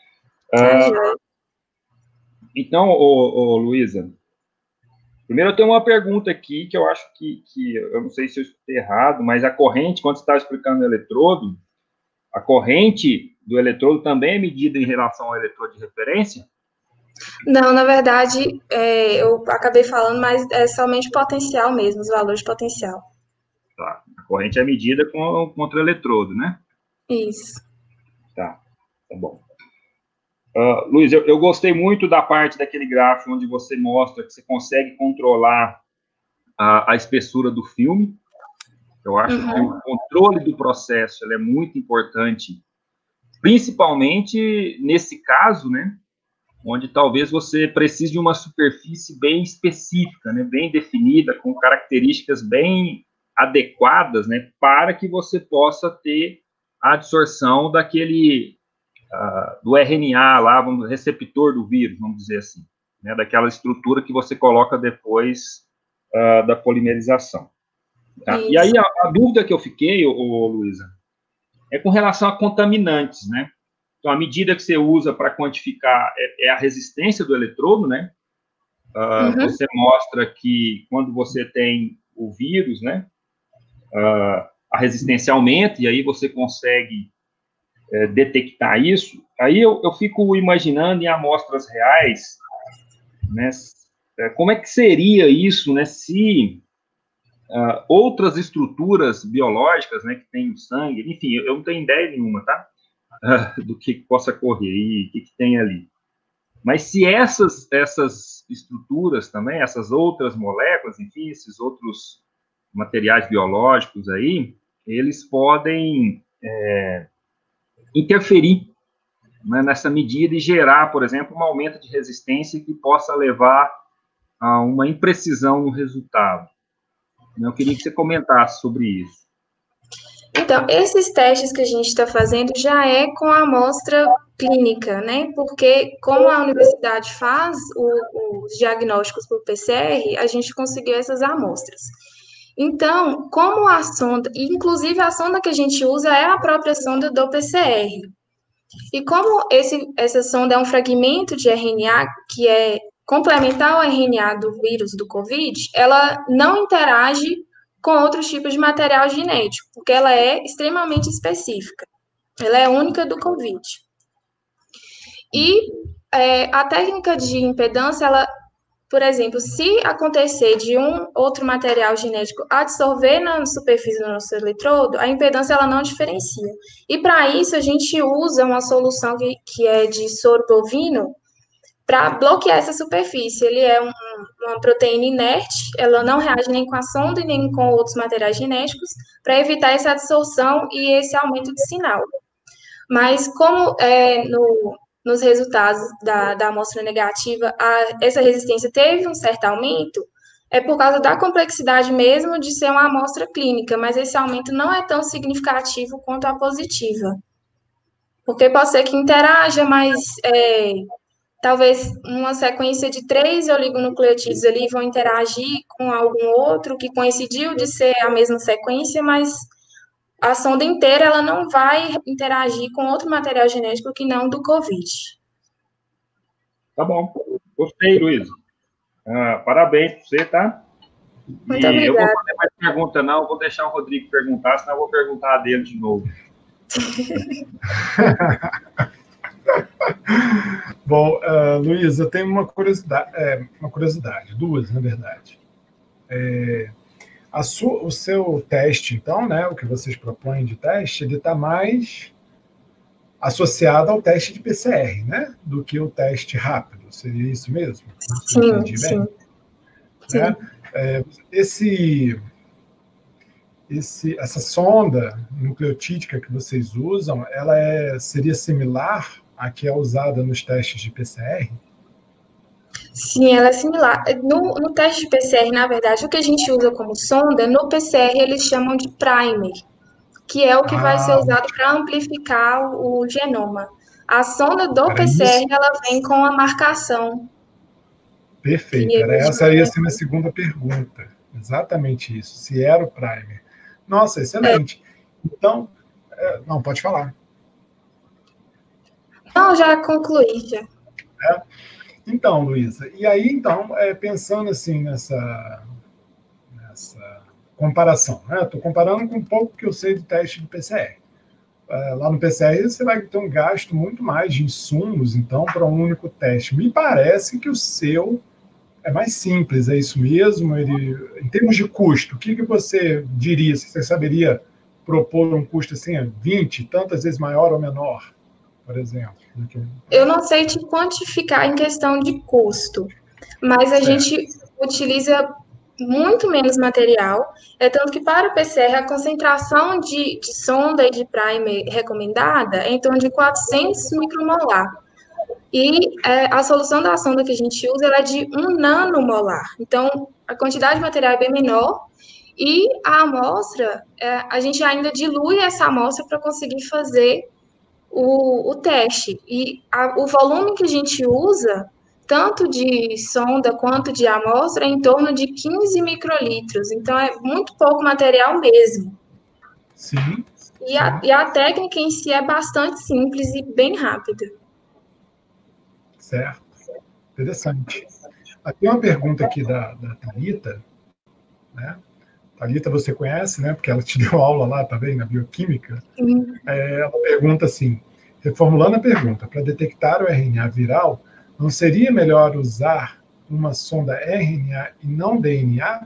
Uh, então, ô, ô, Luísa, primeiro eu tenho uma pergunta aqui que eu acho que, que, eu não sei se eu escutei errado, mas a corrente, quando você estava explicando o eletrodo, a corrente do eletrodo também é medida em relação ao eletrodo de referência? Não, na verdade, é, eu acabei falando, mas é somente potencial mesmo, os valores de potencial. Tá. A corrente é medida com, contra o eletrodo, né? Isso. Tá, tá bom. Uh, Luiz, eu, eu gostei muito da parte daquele gráfico onde você mostra que você consegue controlar a, a espessura do filme. Eu acho uhum. que o controle do processo ele é muito importante, principalmente nesse caso, né? Onde talvez você precise de uma superfície bem específica, né, bem definida, com características bem adequadas, né, para que você possa ter a absorção daquele, uh, do R N A lá, vamos, receptor do vírus, vamos dizer assim, né, daquela estrutura que você coloca depois uh, da polimerização. Tá? E aí, a, a dúvida que eu fiquei, ô, ô, Luísa, é com relação a contaminantes, né? Então, a medida que você usa para quantificar é, é a resistência do eletrodo, né? Uh, uhum. Você mostra que quando você tem o vírus, né? Uh, a resistência aumenta e aí você consegue é, detectar isso. Aí eu, eu fico imaginando em amostras reais, né? Como é que seria isso, né? Se uh, outras estruturas biológicas, né? Que tem o sangue, enfim, eu, eu não tenho ideia nenhuma, tá? do que possa correr e o que, que tem ali. Mas se essas, essas estruturas também, essas outras moléculas, enfim, esses outros materiais biológicos aí, eles podem é, interferir, né, nessa medida e gerar, por exemplo, um aumento de resistência que possa levar a uma imprecisão no resultado. Eu queria que você comentasse sobre isso. Então, esses testes que a gente está fazendo já é com a amostra clínica, né? Porque como a universidade faz o, os diagnósticos por P C R, a gente conseguiu essas amostras. Então, como a sonda, inclusive a sonda que a gente usa é a própria sonda do P C R. E como esse, essa sonda é um fragmento de R N A que é complementar ao R N A do vírus do Covid, ela não interage com outros tipos de material genético, porque ela é extremamente específica. Ela é única do Covid. E é, a técnica de impedância, ela, por exemplo, se acontecer de um outro material genético absorver na superfície do nosso eletrodo, a impedância ela não diferencia. E para isso a gente usa uma solução que, que é de soro bovino para bloquear essa superfície. Ele é um, uma proteína inerte, ela não reage nem com a sonda e nem com outros materiais genéticos, para evitar essa absorção e esse aumento de sinal. Mas como é, no, nos resultados da, da amostra negativa, a, essa resistência teve um certo aumento, é por causa da complexidade mesmo de ser uma amostra clínica, mas esse aumento não é tão significativo quanto a positiva. Porque pode ser que interaja, mas é, talvez uma sequência de três oligonucleotídeos ali vão interagir com algum outro que coincidiu de ser a mesma sequência, mas a sonda inteira ela não vai interagir com outro material genético que não do Covid. Tá bom. Gostei, Luiz. Ah, parabéns para você, tá? Muito e obrigada. Eu vou fazer mais pergunta, não. Vou deixar o Rodrigo perguntar, senão eu vou perguntar a dele de novo. Bom, uh, Luiz, eu tenho uma curiosidade, é, uma curiosidade, duas, na verdade. É, a sua, o seu teste, então, né, o que vocês propõem de teste, ele está mais associado ao teste de P C R, né, do que o teste rápido. Seria isso mesmo? Sim, sim. Né? sim. É, esse, esse, essa sonda nucleotídica que vocês usam, ela é, seria similar à que é usada nos testes de P C R? Sim, ela é similar. No, no teste de P C R, na verdade, o que a gente usa como sonda, no P C R eles chamam de primer, que é o que ah, vai ser usado para amplificar o, o genoma. A sonda do P C R, isso? Ela vem com a marcação. Perfeito, era essa ia ser minha segunda pergunta. Exatamente isso, se era o primer. Nossa, excelente. É. Então, não, pode falar. Não, já concluí, já. É. Então, Luísa, e aí, então, é, pensando assim nessa, nessa comparação, né? Estou comparando com um pouco que eu sei do teste de P C R. É, lá no P C R você vai ter um gasto muito mais de insumos, então, para um único teste. Me parece que o seu é mais simples, é isso mesmo? Ele, em termos de custo, o que, que você diria? Se você saberia propor um custo assim, vinte, tantas vezes maior ou menor, por exemplo? Eu não sei te quantificar em questão de custo, mas a certo. gente utiliza muito menos material, é tanto que para o P C R a concentração de, de sonda e de primer recomendada é em torno de quatrocentos micromolar. E é, a solução da sonda que a gente usa ela é de um nanomolar. Então, a quantidade de material é bem menor e a amostra, é, a gente ainda dilui essa amostra para conseguir fazer o, o teste. E a, o volume que a gente usa, tanto de sonda quanto de amostra, é em torno de quinze microlitros. Então, é muito pouco material mesmo. Sim. E a, e a técnica em si é bastante simples e bem rápida. Certo. Interessante. Tem uma pergunta aqui da, da Thalita, né? Thalita você conhece, né? Porque ela te deu aula lá também na bioquímica. Sim. É, ela pergunta assim, reformulando a pergunta, para detectar o R N A viral, não seria melhor usar uma sonda R N A e não D N A?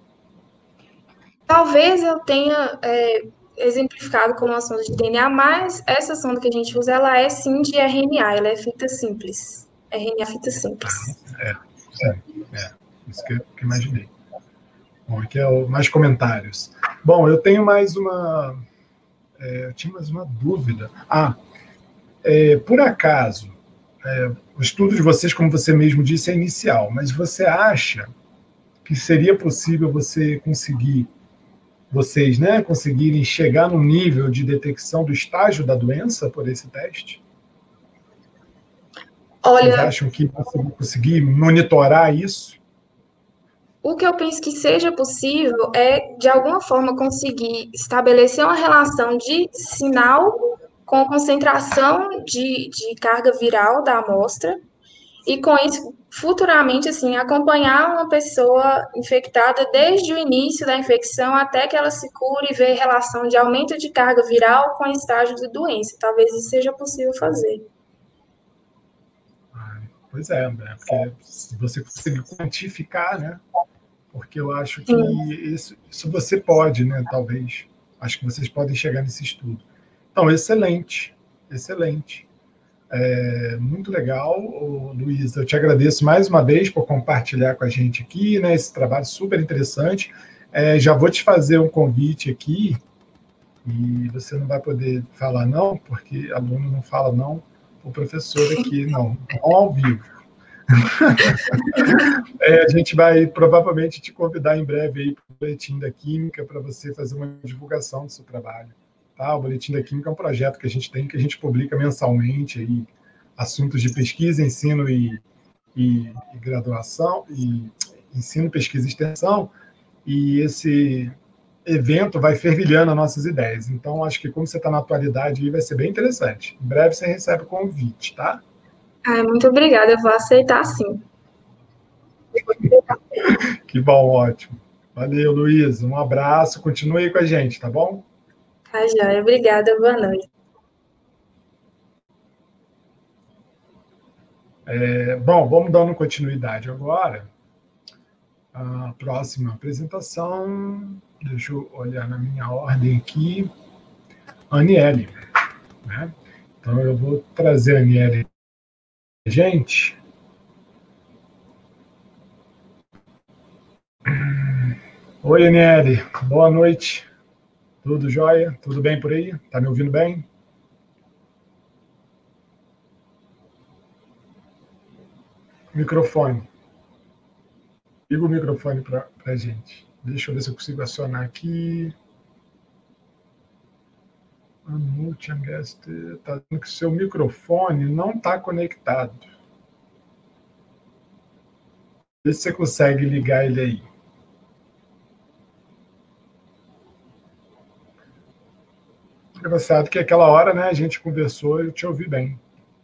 Talvez eu tenha é, exemplificado como uma sonda de D N A, mas essa sonda que a gente usa, ela é sim de R N A, ela é fita simples. R N A fita simples. É, sim, é. Isso que eu que imaginei. Bom, aqui é o, mais comentários. Bom, eu tenho mais uma... É, eu tinha mais uma dúvida. Ah, é, por acaso, é, o estudo de vocês, como você mesmo disse, é inicial, mas você acha que seria possível você conseguir, vocês, né, conseguirem chegar no nível de detecção do estágio da doença por esse teste? Olha, vocês acham que você vai conseguir monitorar isso? O que eu penso que seja possível é, de alguma forma, conseguir estabelecer uma relação de sinal com concentração de, de carga viral da amostra, e com isso futuramente, assim, acompanhar uma pessoa infectada desde o início da infecção até que ela se cure e ver relação de aumento de carga viral com estágio de doença. Talvez isso seja possível fazer. Ah, pois é, né? Porque se você conseguir quantificar, né? Porque eu acho que isso, isso você pode, né? Talvez. Acho que vocês podem chegar nesse estudo. Então, excelente, excelente. É, muito legal, Luiz. Eu te agradeço mais uma vez por compartilhar com a gente aqui, né? Esse trabalho super interessante. É, já vou te fazer um convite aqui, e você não vai poder falar não, porque aluno não fala não, o professor aqui, não, não ao vivo. É, a gente vai provavelmente te convidar em breve aí para o Boletim da Química para você fazer uma divulgação do seu trabalho. Tá? O Boletim da Química é um projeto que a gente tem, que a gente publica mensalmente aí, assuntos de pesquisa, ensino e, e, e graduação, e ensino, pesquisa e extensão, e esse evento vai fervilhando as nossas ideias. Então, acho que como você está na atualidade, aí vai ser bem interessante. Em breve você recebe o convite, tá? Ah, muito obrigada, eu vou aceitar sim. Que bom, ótimo. Valeu, Luiz. Um abraço. Continue aí com a gente, tá bom? Tá, joia. Obrigada, boa noite. É, bom, vamos dando continuidade agora. A próxima apresentação, deixa eu olhar na minha ordem aqui, Aniele. Né? Então, eu vou trazer a Aniele. Gente. Oi, Aniele. Boa noite. Tudo jóia? Tudo bem por aí? Tá me ouvindo bem? Microfone. Liga o microfone para a gente. Deixa eu ver se eu consigo acionar aqui. Unmute and guest. Está dizendo que o seu microfone não está conectado. Vê se você consegue ligar ele aí. Engraçado que aquela hora, né, a gente conversou e eu te ouvi bem.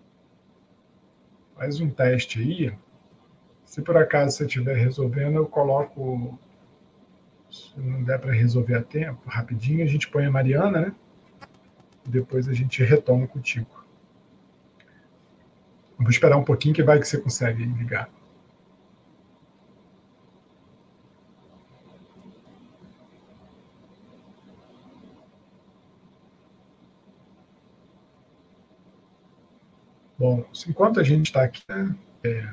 Faz um teste aí. Se por acaso você estiver resolvendo, eu coloco. Se não der para resolver a tempo, rapidinho, a gente põe a Mariana, né? E depois a gente retoma contigo. Vou esperar um pouquinho que vai que você consegue ligar. Bom, enquanto a gente está aqui, né, é,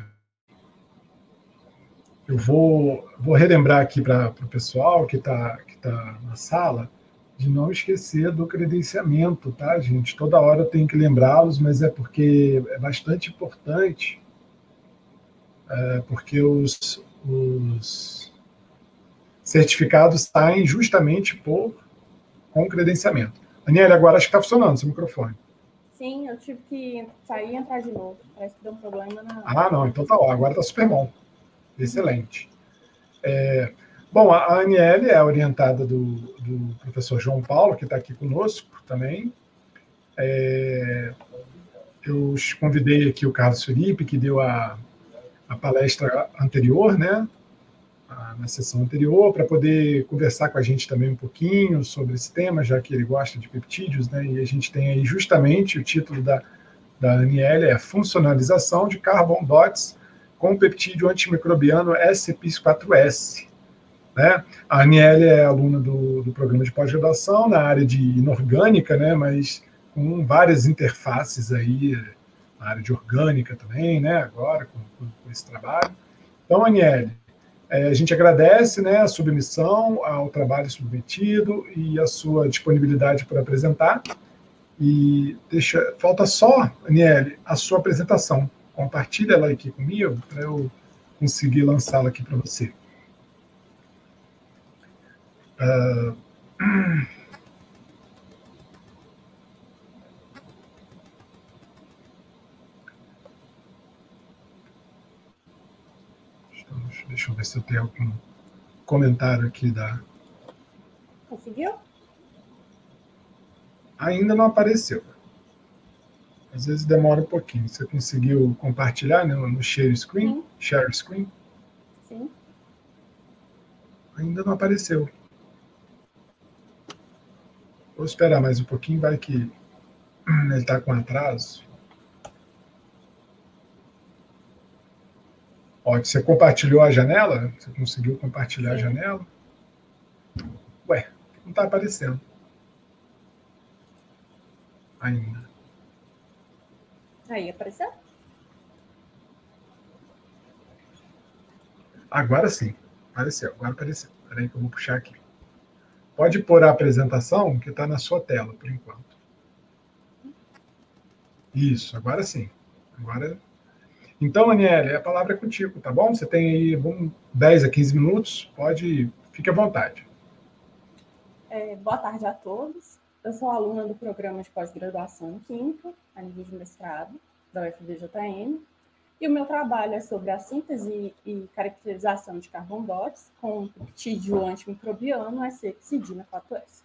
eu vou, vou relembrar aqui para o pessoal que está que tá na sala de não esquecer do credenciamento, tá, gente? Toda hora eu tenho que lembrá-los, mas é porque é bastante importante, é, porque os, os certificados saem justamente por, com credenciamento. Aniele, agora acho que está funcionando seu microfone. Sim, eu tive que sair e entrar de novo. Parece que deu um problema na... Ah, não, então tá ó, agora está super bom. Excelente. É, bom, a Aniele é orientada do, do professor João Paulo, que está aqui conosco também. É, eu convidei aqui o Carlos Felipe, que deu a, a palestra anterior, né, a, na sessão anterior, para poder conversar com a gente também um pouquinho sobre esse tema, já que ele gosta de peptídeos, né, e a gente tem aí justamente o título da, da Aniele, é Funcionalização de Carbon Dots com o peptídeo antimicrobiano S P I S quatro S. Né? A Aniele é aluna do, do programa de pós-graduação na área de inorgânica, né? Mas com várias interfaces aí, na área de orgânica também, né? Agora, com, com, com esse trabalho. Então, Aniele, é, a gente agradece, né, a submissão ao trabalho submetido e a sua disponibilidade para apresentar. E deixa, falta só, Aniele, a sua apresentação. Compartilha ela aqui comigo para eu conseguir lançá-la aqui para você. Uh... Deixa eu ver se eu tenho algum comentário aqui da... Conseguiu? Ainda não apareceu. Às vezes demora um pouquinho. Você conseguiu compartilhar, né, no share screen? Sim. Share screen? Sim. Ainda não apareceu. Vou esperar mais um pouquinho, vai que ele está com atraso. Ó, você compartilhou a janela? Você conseguiu compartilhar Sim. a janela? Ué, não está aparecendo. Ainda. Aí, apareceu? Agora sim. Apareceu, agora apareceu. Espera aí que eu vou puxar aqui. Pode pôr a apresentação que está na sua tela, por enquanto. Isso, agora sim. Agora... Então, Aniele, a palavra é contigo, tá bom? Você tem aí bom, dez a quinze minutos, pode... Fique à vontade. É, boa tarde a todos. Eu sou aluna do programa de pós-graduação em Química, a nível de mestrado, da U F V J M, e o meu trabalho é sobre a síntese e caracterização de carbon dots com peptídeo antimicrobiano S-epsidina quatro S.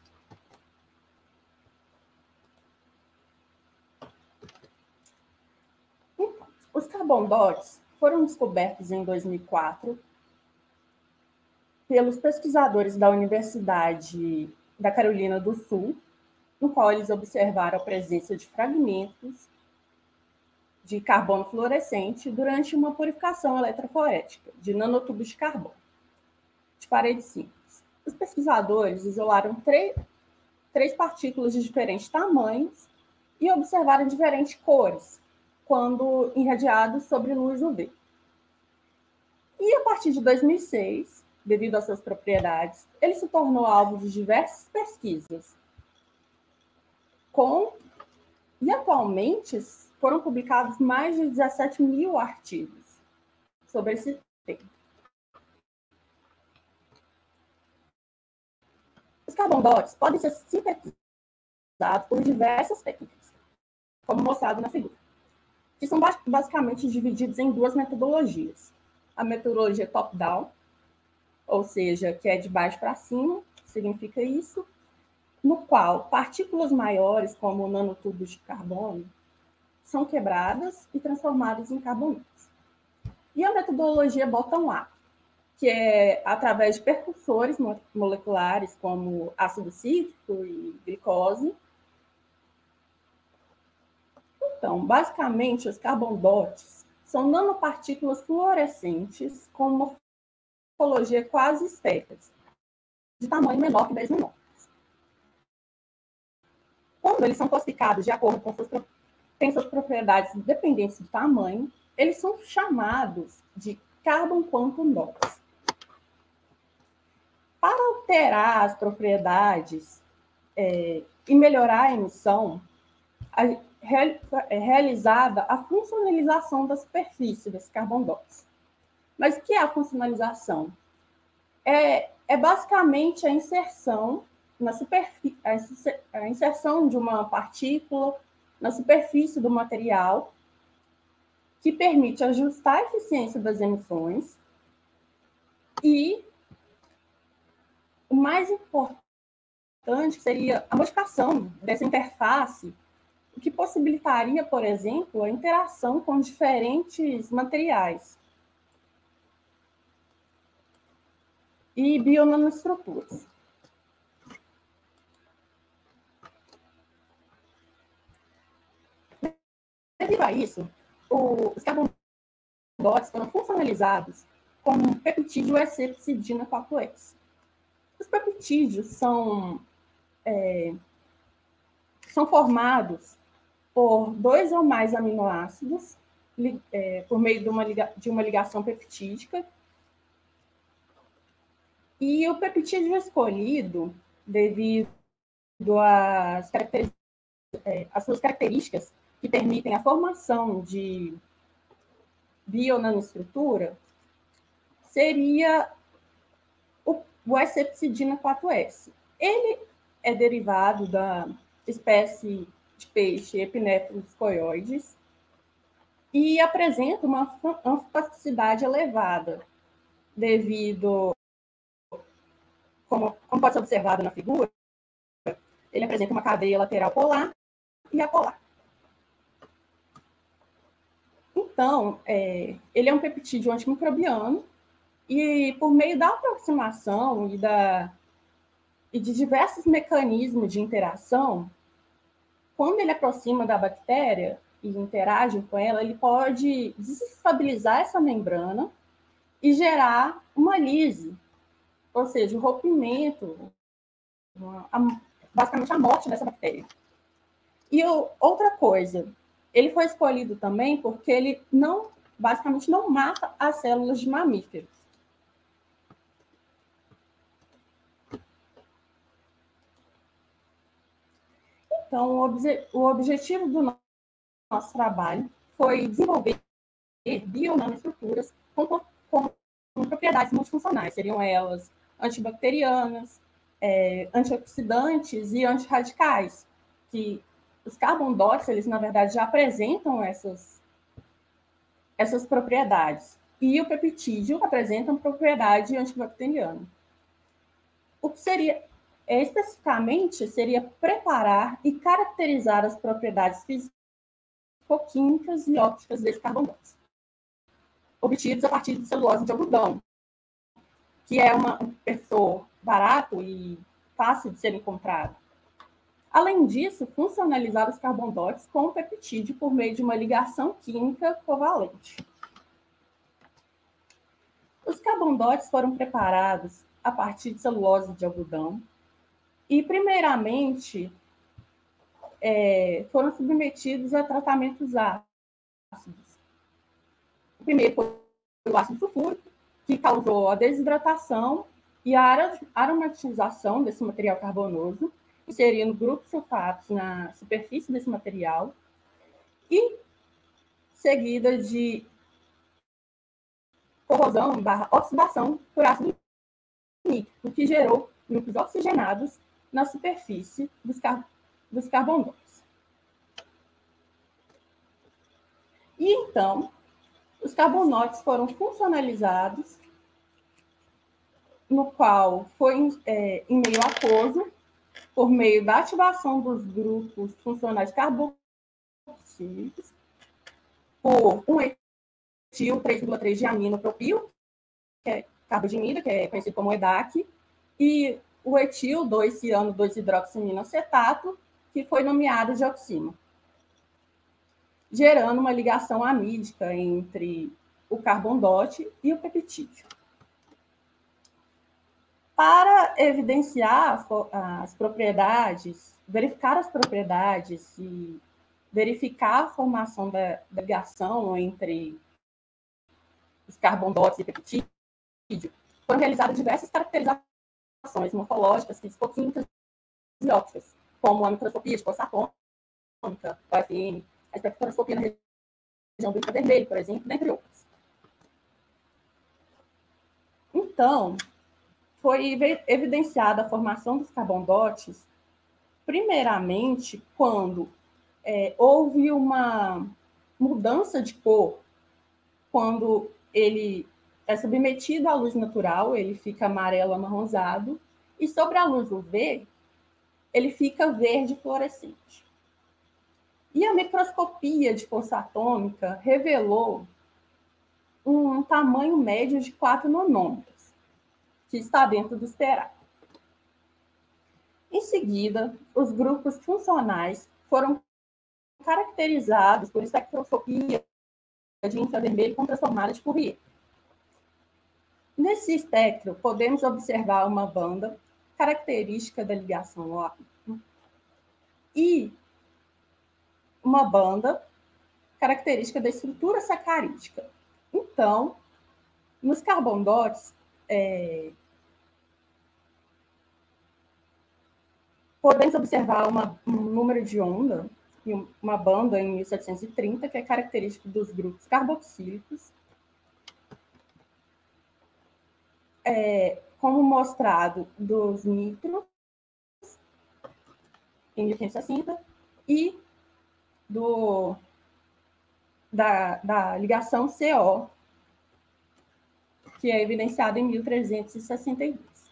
Então, os carbon dots foram descobertos em dois mil e quatro pelos pesquisadores da Universidade da Carolina do Sul, no qual eles observaram a presença de fragmentos de carbono fluorescente durante uma purificação eletroforética de nanotubos de carbono de parede simples. Os pesquisadores isolaram três, três partículas de diferentes tamanhos e observaram diferentes cores quando irradiados sobre luz U V. E a partir de dois mil e seis, devido às suas propriedades, ele se tornou alvo de diversas pesquisas. Com, e atualmente foram publicados mais de dezessete mil artigos sobre esse tema. Os carbon dots podem ser sintetizados por diversas técnicas, como mostrado na figura, que são basicamente divididos em duas metodologias. A metodologia top-down, ou seja, que é de baixo para cima, significa isso, no qual partículas maiores, como nanotubos de carbono, são quebradas e transformadas em carbonetos. E a metodologia bottom-up, que é através de percussores moleculares, como ácido cítrico e glicose. Então, basicamente, os carbon dots são nanopartículas fluorescentes com morfologia quase esférica, de tamanho menor que dez menores. Quando eles são classificados de acordo com suas, têm suas propriedades dependentes do tamanho, eles são chamados de carbon quantum dots. Para alterar as propriedades é, e melhorar a emissão, a, é realizada a funcionalização da superfície desses carbon dots. Mas o que é a funcionalização? É, é basicamente a inserção na superfície, a inserção de uma partícula na superfície do material que permite ajustar a eficiência das emissões e o mais importante seria a modificação dessa interface, o que possibilitaria, por exemplo, a interação com diferentes materiais e bionanoestruturas. Devido a isso, os carbon dots foram funcionalizados como peptídeo S-epsidina quatro S. Os peptídeos são, é, são formados por dois ou mais aminoácidos é, por meio de uma, liga, de uma ligação peptídica. E o peptídeo escolhido, devido às, é, às suas características que permitem a formação de bionanoestrutura, seria o, o S-epsidina quatro S. Ele é derivado da espécie de peixe Epinephros coioides e apresenta uma anfiplasticidade elevada, devido, como, como pode ser observado na figura, ele apresenta uma cadeia lateral polar e apolar. Então, é, ele é um peptídeo antimicrobiano e, por meio da aproximação e, da, e de diversos mecanismos de interação, quando ele aproxima da bactéria e interage com ela, ele pode desestabilizar essa membrana e gerar uma lise, ou seja, o rompimento, uma, a, basicamente a morte dessa bactéria. E o, outra coisa, ele foi escolhido também porque ele não, basicamente não mata as células de mamíferos. Então, o, obje, o objetivo do no, nosso trabalho foi desenvolver bionanoestruturas com, com, com propriedades multifuncionais, seriam elas antibacterianas, é, antioxidantes e antirradicais, que os carbon dots, eles, na verdade, já apresentam essas, essas propriedades. E o peptídeo apresenta uma propriedade antibacteriana. O que seria, especificamente, seria preparar e caracterizar as propriedades físico-químicas e ópticas desses carbon dots, obtidos a partir de celulose de algodão, que é uma, um precursor barato e fácil de ser encontrado. Além disso, funcionalizar os carbon dots com o peptídeo por meio de uma ligação química covalente. Os carbon dots foram preparados a partir de celulose de algodão e, primeiramente, é, foram submetidos a tratamentos ácidos. O primeiro foi o ácido sulfúrico, que causou a desidratação e a aromatização desse material carbonoso, inserindo grupos sulfatos na superfície desse material, e seguida de corrosão barra oxidação por ácido nítrico, que gerou grupos oxigenados na superfície dos, car dos carbon dots. E então, os carbon dots foram funcionalizados, no qual foi é, em meio aquoso, por meio da ativação dos grupos funcionais carboxílicos, por um etil três vírgula três de aminopropil, que é carbodimida, que é conhecido como E D A C, e o etil dois ciano dois hidroxiaminoacetato, que foi nomeado de oxima, gerando uma ligação amídica entre o carbon dot e o peptídeo. Para evidenciar as propriedades, verificar as propriedades e verificar a formação da, da ligação entre os carbon dots e peptídeo, foram realizadas diversas caracterizações morfológicas, físico-químicas e ópticas, como a microscopia de força atômica, o F M, a espectroscopia na região do infravermelho, por exemplo, dentre outras. Então, foi evidenciada a formação dos carbon dots, primeiramente, quando é, houve uma mudança de cor, quando ele é submetido à luz natural, ele fica amarelo amarronzado, e sobre a luz U V, ele fica verde fluorescente. E a microscopia de força atômica revelou um tamanho médio de quatro nanômetros, que está dentro do esperado. Em seguida, os grupos funcionais foram caracterizados por espectroscopia de infravermelho com transformada de Fourier. Nesse espectro, podemos observar uma banda característica da ligação óptica e uma banda característica da estrutura sacarídica. Então, nos carbon dots, É, podemos observar uma, um número de onda, uma banda em mil setecentos e trinta, que é característico dos grupos carboxílicos, é, como mostrado dos nitros, em mil quinhentos e sessenta, e do, da, da ligação C O, que é evidenciado em mil trezentos e sessenta e dois.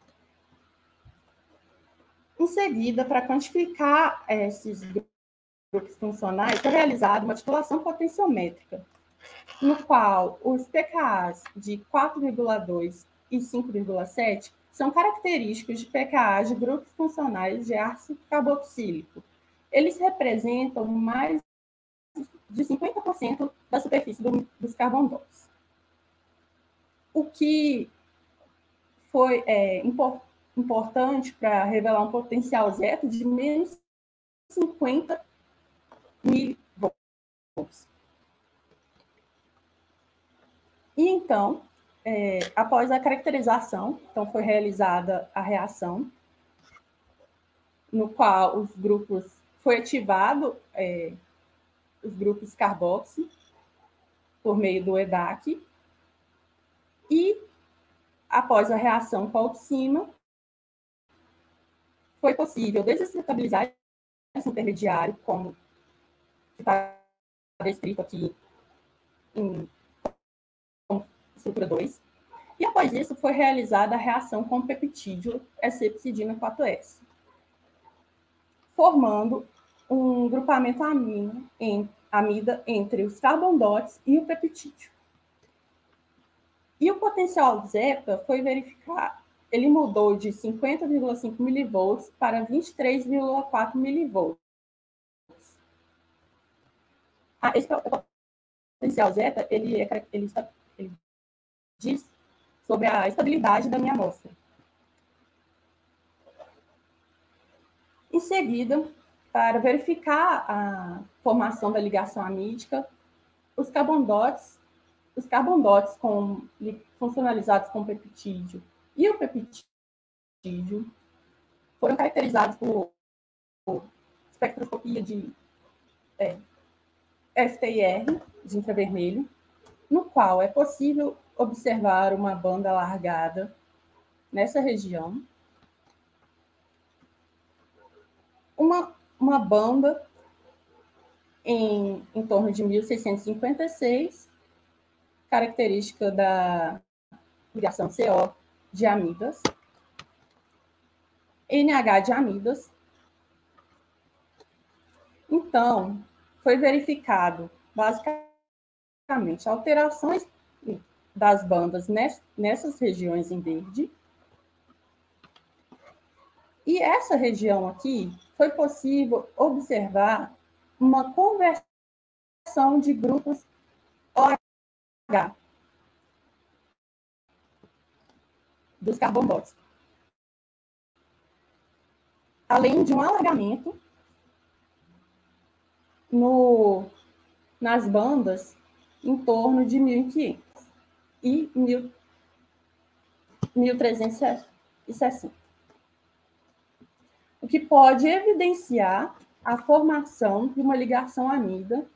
Em seguida, para quantificar esses grupos funcionais, foi realizada uma titulação potenciométrica, no qual os P K As de quatro vírgula dois e cinco vírgula sete são característicos de P K As de grupos funcionais de ácido carboxílico. Eles representam mais de cinquenta por cento da superfície do, dos carbondotes. O que foi é, impor, importante para revelar um potencial zeta de menos cinquenta milivolts. E então, é, após a caracterização, então foi realizada a reação, no qual os grupos, foi ativado é, os grupos carboxy por meio do E D A C, e após a reação com a oxima, foi possível desestabilizar esse intermediário, como está descrito aqui em estrutura dois, e após isso foi realizada a reação com o peptídeo S-epsidina quatro S, formando um grupamento amino em, amida entre os carbondotes e o peptídeo. E o potencial zeta foi verificado, ele mudou de cinquenta vírgula cinco milivolts para vinte e três vírgula quatro milivolts. Ah, esse potencial zeta, ele, é, ele, está, ele diz sobre a estabilidade da minha amostra. Em seguida, para verificar a formação da ligação amídica, os carbondotes, os carbondotes com, funcionalizados com peptídeo e o peptídeo foram caracterizados por, por espectroscopia de é, F T I R, de infravermelho, no qual é possível observar uma banda alargada nessa região, uma, uma banda em, em torno de mil seiscentos e cinquenta e seis, característica da ligação C O de amidas, N H de amidas. Então, foi verificado, basicamente, alterações das bandas nessas regiões em verde. E essa região aqui, foi possível observar uma conversão de grupos O H dos carbondotes, além de um alargamento no, nas bandas em torno de mil e quinhentos e mil trezentos e sessenta, o que pode evidenciar a formação de uma ligação amida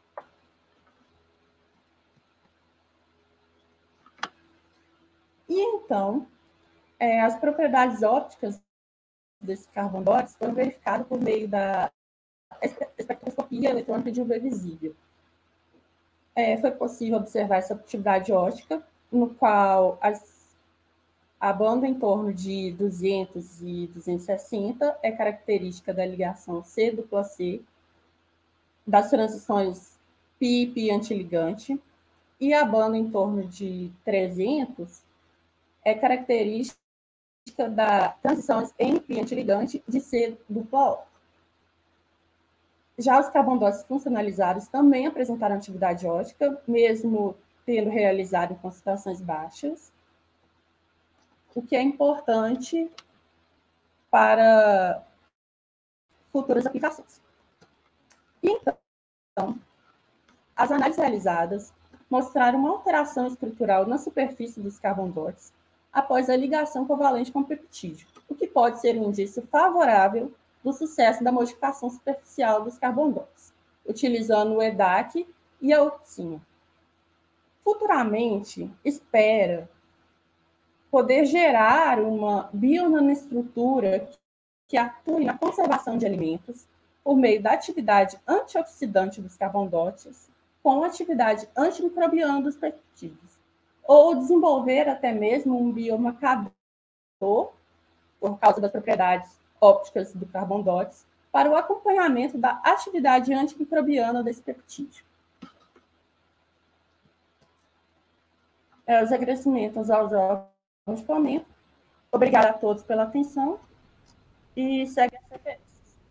e então é, as propriedades ópticas desses carbondotes foram verificadas por meio da espectroscopia eletrônica de U V visível. É, foi possível observar essa atividade óptica, no qual as, a banda em torno de duzentos e duzentos e sessenta é característica da ligação C dupla C, das transições P I P antiligante, e a banda em torno de trezentos é característica da transições N P antiligante de C dupla O. Já os carbondotes funcionalizados também apresentaram atividade óptica, mesmo tendo realizado em concentrações baixas, o que é importante para futuras aplicações. Então, as análises realizadas mostraram uma alteração estrutural na superfície dos carbondotes após a ligação covalente com o peptídeo, o que pode ser um indício favorável do sucesso da modificação superficial dos carbondotes, utilizando o E D A C e a oxima. Futuramente, espera poder gerar uma bionanoestrutura que atue na conservação de alimentos por meio da atividade antioxidante dos carbondotes com atividade antimicrobiana dos peptídeos, ou desenvolver até mesmo um biomarcador, por causa das propriedades ópticas do carbondotes, para o acompanhamento da atividade antimicrobiana desse peptídeo. É, os agradecimentos aos órgãos de fomento. Obrigada a todos pela atenção e segue as referências.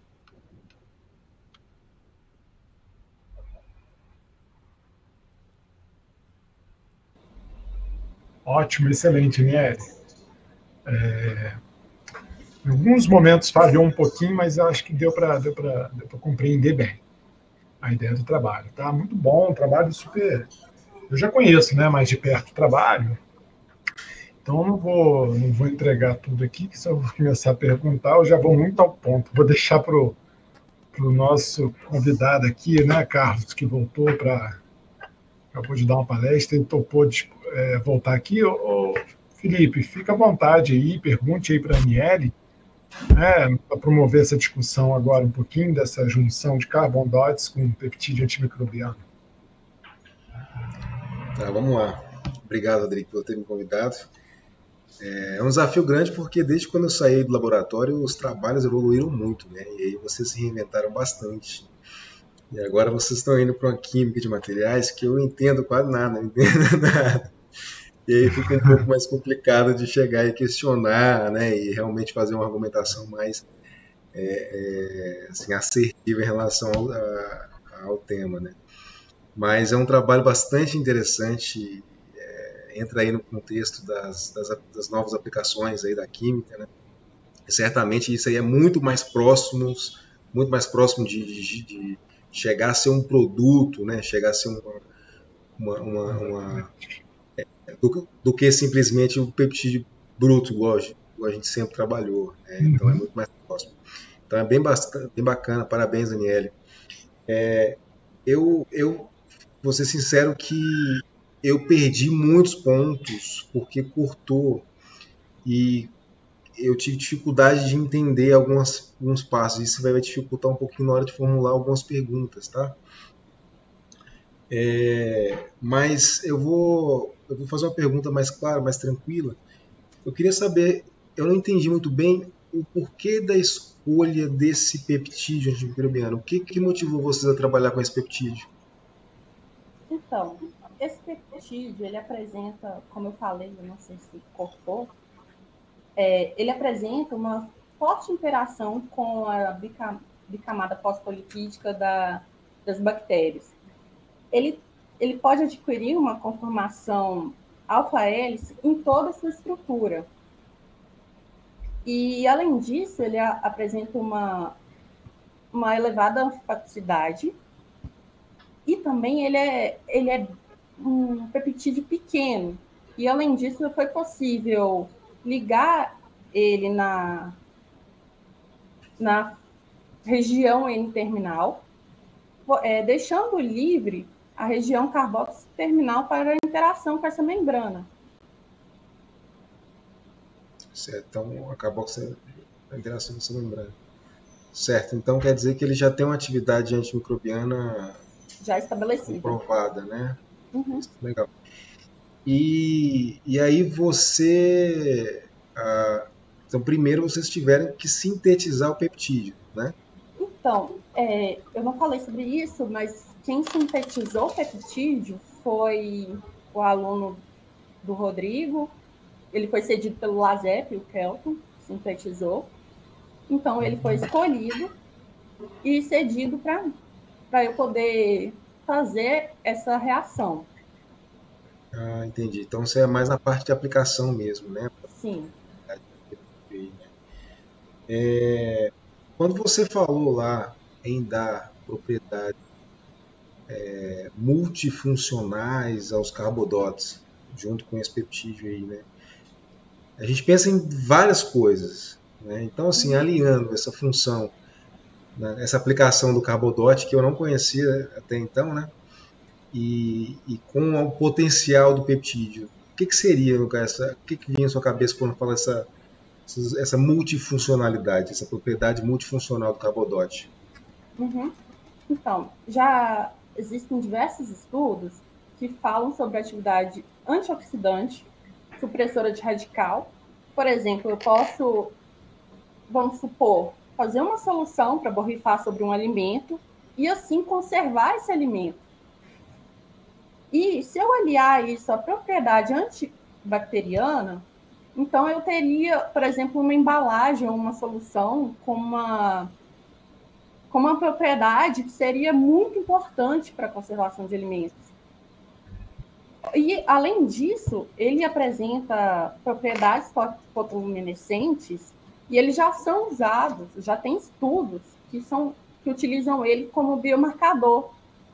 Ótimo, excelente, Niele. É, em alguns momentos falhou um pouquinho, mas eu acho que deu para deu para deu para compreender bem a ideia do trabalho. Tá muito bom, um trabalho super. Eu já conheço, né, mais de perto o trabalho. Então, não vou, não vou entregar tudo aqui, que se eu começar a perguntar, eu já vou muito ao ponto. Vou deixar para o nosso convidado aqui, né, Carlos, que voltou para... Acabou de dar uma palestra e topou de é, voltar aqui. Ô, ô, Felipe, fica à vontade aí, pergunte aí para a Aniele, né, para promover essa discussão agora um pouquinho, dessa junção de carbon dots com peptídeo antimicrobiano. Tá, vamos lá. Obrigado, Rodrigo, por ter me convidado. É um desafio grande porque desde quando eu saí do laboratório os trabalhos evoluíram muito, né? E aí vocês se reinventaram bastante. E agora vocês estão indo para uma química de materiais que eu não entendo quase nada, não entendo nada. E aí fica um pouco mais complicado de chegar e questionar, né? E realmente fazer uma argumentação mais é, é, assim, assertiva em relação ao, a, ao tema, né? Mas é um trabalho bastante interessante. Entra aí no contexto das, das, das novas aplicações aí da química, né? Certamente isso aí é muito mais próximo, muito mais próximo de, de, de chegar a ser um produto, né? Chegar a ser uma, uma, uma, uma é, do, do que simplesmente o peptídeo bruto, igual, igual a gente sempre trabalhou, né? Então é muito mais próximo. Então é bem, bastante, bem bacana, parabéns, Aniele. É, eu, eu vou ser sincero que eu perdi muitos pontos porque cortou e eu tive dificuldade de entender algumas, alguns passos. Isso vai dificultar um pouquinho na hora de formular algumas perguntas, tá? É, mas eu vou, eu vou fazer uma pergunta mais clara, mais tranquila. Eu queria saber, eu não entendi muito bem o porquê da escolha desse peptídeo antimicrobiano. O que, que motivou vocês a trabalhar com esse peptídeo? Então, esse peptídeo, ele apresenta, como eu falei, eu não sei se cortou, é, ele apresenta uma forte interação com a bicam, bicamada fosfolipídica da, das bactérias. Ele, ele pode adquirir uma conformação alfa-hélice em toda a sua estrutura. E, além disso, ele a, apresenta uma, uma elevada anfipaticidade e também ele é, ele é um peptídeo pequeno. E, além disso, foi possível ligar ele na, na região N-terminal, é, deixando livre a região carboxy-terminal para a interação com essa membrana. Certo, então acabou com a interação com essa membrana. Certo, então quer dizer que ele já tem uma atividade antimicrobiana já estabelecida, comprovada, né? Uhum. Legal. E, e aí você... Ah, então, primeiro vocês tiveram que sintetizar o peptídeo, né? Então, é, eu não falei sobre isso, mas quem sintetizou o peptídeo foi o aluno do Rodrigo. Ele foi cedido pelo Lazep, o Kelton, sintetizou. Então, ele foi escolhido e cedido para eu poder fazer essa reação. Ah, entendi. Então, você é mais na parte de aplicação mesmo, né? Sim. É, quando você falou lá em dar propriedades é, multifuncionais aos carbodotes, junto com esse peptídeo aí, né? A gente pensa em várias coisas, né? Então, assim, alinhando essa função, né, essa aplicação do carbodote, que eu não conhecia até então, né? E, e com o potencial do peptídeo, o que, que seria, no caso, essa, o que, que vinha na sua cabeça quando fala essa, essa multifuncionalidade, essa propriedade multifuncional do carbodote? Uhum. Então, já existem diversos estudos que falam sobre a atividade antioxidante, supressora de radical. Por exemplo, eu posso, vamos supor, fazer uma solução para borrifar sobre um alimento e, assim, conservar esse alimento. E se eu aliar isso à propriedade antibacteriana, então eu teria, por exemplo, uma embalagem ou uma solução com uma, com uma propriedade que seria muito importante para a conservação de alimentos. E, além disso, ele apresenta propriedades fotoluminescentes e eles já são usados, já tem estudos que, são, que utilizam ele como biomarcador.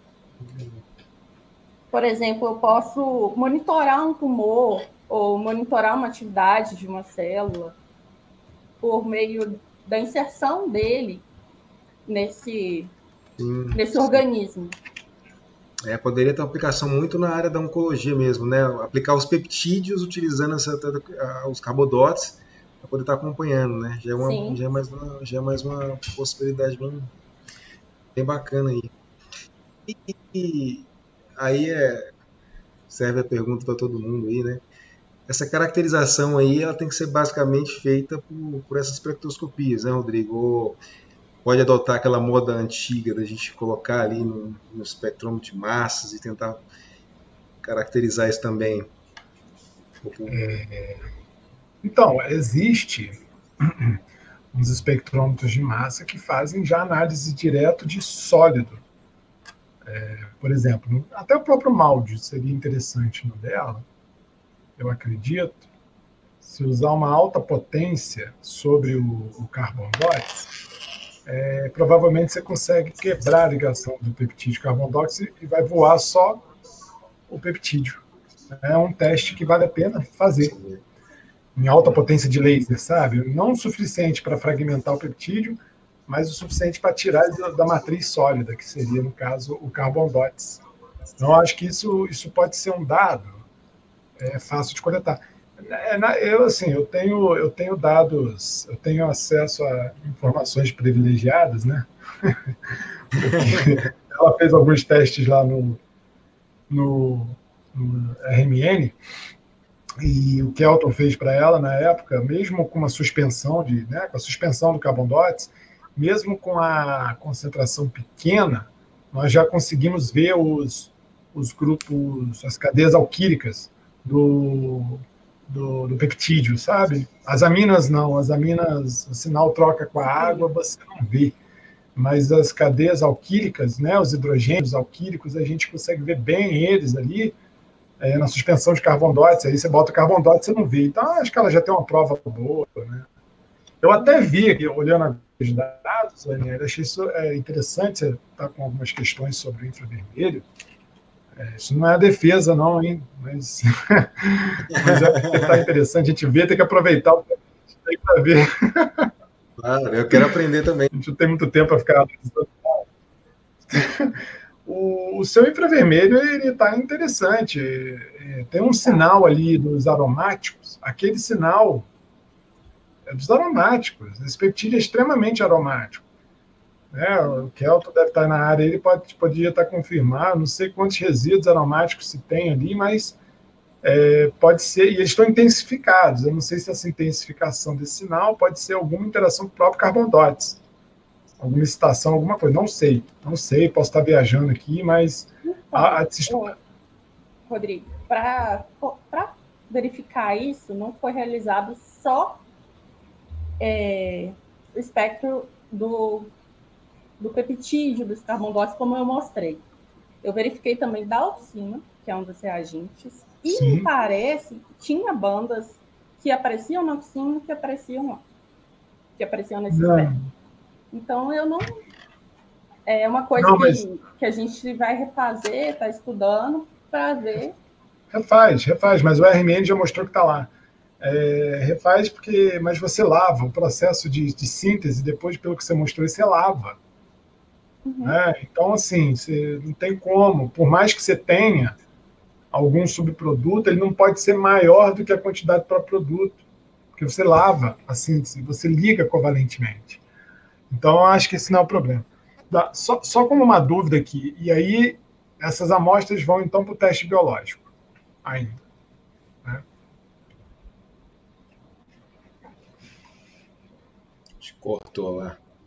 Por exemplo, eu posso monitorar um tumor ou monitorar uma atividade de uma célula por meio da inserção dele nesse, Sim, nesse sim. organismo. É, poderia ter uma aplicação muito na área da oncologia mesmo, né? Aplicar os peptídeos utilizando essa, os carbodotes para poder estar acompanhando, né? Já é, uma, já é, mais, uma, já é mais uma possibilidade bem, bem bacana aí. E, e aí é, serve a pergunta para todo mundo aí, né? Essa caracterização aí, ela tem que ser basicamente feita por, por essas espectroscopias, né, Rodrigo? Ou pode adotar aquela moda antiga da gente colocar ali no, no espectrômetro de massas e tentar caracterizar isso também? É, então, existe uns espectrômetros de massa que fazem já análise direto de sólido. É, por exemplo, até o próprio MALDI seria interessante no dela, eu acredito, se usar uma alta potência sobre o, o Carbon Dots, é, provavelmente você consegue quebrar a ligação do peptídeo Carbon Dots e vai voar só o peptídeo. É um teste que vale a pena fazer em alta potência de laser, sabe? Não o suficiente para fragmentar o peptídeo, mas o suficiente para tirar da, da matriz sólida, que seria, no caso, o Carbon Dots. Então, eu acho que isso, isso pode ser um dado é, fácil de coletar. Eu, assim, eu tenho, eu tenho dados, eu tenho acesso a informações privilegiadas, né? Ela fez alguns testes lá no, no, no R M N, e o Kelton fez para ela na época, mesmo com uma suspensão de, né, com a suspensão do Carbon Dots, mesmo com a concentração pequena, nós já conseguimos ver os, os grupos, as cadeias alquílicas do, do, do peptídeo, sabe? As aminas não, as aminas, o sinal troca com a água, você não vê. Mas as cadeias alquílicas, né, os hidrogênios alquílicos, a gente consegue ver bem eles ali, é, na suspensão de Carbon Dots. Aí você bota o Carbon Dots, você não vê. Então, acho que ela já tem uma prova boa, né? Eu até vi aqui, olhando os dados, Daniela, achei isso é, interessante, você está com algumas questões sobre o infravermelho. É, isso não é a defesa, não, hein? Mas, mas é tá interessante, a gente vê, tem que aproveitar o tempo para ver. Claro, eu quero aprender também. A gente não tem muito tempo para ficar... O, o seu infravermelho ele está interessante. É, tem um sinal ali dos aromáticos, aquele sinal é dos aromáticos. Esse peptídeo é extremamente aromático. Né? O Kelton deve estar na área, ele pode, podia estar confirmado, não sei quantos resíduos aromáticos se tem ali, mas é, pode ser, e eles estão intensificados. Eu não sei se essa intensificação desse sinal pode ser alguma interação com o próprio Carbon Dots. Alguma excitação, alguma coisa, não sei, não sei, posso estar viajando aqui, mas... Então, a, a... Eu, Rodrigo, para verificar isso, não foi realizado só é, o espectro do, do peptídeo, dos carbodotes, como eu mostrei. Eu verifiquei também da auxina, que é um dos reagentes, e sim, me parece que tinha bandas que apareciam na auxina que apareciam, que apareciam nesse não. espectro. Então, eu não... É uma coisa não, mas... que, que a gente vai refazer, está estudando, para ver... Refaz, refaz, mas o R M N já mostrou que está lá. É, refaz porque... Mas você lava, o processo de, de síntese, depois, pelo que você mostrou, você lava. Uhum. Né? Então, assim, você não tem como. Por mais que você tenha algum subproduto, ele não pode ser maior do que a quantidade do próprio produto. Porque você lava a síntese, você liga covalentemente. Então, eu acho que esse não é o problema. Só, só como uma dúvida aqui, e aí essas amostras vão, então, para o teste biológico ainda. Né? Cortou lá.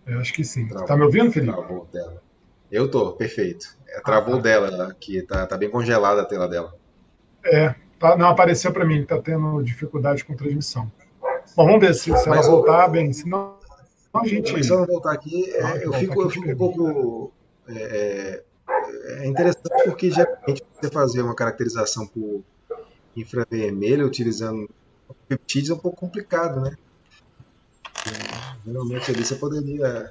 Eu acho que sim. Travou. Tá me ouvindo, Felipe? Travou dela. Eu tô, perfeito. É, travou ah, tá. dela, que tá, tá bem congelada a tela dela. É, tá, não apareceu para mim, tá tendo dificuldade com transmissão. Bom, vamos ver se, se ela voltar bem, senão a gente... Mas se ela voltar aqui, é, eu, fico, eu fico um pouco... É, é interessante porque, geralmente, você fazer uma caracterização por infravermelho utilizando peptídeos é um pouco complicado, né? Geralmente ali você poderia...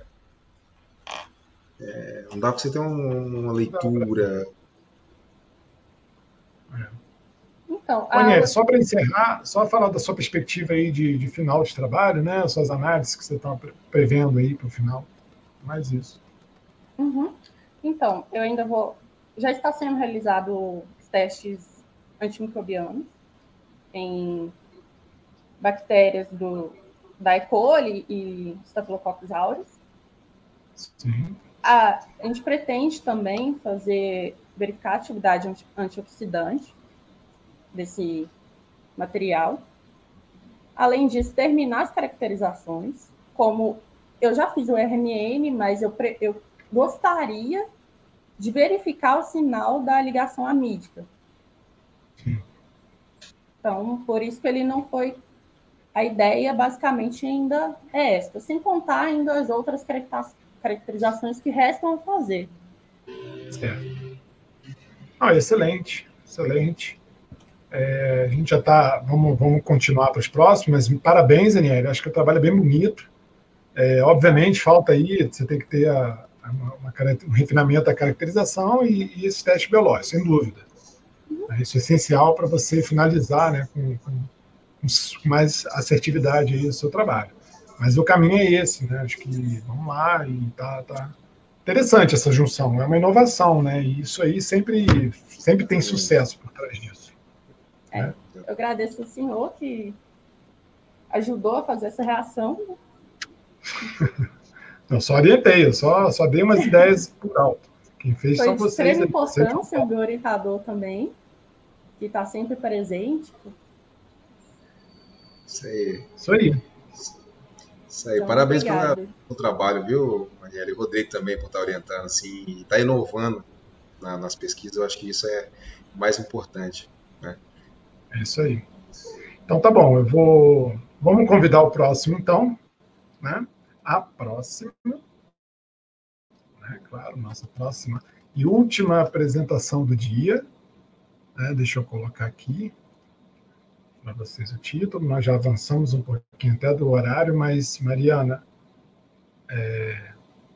É, não dá para você ter um, uma leitura... Então, a... Aniele, só para encerrar, só falar da sua perspectiva aí de, de final de trabalho, né? Suas análises que você está prevendo aí para o final. Mais isso. Uhum. Então, eu ainda vou... Já está sendo realizado os testes antimicrobianos em bactérias do, da E. coli e Staphylococcus aureus. Sim. A, a gente pretende também fazer, verificar a atividade anti, antioxidante desse material. Além disso, terminar as caracterizações, como eu já fiz o R M N, mas eu, eu gostaria de verificar o sinal da ligação amídica. Sim. Então, por isso que ele não foi... A ideia, basicamente, ainda é esta, sem contar ainda as outras caracterizações que restam a fazer. Certo. Ah, excelente, excelente. É, a gente já está... Vamos, vamos continuar para os próximos, mas parabéns, Aniele, acho que o trabalho é bem bonito. É, obviamente, falta aí, você tem que ter a, uma, uma, um refinamento da caracterização e, e esse teste biológico, sem dúvida. Uhum. Isso é essencial para você finalizar, né, com, com, com mais assertividade aí o seu trabalho. Mas o caminho é esse, né? Acho que vamos lá e tá, tá interessante essa junção, é uma inovação, né? E isso aí sempre, sempre tem sucesso por trás disso. É, né? Eu agradeço ao senhor que ajudou a fazer essa reação. Eu só orientei, eu só, só dei umas ideias por alto. Quem fez Foi são vocês. Foi de extrema importância o meu orientador também, que está sempre presente. Isso aí. Isso aí. Isso aí. Então, parabéns pela, pelo trabalho, viu, Aniele? E o Rodrigo também por estar orientando, assim, e estar inovando na, nas pesquisas. Eu acho que isso é o mais importante, né? É isso aí. Então tá bom, eu vou... Vamos convidar o próximo, então, né? A próxima, né, claro, nossa próxima e última apresentação do dia, né, deixa eu colocar aqui para vocês o título, nós já avançamos um pouquinho até do horário, mas, Mariana, é...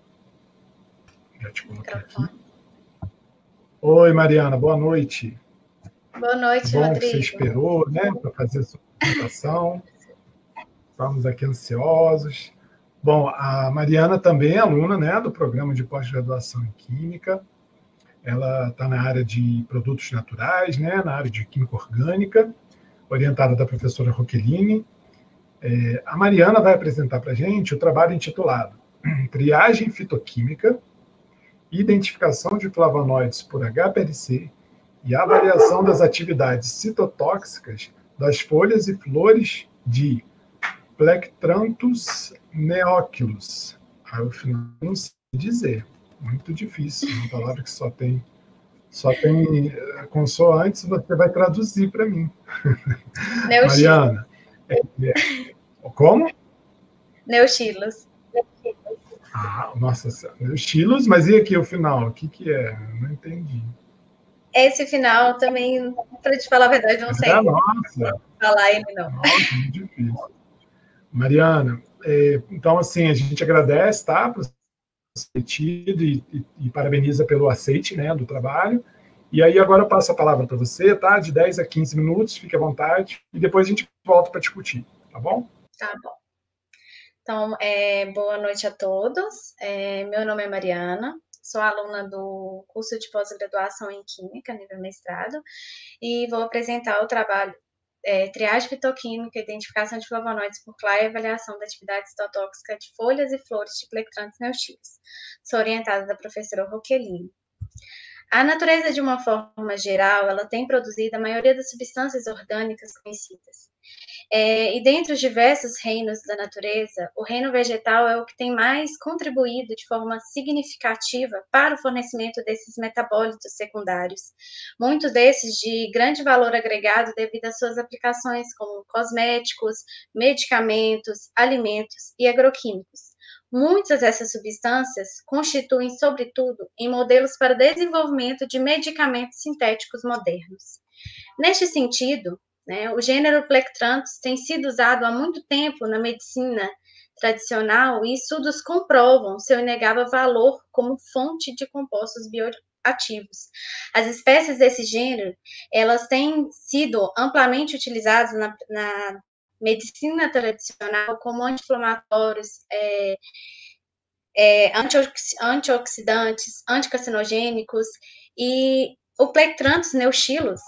já te coloquei aqui. Oi, Mariana, boa noite. Boa noite, Bom Rodrigo. Que você esperou, né, para fazer a sua apresentação, estamos aqui ansiosos. Bom, a Mariana também é aluna, né, do programa de pós-graduação em Química. Ela está na área de produtos naturais, né, na área de Química Orgânica, orientada da professora Roqueline. É, a Mariana vai apresentar para a gente o trabalho intitulado Triagem Fitoquímica, Identificação de Flavonoides por H P L C e Avaliação das Atividades Citotóxicas das folhas e flores de Plectranthus neoculus. Aí eu não sei dizer, muito difícil, uma palavra que só tem, só tem consoantes, você vai traduzir para mim. Mariana. É, é, como? Neuchilos. Ah, nossa senhora, Neuchilos, mas e aqui o final? O que, que é? Eu não entendi. Esse final também, para te falar a verdade, não sei. É, nossa. Falar ele não. Nossa, muito difícil. Mariana, é, então, assim, a gente agradece, tá, por ser tido e, e, e parabeniza pelo aceite, né, do trabalho. E aí agora eu passo a palavra para você, tá, de dez a quinze minutos, fique à vontade, e depois a gente volta para discutir, tá bom? Tá bom. Então, é, boa noite a todos. É, meu nome é Mariana, sou aluna do curso de pós-graduação em Química, nível mestrado, e vou apresentar o trabalho É, triagem fitoquímica, identificação de flavonoides por C L A e avaliação da atividade citotóxica de folhas e flores de Plectranthus neuchilis. Sou orientada da professora Roqueline. A natureza, de uma forma geral, ela tem produzido a maioria das substâncias orgânicas conhecidas. É, e dentre os diversos reinos da natureza, o reino vegetal é o que tem mais contribuído de forma significativa para o fornecimento desses metabólitos secundários, muitos desses de grande valor agregado devido às suas aplicações como cosméticos, medicamentos, alimentos e agroquímicos. Muitas dessas substâncias constituem, sobretudo, em modelos para o desenvolvimento de medicamentos sintéticos modernos. Neste sentido, né, o gênero Plectranthus tem sido usado há muito tempo na medicina tradicional e estudos comprovam seu inegável valor como fonte de compostos bioativos. As espécies desse gênero, elas têm sido amplamente utilizadas na, na medicina tradicional como anti-inflamatórios, é, é, antioxidantes, anticarcinogênicos, e o Plectranthus neuschilus,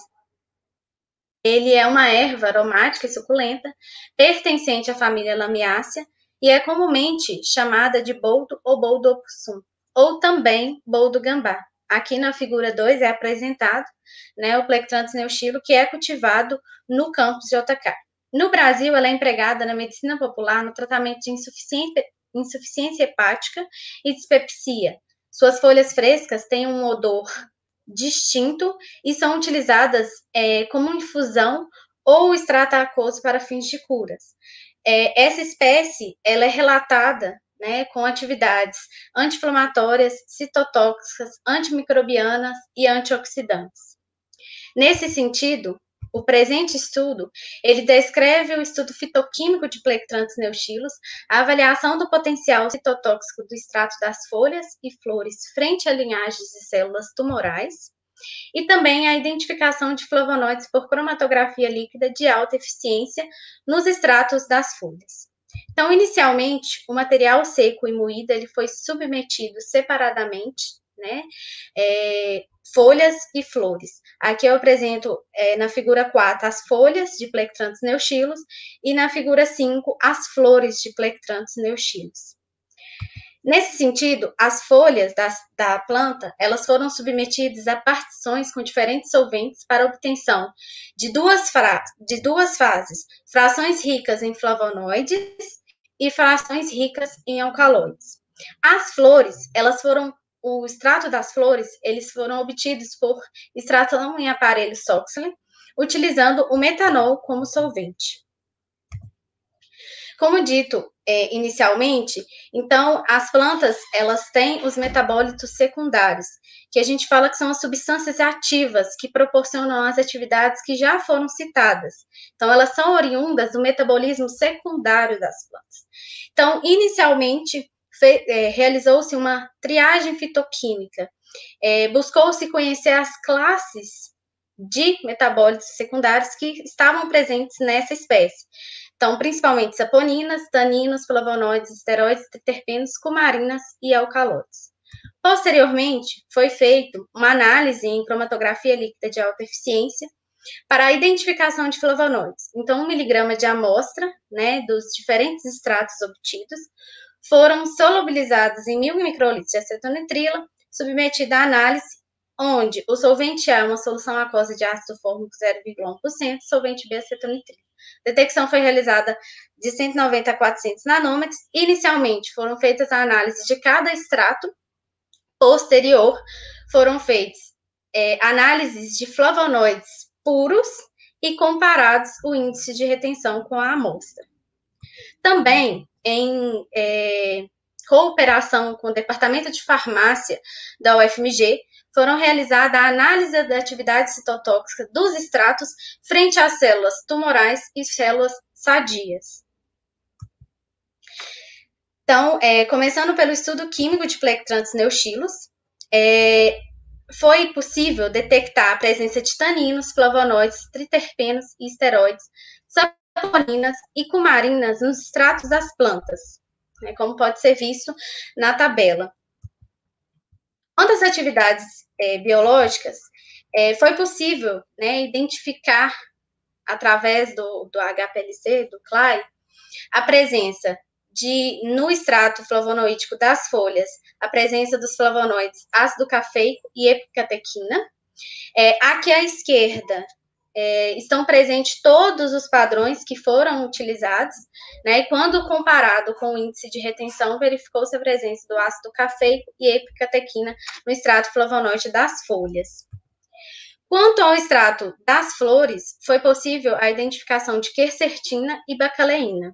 ele é uma erva aromática e suculenta, pertencente à família Lamiácea, e é comumente chamada de boldo ou boldo opossum, ou também boldo gambá. Aqui na figura dois é apresentado, né, o Plectranthus neuschilus, que é cultivado no campus de J K. No Brasil, ela é empregada na medicina popular no tratamento de insuficiência, insuficiência hepática e dispepsia. Suas folhas frescas têm um odor distinto e são utilizadas é, como infusão ou extrato aquoso para fins de curas. É, essa espécie, ela é relatada, né, com atividades anti-inflamatórias, citotóxicas, antimicrobianas e antioxidantes. Nesse sentido, o presente estudo, ele descreve o estudo fitoquímico de Plectranthus neuschilus, a avaliação do potencial citotóxico do extrato das folhas e flores frente a linhagens de células tumorais, e também a identificação de flavonoides por cromatografia líquida de alta eficiência nos extratos das folhas. Então, inicialmente, o material seco e moído, ele foi submetido separadamente, né, é, folhas e flores. Aqui eu apresento é, na figura quatro as folhas de Plectranthus neuschilus e na figura cinco as flores de Plectranthus neuschilus. Nesse sentido, as folhas das, da planta, elas foram submetidas a partições com diferentes solventes para obtenção de duas, fra de duas fases, frações ricas em flavonoides e frações ricas em alcaloides. As flores, elas foram o extrato das flores, eles foram obtidos por extração em aparelho Soxhlet, utilizando o metanol como solvente. Como dito é, inicialmente, então, as plantas, elas têm os metabólitos secundários, que a gente fala que são as substâncias ativas que proporcionam as atividades que já foram citadas. Então, elas são oriundas do metabolismo secundário das plantas. Então, inicialmente, É, realizou-se uma triagem fitoquímica, é, buscou-se conhecer as classes de metabólitos secundários que estavam presentes nessa espécie. Então, principalmente saponinas, taninos, flavonoides, esteroides, terpenos, cumarinas e alcaloides. Posteriormente, foi feita uma análise em cromatografia líquida de alta eficiência para a identificação de flavonoides. Então, um miligrama de amostra, né, dos diferentes extratos obtidos, foram solubilizados em mil microlitros de acetonitrila, submetida à análise, onde o solvente A é uma solução aquosa de ácido fórmico zero vírgula um por cento, solvente B acetonitrila. A detecção foi realizada de cento e noventa a quatrocentos nanômetros. Inicialmente, foram feitas a análise de cada extrato. Posterior, foram feitas é, análises de flavonoides puros e comparados o índice de retenção com a amostra. Também, em é, cooperação com o Departamento de Farmácia da U F M G, foram realizadas a análise da atividade citotóxica dos extratos frente às células tumorais e células sadias. Então, é, começando pelo estudo químico de Plectranthus neuschilus, é, foi possível detectar a presença de taninos, flavonoides, triterpenos e esteroides, saponinas e cumarinas nos extratos das plantas, né, como pode ser visto na tabela. Quanto às atividades é, biológicas, é, foi possível, né, identificar, através do, do H P L C, do C L A I, a presença de, no extrato flavonoídico das folhas, a presença dos flavonoides ácido cafeico e epicatequina. É, aqui à esquerda é, estão presentes todos os padrões que foram utilizados, né? E quando comparado com o índice de retenção, verificou-se a presença do ácido cafeico e epicatequina no extrato flavonoide das folhas. Quanto ao extrato das flores, foi possível a identificação de quercetina e bacaleína.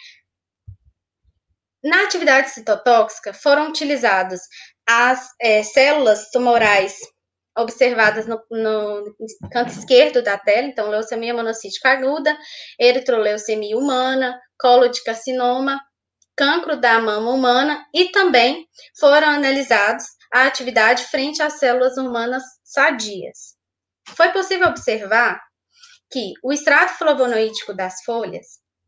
Na atividade citotóxica, foram utilizadas as é, células tumorais observadas no, no canto esquerdo da tela, então, leucemia monocítica aguda, eritroleucemia humana, colo de carcinoma, cancro da mama humana, e também foram analisados a atividade frente às células humanas sadias. Foi possível observar que o extrato flavonoídico das folhas,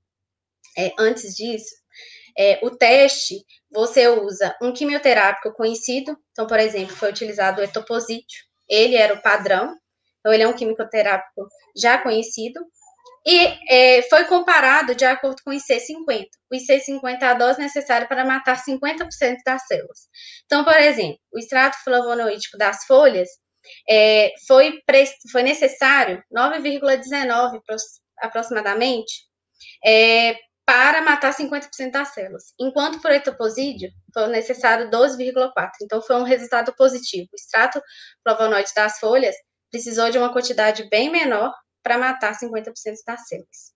é, antes disso, é, o teste, você usa um quimioterápico conhecido, então, por exemplo, foi utilizado o etoposídeo, ele era o padrão, então ele é um quimioterápico já conhecido, e é, foi comparado de acordo com o I C cinquenta. O I C cinquenta é a dose necessária para matar cinquenta por cento das células. Então, por exemplo, o extrato flavonoídico das folhas, é, foi, foi necessário nove vírgula dezenove aproximadamente, é, para matar cinquenta por cento das células, enquanto por etoposídeo foi necessário doze vírgula quatro. Então, foi um resultado positivo. O extrato flavonoide das folhas precisou de uma quantidade bem menor para matar cinquenta por cento das células.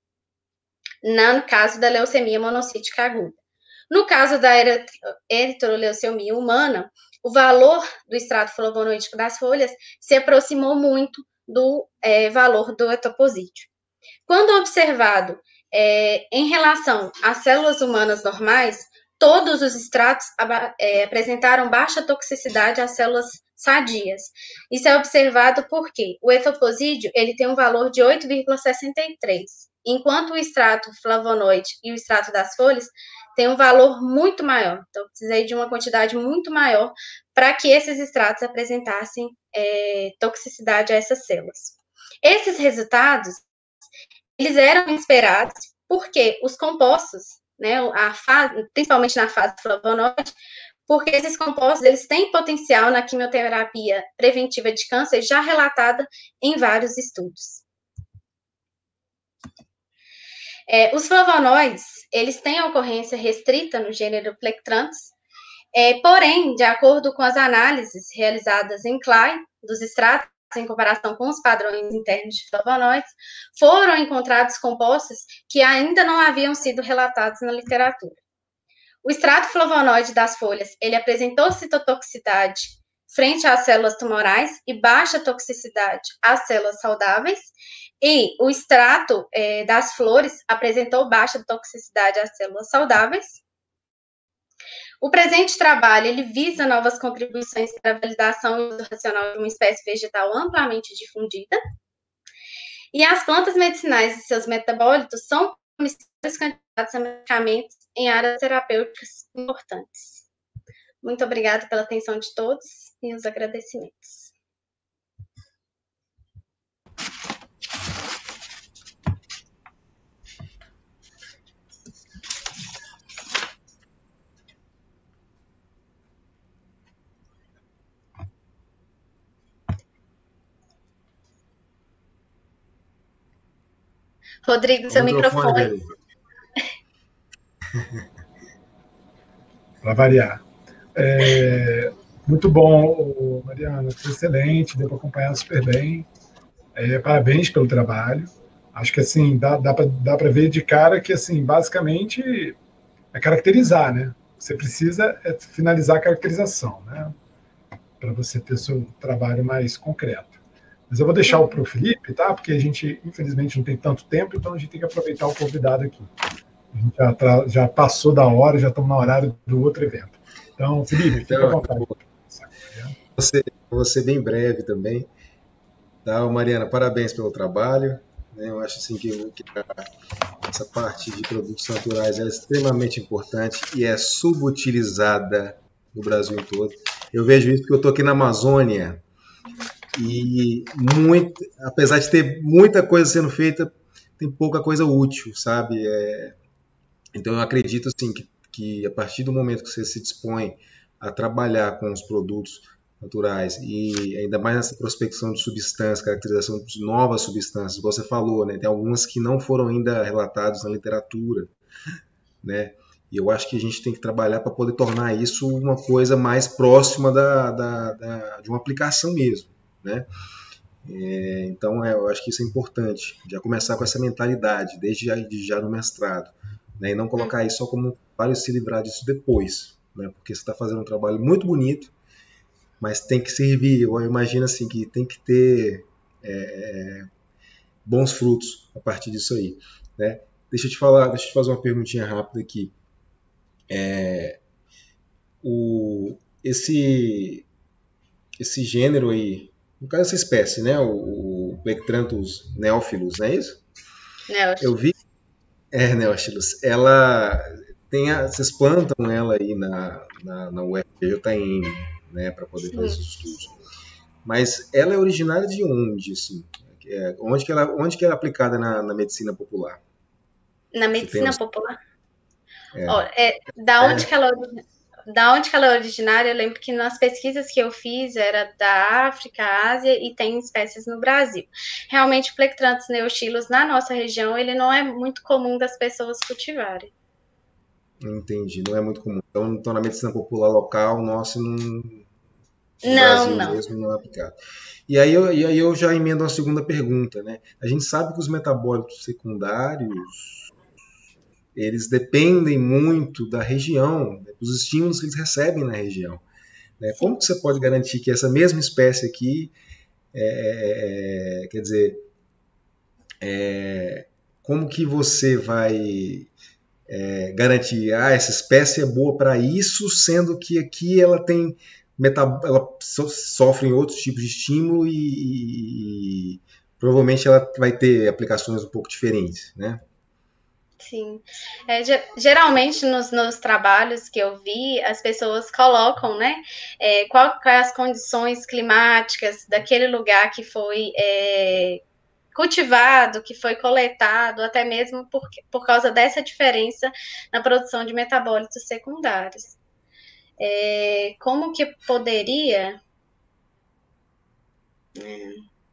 No caso da leucemia monocítica aguda. No caso da eritroleucemia humana, o valor do extrato flavonoídico das folhas se aproximou muito do é, valor do etoposídeo. Quando observado é, em relação às células humanas normais, todos os extratos é, apresentaram baixa toxicidade às células sadias. Isso é observado porque o etoposídeo ele tem um valor de oito vírgula sessenta e três, enquanto o extrato flavonoide e o extrato das folhas tem um valor muito maior. Então, eu precisei de uma quantidade muito maior para que esses extratos apresentassem é, toxicidade a essas células. Esses resultados, eles eram esperados porque os compostos, né, a fase, principalmente na fase flavonoide, porque esses compostos eles têm potencial na quimioterapia preventiva de câncer já relatada em vários estudos. É, os flavonoides, eles têm ocorrência restrita no gênero Plectranthus, é, porém, de acordo com as análises realizadas em Klein, dos extratos em comparação com os padrões internos de flavonoides, foram encontrados compostos que ainda não haviam sido relatados na literatura. O extrato flavonoide das folhas, ele apresentou citotoxicidade frente às células tumorais e baixa toxicidade às células saudáveis, e o extrato é, das flores apresentou baixa toxicidade às células saudáveis. O presente trabalho, ele visa novas contribuições para a validação e uso racional de uma espécie vegetal amplamente difundida, e as plantas medicinais e seus metabólitos são promissores candidatos a medicamentos em áreas terapêuticas importantes. Muito obrigada pela atenção de todos e os agradecimentos. Rodrigo, seu microfone. Para variar. É, muito bom, Mariana, foi excelente, deu para acompanhar super bem. É, parabéns pelo trabalho. Acho que assim, dá, dá para dá para ver de cara que assim, basicamente é caracterizar, né? Você precisa é finalizar a caracterização, né? Para você ter seu trabalho mais concreto. Mas eu vou deixar o para o Felipe, tá? Porque a gente, infelizmente, não tem tanto tempo, então a gente tem que aproveitar o convidado aqui. A gente já, tra... já passou da hora, já estamos no horário do outro evento. Então, Felipe, fica então, à vontade. Você, vou ser bem breve também. Tá, Mariana, parabéns pelo trabalho. Né? Eu acho assim, que, que essa parte de produtos naturais é extremamente importante e é subutilizada no Brasil todo. Eu vejo isso porque eu estou aqui na Amazônia. E muito, apesar de ter muita coisa sendo feita, tem pouca coisa útil, sabe? É, então eu acredito assim que, que a partir do momento que você se dispõe a trabalhar com os produtos naturais, e ainda mais nessa prospecção de substâncias, caracterização de novas substâncias, igual você falou, né? Tem algumas que não foram ainda relatadas na literatura, né? E eu acho que a gente tem que trabalhar para poder tornar isso uma coisa mais próxima da, da, da, de uma aplicação mesmo, né? É, então, é, eu acho que isso é importante, já começar com essa mentalidade, desde já, de já no mestrado, né? E não colocar isso só como para se livrar disso depois, né? Porque você está fazendo um trabalho muito bonito, mas tem que servir, eu imagino assim, que tem que ter é, bons frutos a partir disso aí, né? Deixa eu te falar, deixa eu te fazer uma perguntinha rápida aqui. É, o, esse, esse gênero aí, no caso essa espécie, né? O, o Plectranthus neophyllus, não é isso? Neophyllus. Eu vi, é, Neophyllus, ela tem a, vocês plantam ela aí na, na, na U F J M, né, para poder fazer esses estudos. Mas ela é originária de onde, assim? É, onde, que ela, onde que ela é aplicada na, na medicina popular? Na medicina tem... popular? É. Oh, é, da, onde é. que ela, da onde que ela é originária, eu lembro que nas pesquisas que eu fiz era da África, Ásia e tem espécies no Brasil. Realmente o Plectranthus neophyllus na nossa região, ele não é muito comum das pessoas cultivarem. Entendi, não é muito comum. Então, então na medicina popular local, nossa, não, no não, Brasil não. mesmo não é aplicado. E aí, eu, e aí eu já emendo uma segunda pergunta, né? A gente sabe que os metabólitos secundários, eles dependem muito da região, né, dos estímulos que eles recebem na região, né? Como que você pode garantir que essa mesma espécie aqui, é, é, quer dizer, é, como que você vai... É, garantir, ah, essa espécie é boa para isso, sendo que aqui ela tem metab... ela so... sofre outros tipos de estímulo e... e provavelmente ela vai ter aplicações um pouco diferentes, né? Sim. É, geralmente nos, nos trabalhos que eu vi, as pessoas colocam, né, é, qual, quais as condições climáticas daquele lugar que foi é, cultivado, que foi coletado, até mesmo por, por causa dessa diferença na produção de metabólitos secundários. É, como que poderia... É,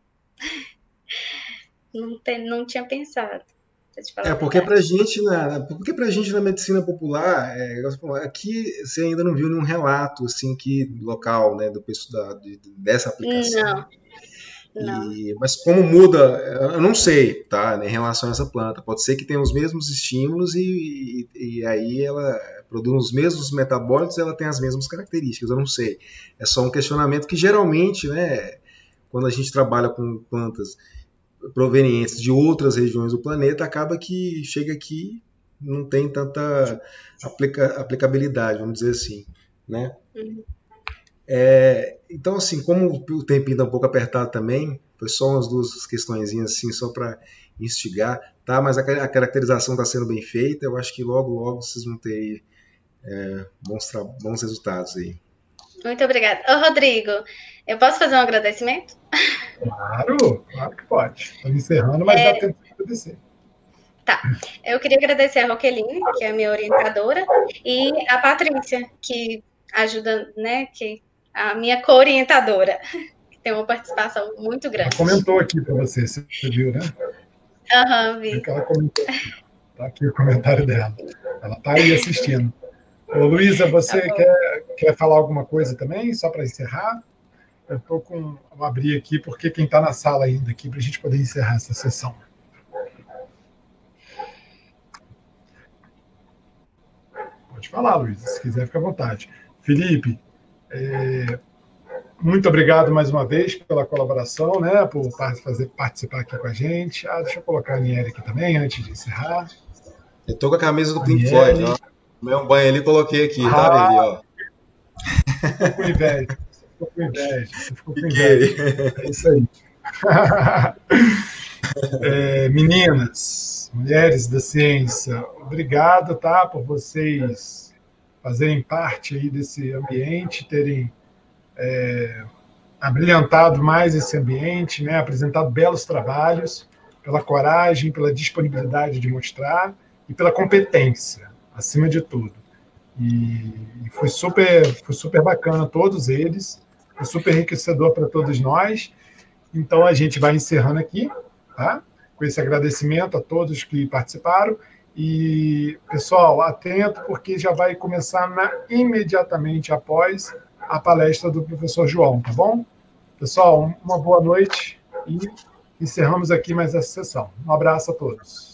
não, tem, não tinha pensado. É, porque pra gente na, porque pra gente na medicina popular, é, aqui você ainda não viu nenhum relato assim que local, né, do da, de, dessa aplicação. Não. Não. E, mas como muda, eu não sei, tá, em relação a essa planta. Pode ser que tenha os mesmos estímulos e, e, e aí ela produz os mesmos metabólitos, ela tem as mesmas características, eu não sei. É só um questionamento que geralmente, né, quando a gente trabalha com plantas provenientes de outras regiões do planeta, acaba que chega aqui não tem tanta aplica, aplicabilidade, vamos dizer assim, né? Uhum. É, então, assim, como o tempinho está um pouco apertado também, foi só umas duas questõezinhas assim, só para instigar, tá? Mas a, a caracterização está sendo bem feita, eu acho que logo, logo vocês vão ter é, bons, bons resultados aí. Muito obrigada. Ô, Rodrigo, eu posso fazer um agradecimento? Claro, claro que pode. Estou encerrando, mas é... dá tempo de agradecer. Tá. Eu queria agradecer a Roqueline, que é a minha orientadora, e a Patrícia, que ajuda, né, que a minha co-orientadora, que tem uma participação muito grande. Ela comentou aqui para você, você viu, né? Aham, uhum, vi. Ela comentou. Está aqui o comentário dela. Ela está aí assistindo. Ô, Luísa, você tá quer, quer falar alguma coisa também, só para encerrar? Eu estou com... Vou abrir aqui, porque quem está na sala ainda aqui, para a gente poder encerrar essa sessão. Pode falar, Luísa, se quiser, fica à vontade. Felipe, é, muito obrigado mais uma vez pela colaboração, né, por fazer, participar aqui com a gente. Ah, deixa eu colocar a Aniele aqui também, antes de encerrar. Eu estou com a camisa do Pink Floyd, ó. Meu banho ali, coloquei aqui, ah, tá ali, ó. Ficou com inveja, você ficou com inveja, você ficou com inveja. É isso aí. É, meninas, mulheres da ciência, obrigado, tá, por vocês fazerem parte aí desse ambiente, terem é, abrilhantado mais esse ambiente, né, apresentado belos trabalhos, pela coragem, pela disponibilidade de mostrar e pela competência, acima de tudo. E foi super, foi super bacana todos eles. foi super enriquecedor para todos nós. Então, a gente vai encerrando aqui, tá? Com esse agradecimento a todos que participaram. E, pessoal, atento, porque já vai começar na, imediatamente após a palestra do professor João, tá bom? Pessoal, uma boa noite e encerramos aqui mais essa sessão. Um abraço a todos.